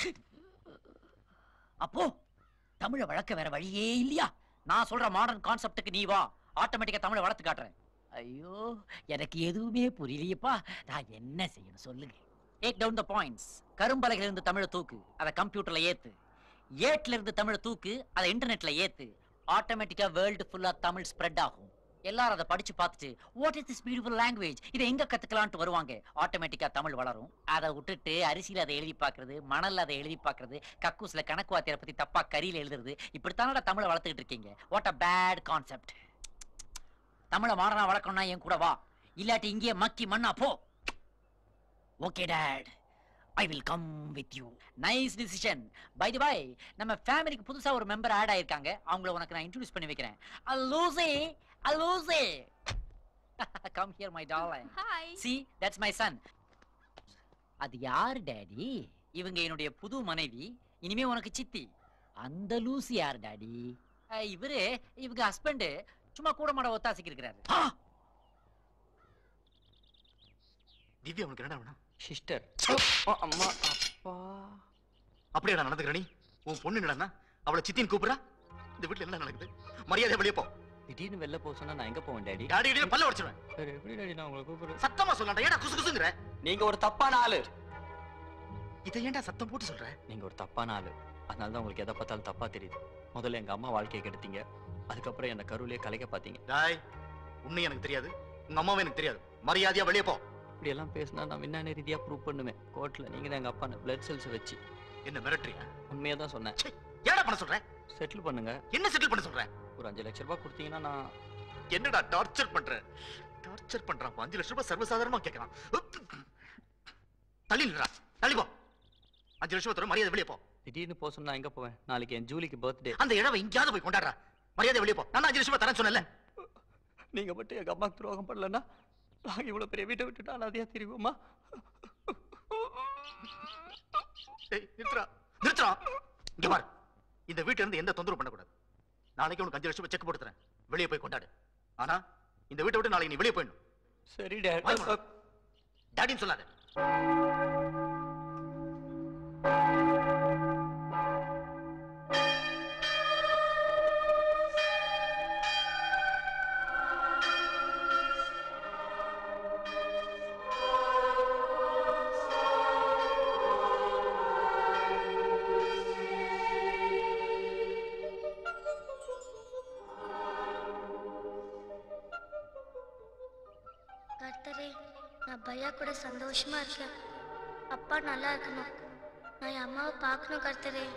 அப்போ தமிழ வளர்க்க வேற வழியே இல்லையா? நான் சொல்ற மாடர்ன் கான்செப்டுக்கு நீ வா, ஆட்டோமேட்டிக்கா தமிழ வளர்த்து காட்டுறேன். ஐயோ, எனக்கு எதுவுமே புரியலையப்பா. நான் என்ன செய்யணும் சொல்லுங்க. Take down the points. கரும்பலகையில இருந்து தமிழ தூக்கு, அதை கம்ப்யூட்டர்ல ஏத்து. ஏட்ல இருந்து தமிழ தூக்கு, அதை இன்டர்நெட்ல ஏத்து. ஆட்டோமேட்டிக்கா வேர்ல்டு ஃபுல்லா தமிழ் ஸ்ப்ரெட் ஆகும். எல்லாரும் அதை படிச்சு பார்த்துட்டு what is this beautiful language, இதை எங்க கத்துக்கலாம்னு வருவாங்க. ஆட்டோமேட்டிக்கா தமிழ் வளரும். அதை விட்டுட்டு அரிசியில அதை எழுதி பார்க்கறது, மணல்ல அதை எழுதி பார்க்கறது, கக்கூஸ்ல கணக்கு வாத்தியாரை பத்தி தப்பா கரியில எழுதுறது, இப்படித்தானடா தமிழை வளர்த்துக்கிட்டு இருக்கீங்க. What a bad concept. தமிழை மாடனா வளர்க்கணும்னா என் கூட வா, இல்லாட்டி இங்கே மக்கி மண்ணா போ. Okay dad, I will come with you. Nice decision. By the by, நம்ம ஃபேமிலிக்கு புதுசா ஒரு மெம்பர் ஆட் ஆயிருக்காங்க. அவங்கள உனக்கு நான் இன்ட்ரோடியூஸ் பண்ணி வைக்கிறேன். அலூசி அலூசி, come here my darling. Hi. See, that's my son. அது யார் டாடி? இவங்க என்னுடைய புது மனைவி, இனிமே உனக்கு சித்தி. அந்த லூசி யார் டாடி? இவரு இவங்க ஹஸ்பண்ட், சும்மா கூட மாட ஒத்தாசிக்கு இருக்கிறாரு. திவ்யா உனக்கு என்னடா வேணும்? சிஸ்டர். அம்மா அப்பா. அப்படியே நான் நடந்துக்கிறேன். நீ உன் பொண்ணு என்னடா அவளை சித்தின்னு கூப்பிடுறா? இந்த வீட்டுல என்ன நடக்குது? மரியாதை வெளியே போ. திடீர்னு வெளில போக சொன்னா நான் எங்க போவேன் டாடி? டாடி டாடி பல்ல உடைச்சிடுவேன். சரி, எப்படி டாடி நான் உங்களை கூப்பிடுறேன்? சத்தமா சொல்லடா, ஏன்டா குசு குசுங்கற? நீங்க ஒரு தப்பான ஆளு. இதை ஏன்டா சத்தம் போட்டு சொல்ற? நீங்க ஒரு தப்பான ஆளு, அதனால தான் உங்களுக்கு எதை பார்த்தாலும் தப்பா தெரியுது. முதல்ல எங்க அம்மா வாழ்க்கையை கெடுத்தீங்க, அதுக்கப்புறம் என்ன கருவிலே கலைக்க பாத்தீங்க. டாய், உன்னை எனக்கு தெரியாது, உங்க அம்மாவும் எனக்கு தெரியாது. மரியாதையா வெளியே போ. இப்படி எல்லாம் பேசினா நான் விஞ்ஞான ரீதியா ப்ரூவ் பண்ணுவேன் கோர்ட்ல. நீங்க தான் எங்க அப்பா பிளட் செல்ஸ் வச்சு. என்ன மிரட்டுறியா? உண்மையா தான் சொன்னேன். ஏடா பண்ண சொல்ற? செட்டில் பண்ணுங்க. என்ன செட்டில் பண்ண சொல்ற? ஒரு அஞ்சு லட்சம் ரூபாய் கொடுத்தீங்கன்னா நான். என்னடா டார்ச்சர் பண்ற? டார்ச்சர் பண்றான். அஞ்சு லட்சம் ரூபாய் சர்வசாதாரணமா கேட்கறான். தள்ளி நில்றா, தள்ளி போ. அஞ்சு லட்சம் ரூபாய் தர, மரியாதை வெளியே போ. திடீர்னு போக சொன்னா எங்க போவேன்? நாளைக்கு என் ஜூலிக்கு பர்த்டே. அந்த இடவை எங்கேயாவது போய் கொண்டாடுறா. மரியாதை வெளியே போ. நான் அஞ்சு லட்சம் ரூபாய் தரேன்னு சொன்னேன்ல. நீங்க மட்டும் எங்க அம்மாக்கு துரோகம் பண்ணலன்னா நாங்க இவ்வளவு பெரிய வீட்டை விட்டுட்டா அதையா தெரியுமா? நிறுத்துறா, நிறுத்துறா. இங்க பாரு, இந்த வீட்டுல இருந்து எந்த தொந்தரவு பண்ணக்கூடாது. நாளைக்கு உனக்கு அஞ்சு லட்சம் ரூபாய் செக் போட்டு தரேன். வெளியே போய் கொண்டாடு. ஆனா இந்த வீட்டை விட்டு நாளைக்கு நீ வெளியே போயிடணும். சரி டாடி. டாடின்னு சொல்லாத. கர்த்தரே, நான் பையா கூட சந்தோஷமா இருக்கேன். அப்பா நல்லா இருக்கணும். நான் என் அம்மாவை பார்க்கணும் கர்த்தரே.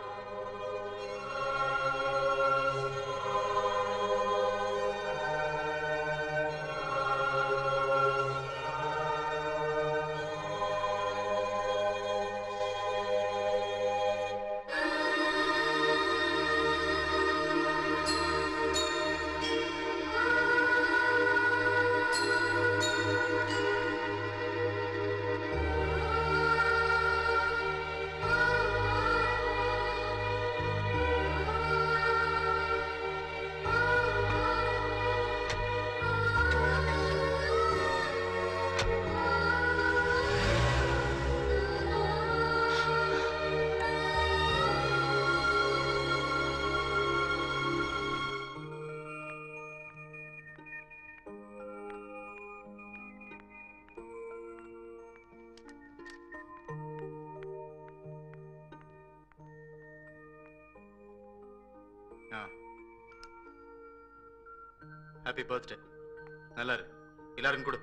Happy birthday. நல்லா இரு. எல்லாரும் கொடு.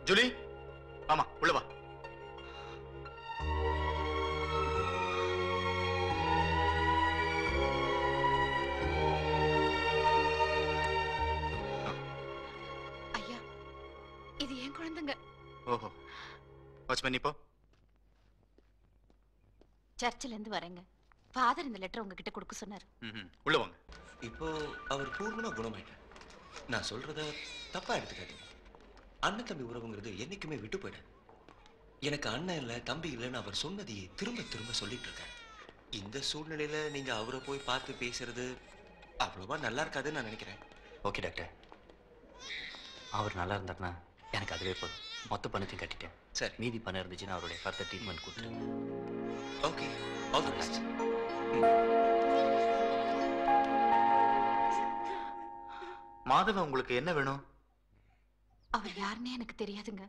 ஜூலி ஆமா உள்ள வா. ஐயா இது என் குழந்தைங்க. ஓஹோ வாட்ச்மேன் இப்போ சர்ச்சில இருந்து வரேங்க. ஃபாதர் இந்த லெட்டர் உங்ககிட்ட கொடுக்க சொன்னாரு. உள்ள வாங்க. இப்போ அவர் பூர்ணமா குணமாயிட்டார். நான் சொல்றத தப்பா எடுத்துக்காதீங்க. அண்ணன் தம்பி உறவுங்கிறது என்னைக்குமே விட்டு போயிட. எனக்கு அண்ணன் இல்லை தம்பி இல்லைன்னு அவர் சொன்னதையே திரும்ப திரும்ப சொல்லிட்டு இருக்கேன். இந்த சூழ்நிலையில நீங்க அவரை போய் பார்த்து பேசுறது அவ்வளவா நல்லா இருக்காதுன்னு நான் நினைக்கிறேன். ஓகே டாக்டர், அவர் நல்லா இருந்தார்னா எனக்கு அதுவே போதும். மொத்த பணத்தையும் கட்டிட்டேன். சரி, மீதி பணம் இருந்துச்சுன்னா அவருடைய ஃபர்தர் ட்ரீட்மெண்ட் கொடுத்துருங்க. Okay, all the best. Madhavan உங்களுக்கு என்ன வேணும்? அவர் யாருன்னே எனக்கு தெரியாதுங்க.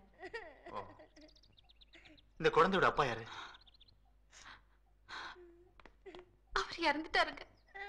இந்த குழந்தையோட அப்பா யாரு? அவர் இறந்துட்டாருங்க.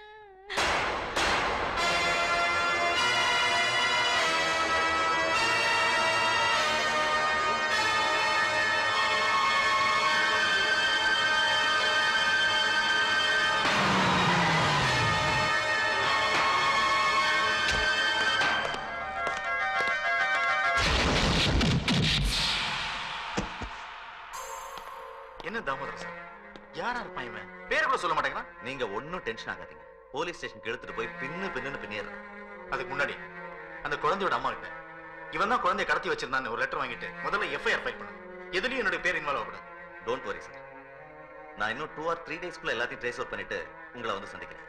என்ன தாமோதர் சார், யாரா இருப்பான் இவன்? பேரை கூட சொல்ல மாட்டேங்கிறான். நீங்க ஒன்னும் டென்ஷன் ஆகாதீங்க. போலீஸ் ஸ்டேஷனுக்கு எடுத்துட்டு போய் பின்னு பின்னு பின்னிடுறேன். அதுக்கு முன்னாடி அந்த குழந்தையோட அம்மா கிட்ட இவன் தான் குழந்தைய கடத்தி வச்சிருந்தான்னு ஒரு லெட்டர் வாங்கிட்டு முதல்ல எஃப்ஐஆர் ஃபைல் பண்ணு. எதுலயும் என்னுடைய பேர் இன்வால்வ் ஆகக்கூடாது. டோன்ட் வரி சார், நான் இன்னும் டூ ஆர் த்ரீ டேஸ்க்குள்ள எல்லாத்தையும் ட்ரேஸ் அவுட் பண்ணிட்டு உங்களை வந்து சந்திக்கிறேன்.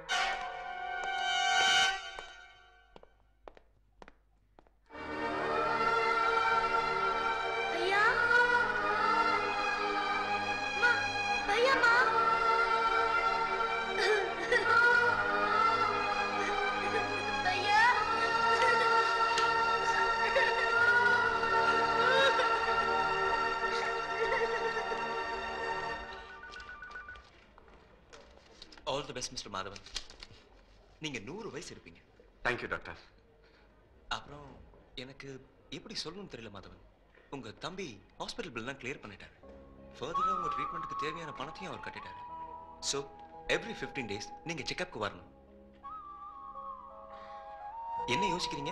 All the best mister Madhavan. நீங்க நூறு வயசு இருப்பீங்க. Thank you doctor. அப்புறம் எனக்கு எப்படி சொல்லணும்னு தெரியல மாதவன். உங்க தம்பி ஹாஸ்பிட்டல் பில்லாம் கிளியர் பண்ணிட்டாரு. ஃபர்தரா உங்க ட்ரீட்மெண்ட்டுக்கு தேவையான பணத்தையும் அவர் கட்டிட்டாரு. ஸோ எவ்ரி ஃபிஃப்டீன் டேஸ் நீங்க செக்அப்க்கு வரணும். என்ன யோசிக்கிறீங்க?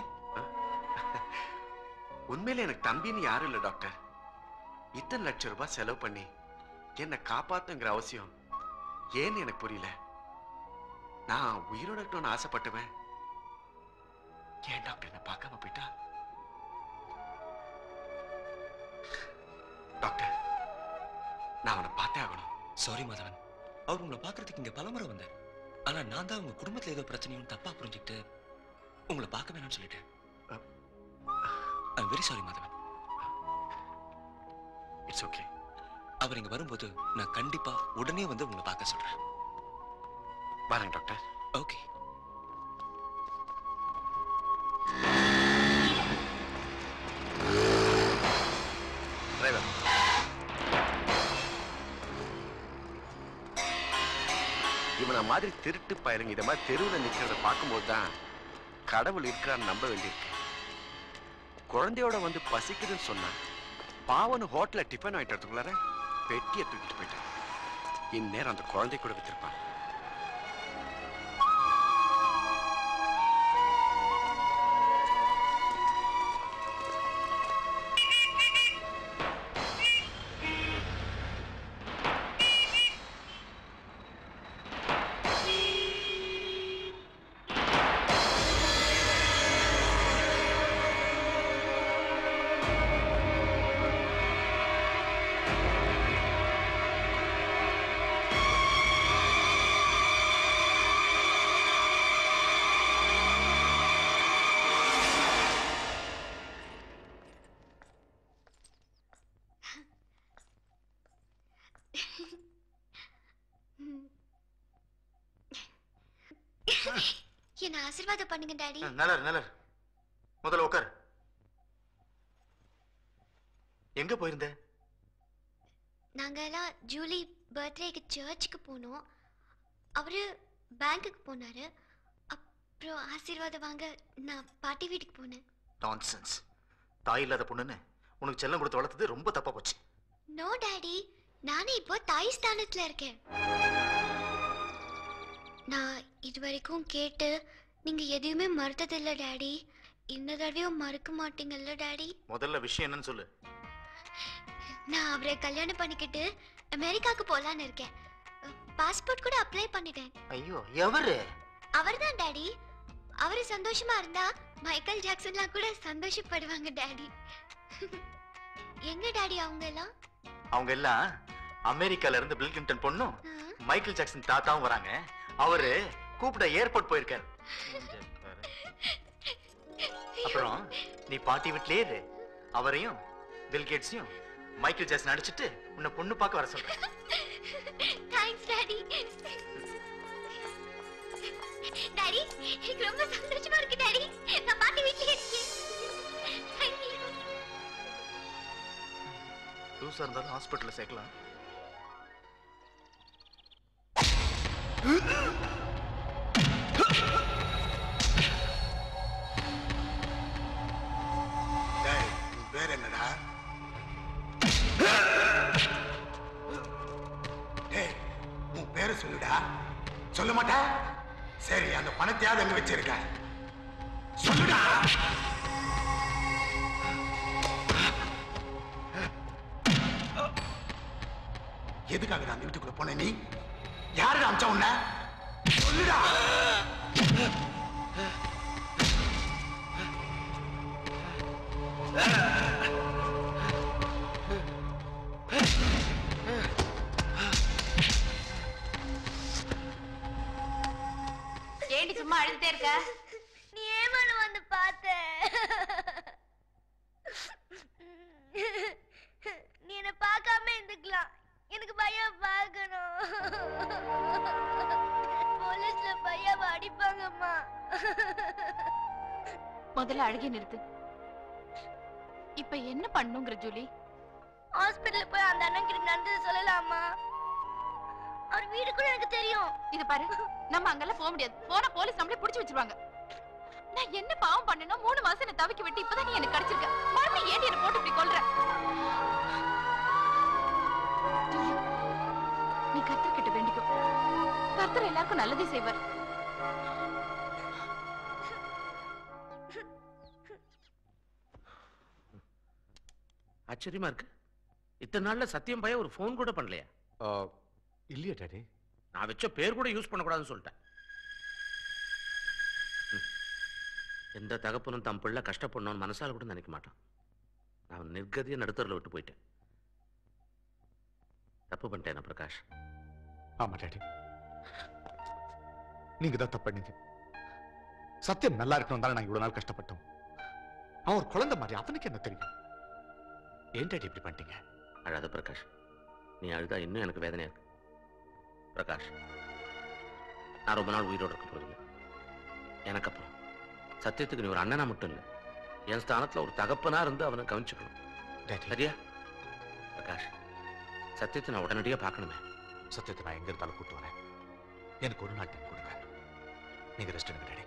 உண்மையில எனக்கு தம்பின்னு யாரும் இல்லை டாக்டர். இத்தனை லட்சம் ரூபாய் செலவு பண்ணி என்னை காப்பாத்துங்கிற அவசியம் ஏன்னு எனக்கு புரியல. நான் உயிரோட இருக்கணும்னு ஆசைப்பட்டுவேன். ஏன் டாக்டர் என்ன பார்க்காம போயிட்டா? டாக்டர், நான் அவனை பார்த்தே ஆகணும். சாரி மாதவன், அவர் உங்களை பார்க்கறதுக்கு இங்க பலமுறை வந்தார். ஆனா நான் தான் உங்க குடும்பத்துல ஏதோ பிரச்சனையும் தப்பா புரிஞ்சுக்கிட்டு உங்களை பார்க்க வேணாம்னு சொல்லிட்டேன். I am very sorry Madhavan. It's okay. அவர் இங்க வரும்போது நான் கண்டிப்பா உடனே வந்து உங்களை பார்க்க சொல்றேன். பாருங்க டாக்டர். ஓகே. டிரைவர், இவனை மாதிரி திருட்டு பயிருங்க இதை மாதிரி தெருவில் நிற்கிறத பார்க்கும்போது தான் கடவுள் இருக்கிறான்னு நம்ப வேண்டியிருக்கு. குழந்தையோட வந்து பசிக்குதுன்னு சொன்னா பாவனு ஹோட்டலில் டிஃபன் வாங்கிட்டு வரதுக்குள்ளார பெட்டியை தூக்கிட்டு போயிட்டேன். இந்நேரம் அந்த குழந்தை கூட வித்திருப்பான். என்ன ஆசீர்வாதம் பண்ணுங்க டாடி. நலர் நலர், முதல்ல உட்கார். எங்க போயிருந்த? நாங்க எல்லாம் ஜூலி பர்த்டேக்கு சர்ச்சுக்கு போனோம். அவரு பேங்க்குக்கு போனாரு. அப்புறம் ஆசீர்வாதம் வாங்க நான் பாட்டி வீட்டுக்கு போனேன். நான்சென்ஸ். தாய் இல்லாத பொண்ணுன்னு உனக்கு செல்லம் கொடுத்து வளர்த்தது ரொம்ப தப்பா போச்சு. நோ டாடி, நானே இப்போ தாய் ஸ்தானத்துல இருக்கேன். நான் இது வரைக்கும் கேட்டு நீங்க எதையுமே மறுத்ததில்ல டாடி. இந்த தடவையும் மறுக்க மாட்டீங்கல்ல டாடி? முதல்ல விஷயம் என்னன்னு சொல்லு. நான் அவரை கல்யாணம் பண்ணிக்கிட்டு அமெரிக்காக்கு போலான்னு இருக்கேன். பாஸ்போர்ட் கூட அப்ளை பண்ணிட்டேன். ஐயோ, எவரு? அவர்தான் டாடி. அவரு சந்தோஷமா இருந்தா மைக்கேல் ஜாக்சன்லாம் கூட சந்தோஷப்படுவாங்க டாடி. எங்க டாடி அவங்க எல்லாம்? அவங்க எல்லாம் அமெரிக்கால இருந்து பில் கிளின்டன் பொண்ணும் மைக்கேல் ஜாக்சன் தாத்தாவும் வராங்க. அவரு கூப்பிட ஏர்போர்ட் போயிருக்காரு. அப்புறம் நீ பாட்டி வீட்லயே இரு. அவரையும் பில் கேட்ஸையும் மைக்கேல் ஜாக்சன் அடிச்சிட்டு உன்னை பொண்ணு பார்க்க வர சொல்றேன். Thanks daddy. டாடி, எனக்கு ரொம்ப சந்தோஷமா இருக்கு டாடி. நான் பாட்டி வீட்லயே இருக்கேன். லூசா இருந்தாலும் ஹாஸ்பிட்டல்ல சேர்க்கலாம். பேர் என்னடா? உன் பேரு சொல்லுடா. சொல்ல மாட்டா? சரி, அந்த பணத்தையாவது அங்க வச்சிருக்க. சொல்லுடா. எதுக்காக அந்த வீட்டுக்குள்ள போன நீ? யாரு அமிச்ச உன்ன? சொல்லுடா. ஏண்டி சும்மா அழுதுட்டே இருக்க? நீ ஏமானு வந்து பார்த்த. நீ என்ன பார்க்காம இருந்துக்கலாம். எனக்கு பையன் பார்க்கணும். போலீஸ்ல பையாவை அடிப்பாங்கம்மா. முதல்ல அழுகி நிறுத்து. இப்ப என்ன பண்ணுங்கிற ஜூலி? ஹாஸ்பிடல்ல போய் அந்த அண்ணன் கிட்ட நடந்தது சொல்லலாமா? அவர் வீடு கூட எனக்கு தெரியும். இது பாரு, நம்ம அங்கெல்லாம் போக முடியாது. போனா போலீஸ் நம்மளே புடிச்சு வச்சிருவாங்க. நான் என்ன பாவம் பண்ணனும்? மூணு மாசம் என்ன தவிக்க விட்டு இப்பதான் நீ எனக்கு கிடைச்சிருக்க. மறுபடியும் ஏன் என்ன போட்டு இப்படி கொல்ற? நீ கர்த்தர் கிட்ட வேண்டிக்கோ. கர்த்தர் எல்லாருக்கும் நல்லதே செய்வார். ஆச்சரியமா இருக்கு. இத்தனை நாள்ல சத்தியம் பையன் ஒரு போன் கூட பண்ணலையா? இல்லையா டாடி? நான் வச்ச பேர் கூட யூஸ் பண்ணக்கூடாதுன்னு சொல்லிட்டேன். எந்த தகப்பனும் தம் பிள்ளை கஷ்டப்படணும்னு மனசால கூட நினைக்க மாட்டான். நான் நிர்கதியை நடுத்தரில் விட்டு போயிட்டேன். தப்பு பண்ணிட்டேன் பிரகாஷ். ஆமா டாடி, நீங்க தான் தப்பு பண்ணீங்க. சத்தியம் நல்லா இருக்கணும் தானே நான் இவ்வளவு நாள் கஷ்டப்பட்டோம். அவன் ஒரு குழந்தை மாதிரி, அவனுக்கு என்ன தெரியும்? ஏன் டாடி இப்படி பண்ணிட்டீங்க? அழாத பிரகாஷ். நீ அழுதா இன்னும் எனக்கு வேதனையா இருக்கு. பிரகாஷ், நான் ரொம்ப நாள் உயிரோடு இருக்க போறதில்லை. எனக்கு அப்புறம் சத்தியத்துக்கு நீ ஒரு அண்ணனா மட்டும் இல்லை, என் ஸ்தானத்துல ஒரு தகப்பனா இருந்து அவனை கவனிச்சுக்கணும். சரியா பிரகாஷ்? சத்தியத்தை நான் உடனடியாக பார்க்கணுமே. சத்தியத்தை நான் எங்க இருந்தாலும் கூட்டு வரேன். எனக்கு ஒரு நாள் டைம் கொடுங்க. நீங்க ரெஸ்ட் எடுங்க டாடி.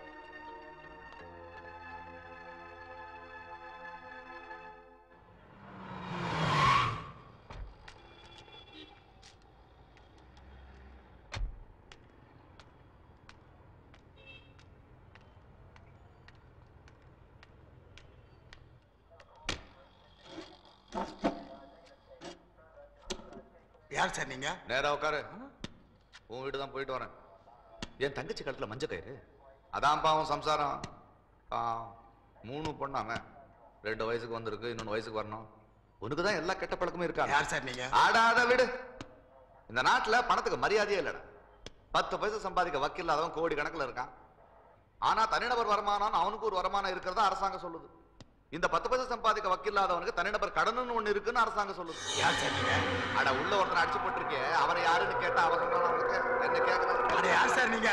யார் சார் நீங்க? நேரா உட்காரு. உன் வீடு தான் போயிட்டு வரேன். என் தங்கச்சி கழுத்துல மஞ்ச கயிறு, அதான் பாவம் சம்சாரம். பாவம் மூணு பொண்ணாம, ரெண்டு வயசுக்கு வந்திருக்கு, இன்னொன்று வயசுக்கு வரணும். உனக்கு தான் எல்லா கெட்ட பழக்கமும் இருக்கா? யார் சார் நீங்க? ஆடாத வீடு. இந்த நாட்டுல பணத்துக்கு மரியாதையே இல்லடா. பத்து பைசா சம்பாதிக்க வக்கீல் அவன் கோடி கணக்குல இருக்கான். ஆனா தனிநபர் வருமானம் அவனுக்கு ஒரு வருமானம் இருக்கிறதா அரசாங்கம் சொல்லுது. இந்த பத்து பைசா சம்பாதிக்க வக்கீல்லாதவனுக்கு தனிநபர் கடன் ஒண்ணு இருக்குன்னு அரசாங்கம் சொல்லுது. யார் சார் நீங்க? அட உள்ள ஒருத்தர் அடிச்சு போட்டிருக்கே, அவரை யாருன்னு கேட்டா அவன் சொல்றான். என்ன கேக்குறது? யார் சார் நீங்க?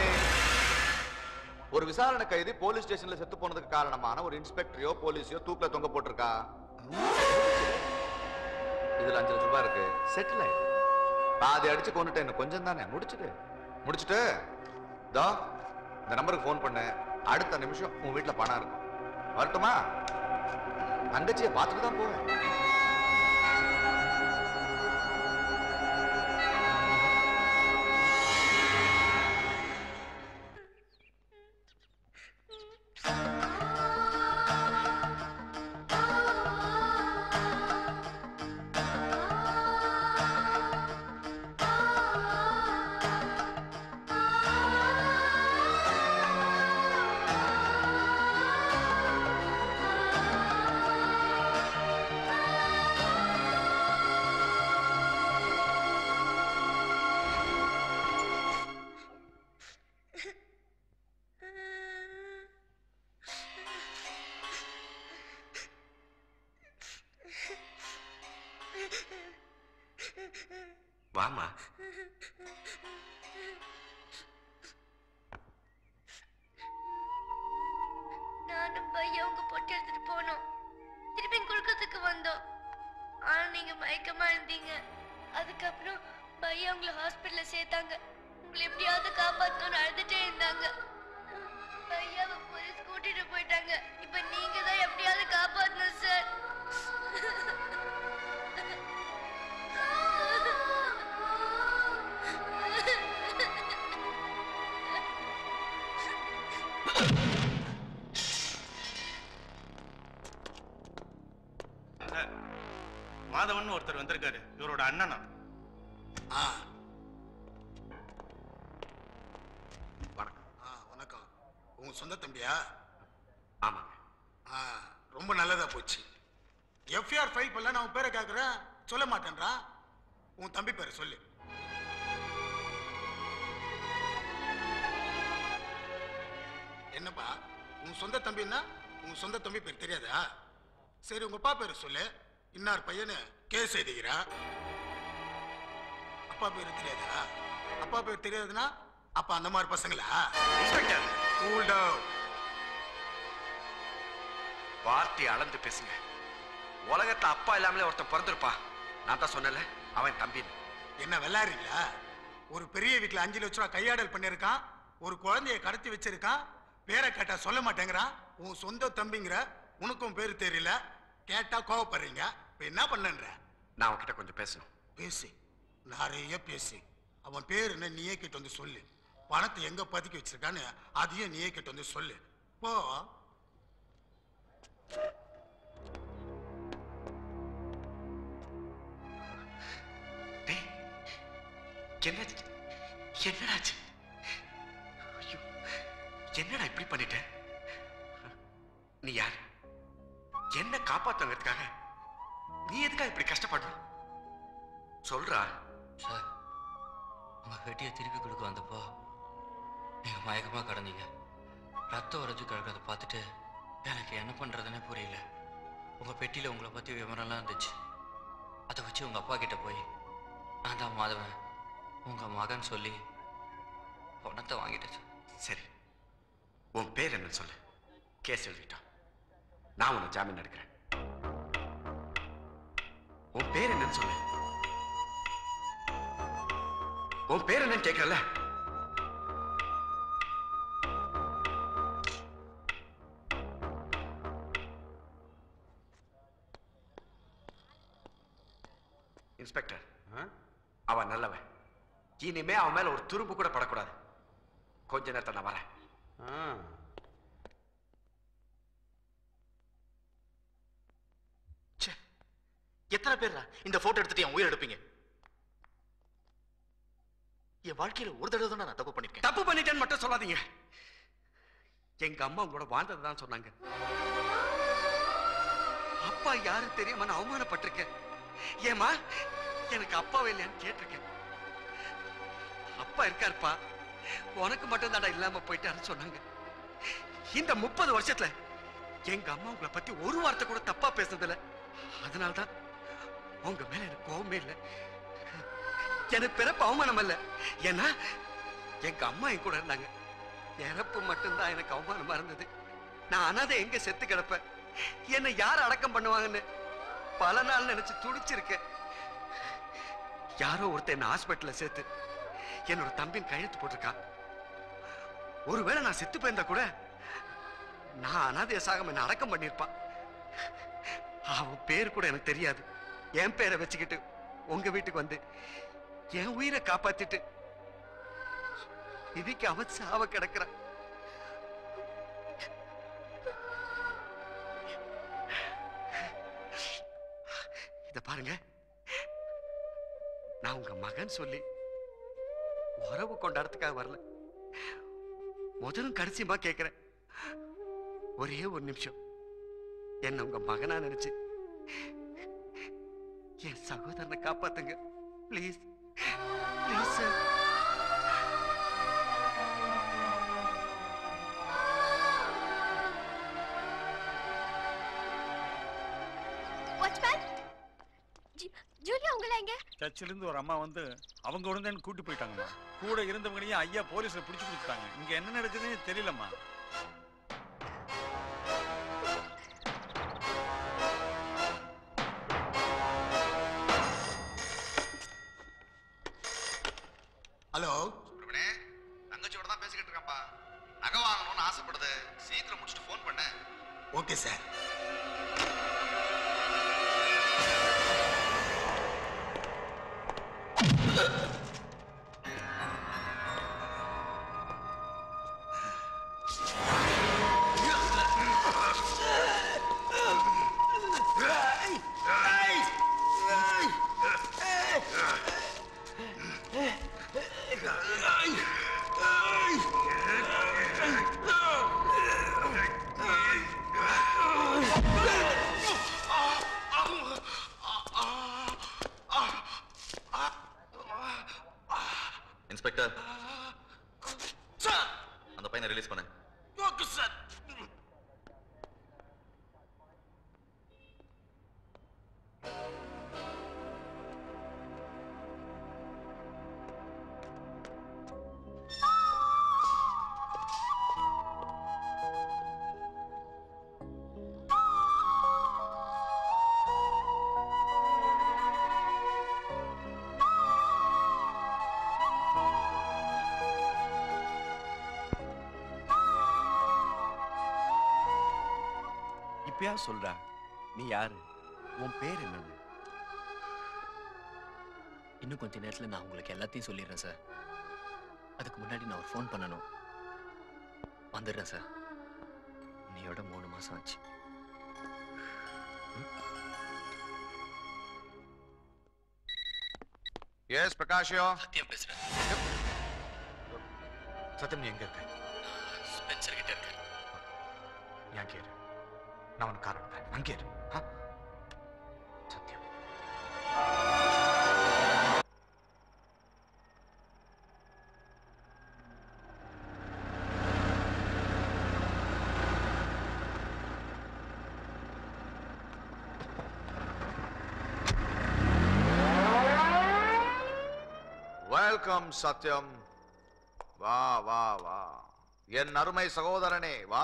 ஒரு விசாரணை கைதி போலீஸ் ஸ்டேஷன்ல செத்து போனதுக்கு காரணமான ஒரு இன்ஸ்பெக்டரையோ போலீஸையோ தூக்கில தொங்க போட்டிருக்கா. இதுல அஞ்சு லட்சம் ரூபாய் இருக்கு. செட்டில் ஆயிடு. பாதி அடிச்சு கொண்டுட்டேன், இன்னும் கொஞ்சம் தானே. முடிச்சுட்டு முடிச்சுட்டு தோ இந்த நம்பருக்கு போன் பண்ண. அடுத்த நிமிஷம் உன் வீட்டுல பணம் இருக்கும். வரட்டுமா? தங்கச்சியை பார்த்துட்டு தான் போவேன். வாமா. நானும் பையன் உங்க பொட்டி எடுத்துட்டு போனோம். திருப்பி குழுக்கத்துக்கு வந்தோம். ஆனா நீங்க மயக்கமா இருந்தீங்க. அதுக்கப்புறம் பையன் உங்களை ஹாஸ்பிட்டல்ல சேர்த்தாங்க. உங்களை எப்படியாவது காப்பாத்தணும்னு அழுதுட்டே இருந்தாங்க. பையாவை போலீஸ் கூட்டிட்டு போயிட்டாங்க. இப்ப நீங்க தான் எப்படியாவது காப்பாத்தணும் சார். மாதவன் ஒருத்தர் வந்திருக்காரு. இவரோட அண்ணனா? வணக்கம். வணக்கம். உங்க சொந்த தம்பியா? ஆமா. ரொம்ப நல்லதா போச்சு. எஃப்ஐஆர் ஃபைல் பண்ணல. நான் உன் பேரை கேட்கிறேன், சொல்ல மாட்டேன்றா. உன் தம்பி பேரை சொல்லு. என்னப்பா உன் சொந்த தம்பின்னா உன் சொந்த தம்பி பேர் தெரியாதா? சரி உங்க அப்பா பேரை சொல்லு. இன்னார் பையனு கேஸ் எழுதிக்கிறா. அப்பா பேரு தெரியாதா? அப்பா பேர் தெரியாதுன்னா அப்ப அந்த மாதிரி பசங்களா? Cool down. வார்த்தை அளந்து பேசுங்க. உலகத்துல அப்பா இல்லாமலே ஒருத்தன் பிறந்திருப்பா. நான் தான் சொன்னல அவன் தம்பின்னு. என்ன வெள்ளாறீங்களா? ஒரு பெரிய வீட்டுல அஞ்சு லட்சம் ரூபாய் கையாடல் பண்ணிருக்கான். ஒரு குழந்தைய கடத்தி வச்சிருக்கான். பேரை கேட்டா சொல்ல மாட்டேங்கிறான். உன் சொந்த தம்பிங்கிற, உனக்கும் பேரு தெரியல. கேட்டா கோவப்படுறீங்க. இப்ப என்ன பண்ணன்ற? நான் அவன்கிட்ட கொஞ்சம் பேசணும். பேசி நிறைய பேசி அவன் பேரு என்ன நீயே கிட்ட வந்து சொல்லு. பணத்தை எங்க பதுக்கி வச்சிருக்கான்னு அதையும் நீயே கிட்ட வந்து சொல்லு. போ. என்னாச்சு? என்னடாச்சு? ஐயோ, என்னடா இப்படி பண்ணிட்ட? நீ யார்? என்ன காப்பாத்துங்கிறதுக்காக நீ எதுக்காக இப்படி கஷ்டப்படுற? சொல்றா. சார், உங்க பெட்டியை திருப்பி கொடுக்க வந்தப்போ நீங்க மயக்கமா கடந்தீங்க. ரத்தம் உறைஞ்சு கிடக்கிறத பார்த்துட்டு எனக்கு என்ன பண்றதுன்னே புரியல. உங்க பெட்டியில உங்களை பத்தி விவரம்லாம் இருந்துச்சு. அதை வச்சு உங்க அப்பா கிட்ட போய் நான் தான் மாதவன் உங்க மகன் சொல்லி பணத்தை வாங்கிட்டேன். சரி, உன் பேர் என்னன்னு சொல்லு. கேஸ் எழுதிட்டான். நான் உன்னை ஜாமீன் எடுக்கிறேன். உன் பேர் என்னன்னு சொல்லு. உன் பேர் என்னன்னு கேட்கல. இன்ஸ்பெக்டர், அவன் நல்லவன். இனிமே அவன் மேல ஒரு துரும்பு கூட படக்கூடாது. கொஞ்ச நேரத்தை நான் வரேன். எத்தனை பேர் இந்த போட்டோ எடுத்துட்டு என் உயிர் எடுப்பீங்க? என் வாழ்க்கையில ஒரு தடவை தான் நான் தப்பு பண்ணிருக்கேன். தப்பு பண்ணிட்டேன்னு மட்டும் சொல்லாதீங்க. எங்க அம்மா உங்களோட வாழ்ந்ததுதான் சொன்னாங்க. அப்பா யாரு தெரியாம நான் அவமானப்பட்டிருக்கேன். ஏமா எனக்கு அப்பாவே இல்லையான்னு கேட்டிருக்கேன். அப்பா இருக்காருப்பா, உனக்கு மட்டும் தாண்டா இல்லாம போயிட்டாருன்னு சொன்னாங்க. இந்த முப்பது வருஷத்துல எங்க அம்மா உங்களை பத்தி ஒரு வார்த்தை கூட தப்பா பேசுனதில்ல. அதனால்தான் உங்க மேல எனக்கு கோவமே இல்லை. எனக்கு பிறப்பு அவமானம் இல்ல. ஏன்னா எங்க அம்மா என் கூட இருந்தாங்க. இறப்பு மட்டும்தான் எனக்கு அவமானமா இருந்தது. நான் அனாதை எங்க செத்து கிடப்பேன், என்னை யார் அடக்கம் பண்ணுவாங்கன்னு பல நாள் நினைச்சு துடிச்சிருக்கேன். யாரோ ஒருத்தர் என்ன ஹாஸ்பிட்டல்ல சேர்த்து என்னோட தம்பின் கையெழுத்து போட்டிருக்கான். ஒருவேளை நான் செத்து போயிருந்தா கூட நான் அனாதைய சாகம் என்ன அடக்கம் பண்ணிருப்பான். அவன் பேர் கூட எனக்கு தெரியாது. என் பேரை வச்சுக்கிட்டு உங்க வீட்டுக்கு வந்து என் உயிரை காப்பாத்திட்டு இதுக்கு அவன் சாவ கிடக்குறான். இத பாருங்க, நான் உங்க மகன் சொல்லி உறவு கொண்டாடத்துக்காக வரல. முதலும் கடைசியமா கேட்கிறேன், ஒரே ஒரு நிமிஷம் என்ன உங்க மகனா நினைச்சு என் சகோதரனை காப்பாத்துங்க ப்ளீஸ். Please sir. ஜூலியா உங்கள எங்க? சர்ச்சில இருந்து ஒரு அம்மா வந்து அவங்க உடனே கூட்டி போயிட்டாங்கம்மா. கூட இருந்தவங்களையும் ஐயா போலீஸ்ல பிடிச்சு கொடுத்துட்டாங்க. இங்க என்ன நடக்குதுன்னு தெரியலம்மா. ஹலோ சுப்பிரமணியே, தங்கச்சியோட தான் பேசிக்கிட்டு இருக்கேன்ப்பா. நகை வாங்கணும்னு ஆசைப்படுது, சீக்கிரம் முடிச்சுட்டு ஃபோன் பண்ண. Okay sir. இன்ஸ்பெக்டர், அந்த பையனை ரிலீஸ் பண்ணு. Okay sir. இப்பயா சொல்றா, நீ யாரு, உன் பேர் என்னன்னு? இன்னும் கொஞ்ச நேரத்துல நான் உங்களுக்கு எல்லாத்தையும் சொல்லிடுறேன் சார். அதுக்கு முன்னாடி நான் ஒரு ஃபோன் பண்ணணும். வந்துடுறேன் சார். இன்னையோட மூணு மாசம் ஆச்சு. எஸ் பிரகாஷோ. சத்யம் பேசுறேன். சத்யம், நீ எங்க இருக்க? ஸ்பென்சர் கிட்ட இருக்க. ஏன் கேரு, நான் உனக்கு காரணம் தான். அங்கே இரு. சத்யம். வெல்கம் சத்யம். வா வா வா, என் அருமை சகோதரனே வா.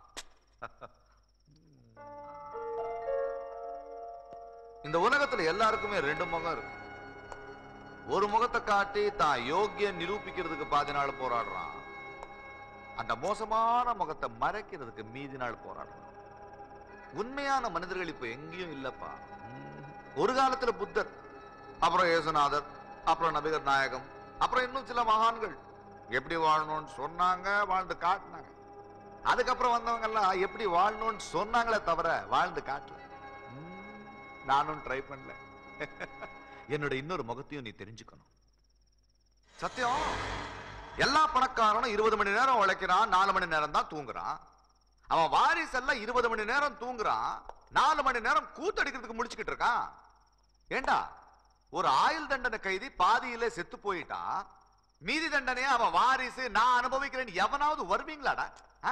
இந்த உலகத்துல எல்லாருக்குமே ரெண்டு முகம் இருக்கு. ஒரு முகத்தை காட்டி தான் யோகிய நிரூபிக்கிறதுக்கு பாதி நாள் போராடுறான். அந்த மோசமான முகத்தை மறைக்கிறதுக்கு மீதி நாள் போராடுறான். உண்மையான மனிதர்கள் இப்ப எங்கேயும் இல்லப்பா. ஒரு காலத்துல புத்தர், அப்புறம் இயேசுநாதர், அப்புறம் நபிகர் நாயகம், அப்புறம் இன்னும் சில மகான்கள் எப்படி வாழணும்னு சொன்னாங்க, வாழ்ந்து காட்டினாங்க. அதுக்கப்புறம் வந்தவங்க எல்லாம் எப்படி வாழணும்னு சொன்னாங்களே தவிர வாழ்ந்து காட்டல. நானும் ட்ரை பண்ணல. என்னோட இன்னொரு முகத்தையும் நீ தெரிஞ்சுக்கணும். சத்தியம், எல்லா பணக்காரனும் இருபது மணி நேரம் உழைக்கிறான், நாலு மணி நேரம் தான் தூங்குறான். அவன் வாரிசு எல்லாம் இருபது மணி நேரம் தூங்குறான், நாலு மணி நேரம் கூத்தடிக்கிறதுக்கு முடிச்சுக்கிட்டு இருக்கான். ஏண்டா, ஒரு ஆயுள் தண்டனை கைதி பாதியிலே செத்து போயிட்டா, மீதி தண்டனையா அவன் வாரிசு நான் அனுபவிக்கிறேன் எவனாவது வருவீங்களாடா?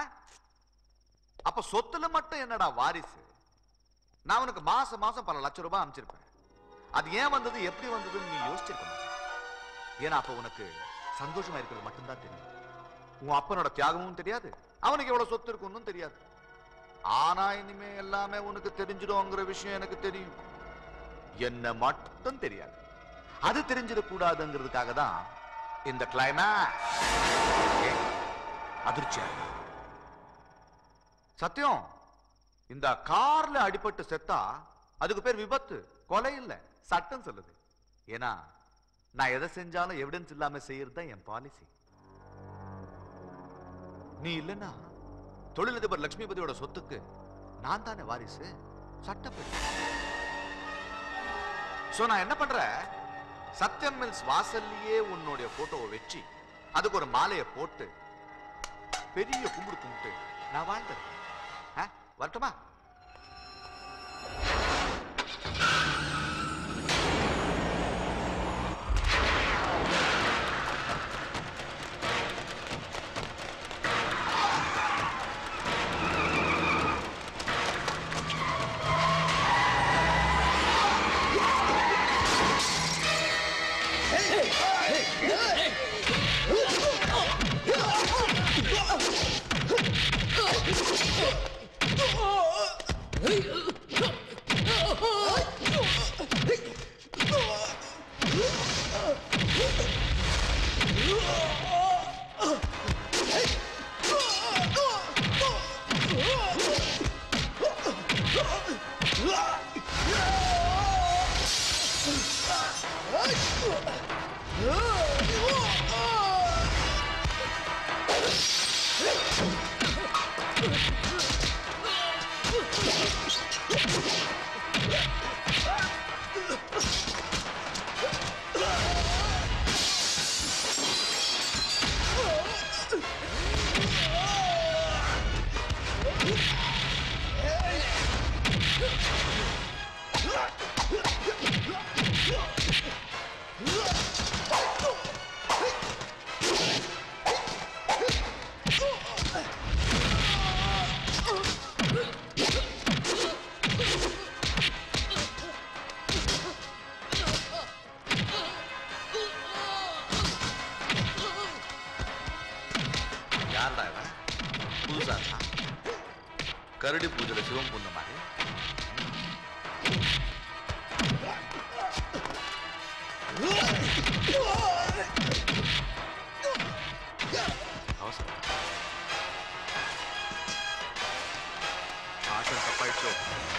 அப்ப சொத்துல மட்டும் என்னடா வாரிசு? நான் உனக்கு மாசம் மாசம் பல லட்சம் ரூபாய் அமைச்சிருப்பேன். அது ஏன் வந்தது, எப்படி வந்ததுன்னு நீ யோசிச்சிருக்க மாட்டேன். ஏன்னா அப்ப உனக்கு சந்தோஷமா இருக்கிறது மட்டும்தான் தெரியும். உன் அப்பனோட தியாகமும் தெரியாது, அவனுக்கு எவ்வளவு சொத்து இருக்குன்னு தெரியாது. ஆனா இனிமே எல்லாமே உனக்கு தெரிஞ்சிடும்ங்கிற விஷயம் எனக்கு தெரியும். என்ன மட்டும் தெரியாது. அது தெரிஞ்சிடக்கூடாதுங்கிறதுக்காக தான் இந்த கிளைமேக்ஸ். அதிர்ச்சியா சத்தியம், இந்த கார்ல அடிபட்டு செத்தா அதுக்கு பேர் விபத்து, கொலை இல்ல, சட்டம் சொல்லுது. ஏன்னா நான் எதை செஞ்சாலும் எவிடன்ஸ் இல்லாம செய்யறது தான் என் பாலிசி. நீ இல்லைன்னா தொழிலதிபர் லட்சுமிபதியோட சொத்துக்கு நான் தானே வாரிசு, சட்டப்படி. சோ நான் என்ன பண்றேன், சத்யம் மில்ஸ் வாசல்லையே உன்னுடைய போட்டோவை வச்சு அதுக்கு ஒரு மாலையை போட்டு பெரிய கும்பிடு கும்பிட்டு நான் வாழ்ந்தேன். வரட்டுமா? கரடி பூஜையில சிவம் பூந்த மாதிரி அவசரம் ஆசன் தப்பாயிடுச்சோ?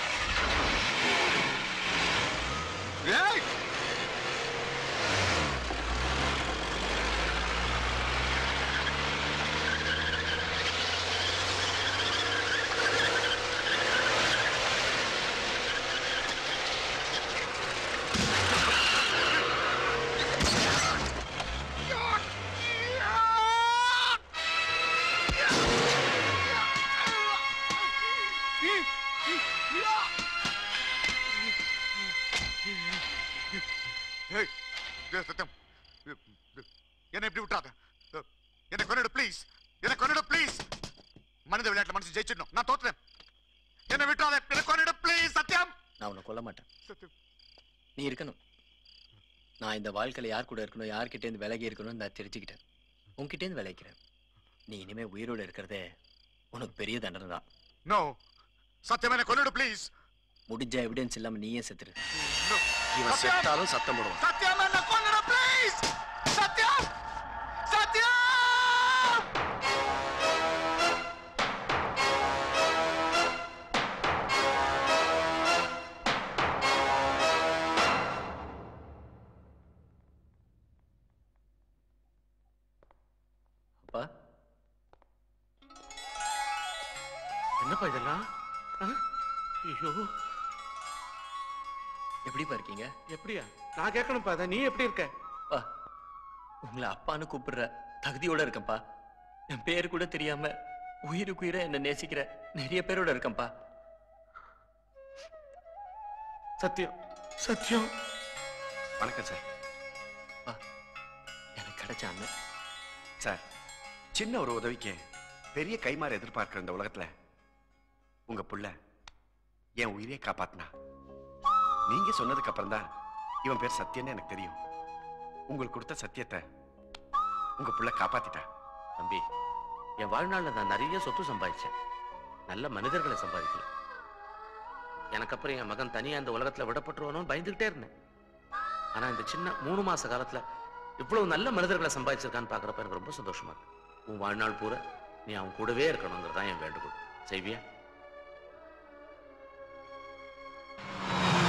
சத்தியம், என்ன இப்படி விட்டாத. என்ன கொன்னிடு ப்ளீஸ், என்ன கொன்னிடு ப்ளீஸ். மனித விளையாட்டுல மனசு ஜெயிச்சிடணும், நான் தோத்துறேன். என்ன விட்டாத, என்ன கொன்னிடு ப்ளீஸ். சத்தியம், நான் உன்னை கொல்ல மாட்டேன். நீ இருக்கணும். நான் இந்த வாழ்க்கையில யார் கூட இருக்கணும், யார்கிட்ட இருந்து விலகி இருக்கணும் நான் தெரிஞ்சுக்கிட்டேன். உன்கிட்ட இருந்து விலகிறேன். நீ இனிமே உயிரோடு இருக்கிறதே உனக்கு பெரிய தண்டனை தான். நோ சத்தியம், என்ன கொன்னிடு ப்ளீஸ். முடிஞ்ச எவிடன்ஸ் இல்லாம நீயே செத்துரு. இவன் செத்தாலும் சத்தம் போடுவான். சத்தியம், என்ன கொன்னிடு ப்ளீஸ். சத்தியம், சத்தியம். அப்பா, என்னப்பா இதெல்லாம்? ஐயோ, எப்படிப்பா இருக்கீங்க? எப்படியா? நான் கேட்கணும்ப்பா, அத நீ எப்படி இருக்க? பா, உங்களை அப்பான்னு கூப்பிடுற தகுதியோட இருக்கேன்ப்பா. என் பேரு கூட தெரியாம உயிருக்கு உயிரை என்ன நேசிக்கிற நிறைய பேரோட இருக்கேன்ப்பா. சத்தியம், சத்தியம். வணக்கம் சார். எனக்கு கிடைச்ச அண்ணன் சார். சின்ன ஒரு உதவிக்கு பெரிய கைமாறு எதிர்பார்க்கிற இந்த உலகத்துல உங்க புள்ள என் உயிரை காப்பாத்தினா. நீங்க சொன்னதுக்கு அப்புறம் தான் இவன் பேர் சத்தியன்னு எனக்கு தெரியும். உங்களுக்கு கொடுத்த சத்தியத்தை உங்க புள்ள காப்பாத்திட்டா. தம்பி, என் வாழ்நாள்ல நான் நிறைய சொத்து சம்பாதிச்சேன், நல்ல மனிதர்களை சம்பாதிக்கல. எனக்கு அப்புறம் என் மகன் தனியா இந்த உலகத்துல விடப்பட்டுருவானு பயந்துகிட்டே இருந்தேன். ஆனா இந்த சின்ன மூணு மாச காலத்துல இவ்வளவு நல்ல மனிதர்களை சம்பாதிச்சிருக்கான்னு பாக்குறப்ப எனக்கு ரொம்ப சந்தோஷமா இருக்கு. உன் வாழ்நாள் பூரா நீ அவன் கூடவே இருக்கணுங்கிறதான் என் வேண்டுகோள். செய்வியா?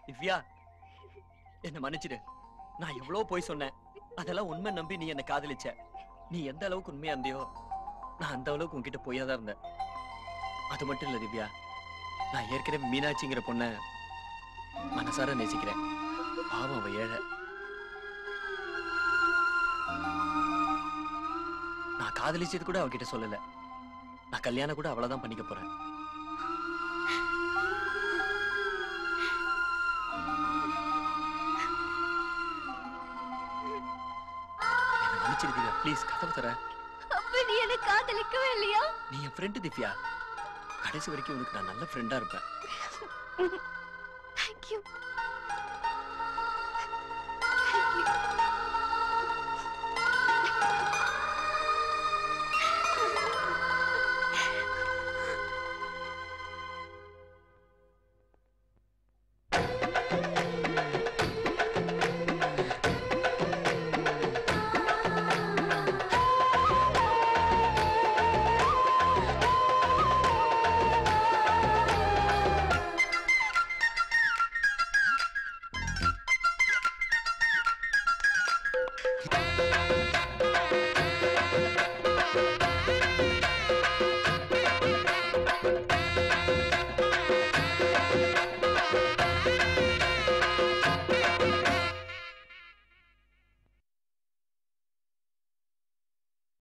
திவ்யா, என்ன மன்னிச்சிடு. நான் எவ்வளவு போய் சொன்னேன். அதெல்லாம் உண்மை நம்பி நீ என்ன காதலிச்ச. நீ எந்த அளவுக்கு உண்மையா இருந்தியோ நான் அந்த அளவுக்கு உன்கிட்ட பொய்யாதான் இருந்தேன். அது மட்டும் இல்ல திவ்யா, நான் ஏற்கனவே மீனாட்சிங்கிற பொண்ண மனசார நேசிக்கிறேன். பாவம் அவ ஏழை. நான் காதலிச்சது கூட அவகிட்ட சொல்லல. நான் கல்யாணம் கூட அவளதான் பண்ணிக்க போறேன். ப்ளீஸ் கதவு தர. அப்ப நீ என்ன காதலிக்கவே இல்லையா? நீ என் ஃப்ரெண்ட் திவ்யா. கடைசி வரைக்கும் உனக்கு நான் நல்ல ஃப்ரெண்டா இருப்பேன். Thank you. Thank you.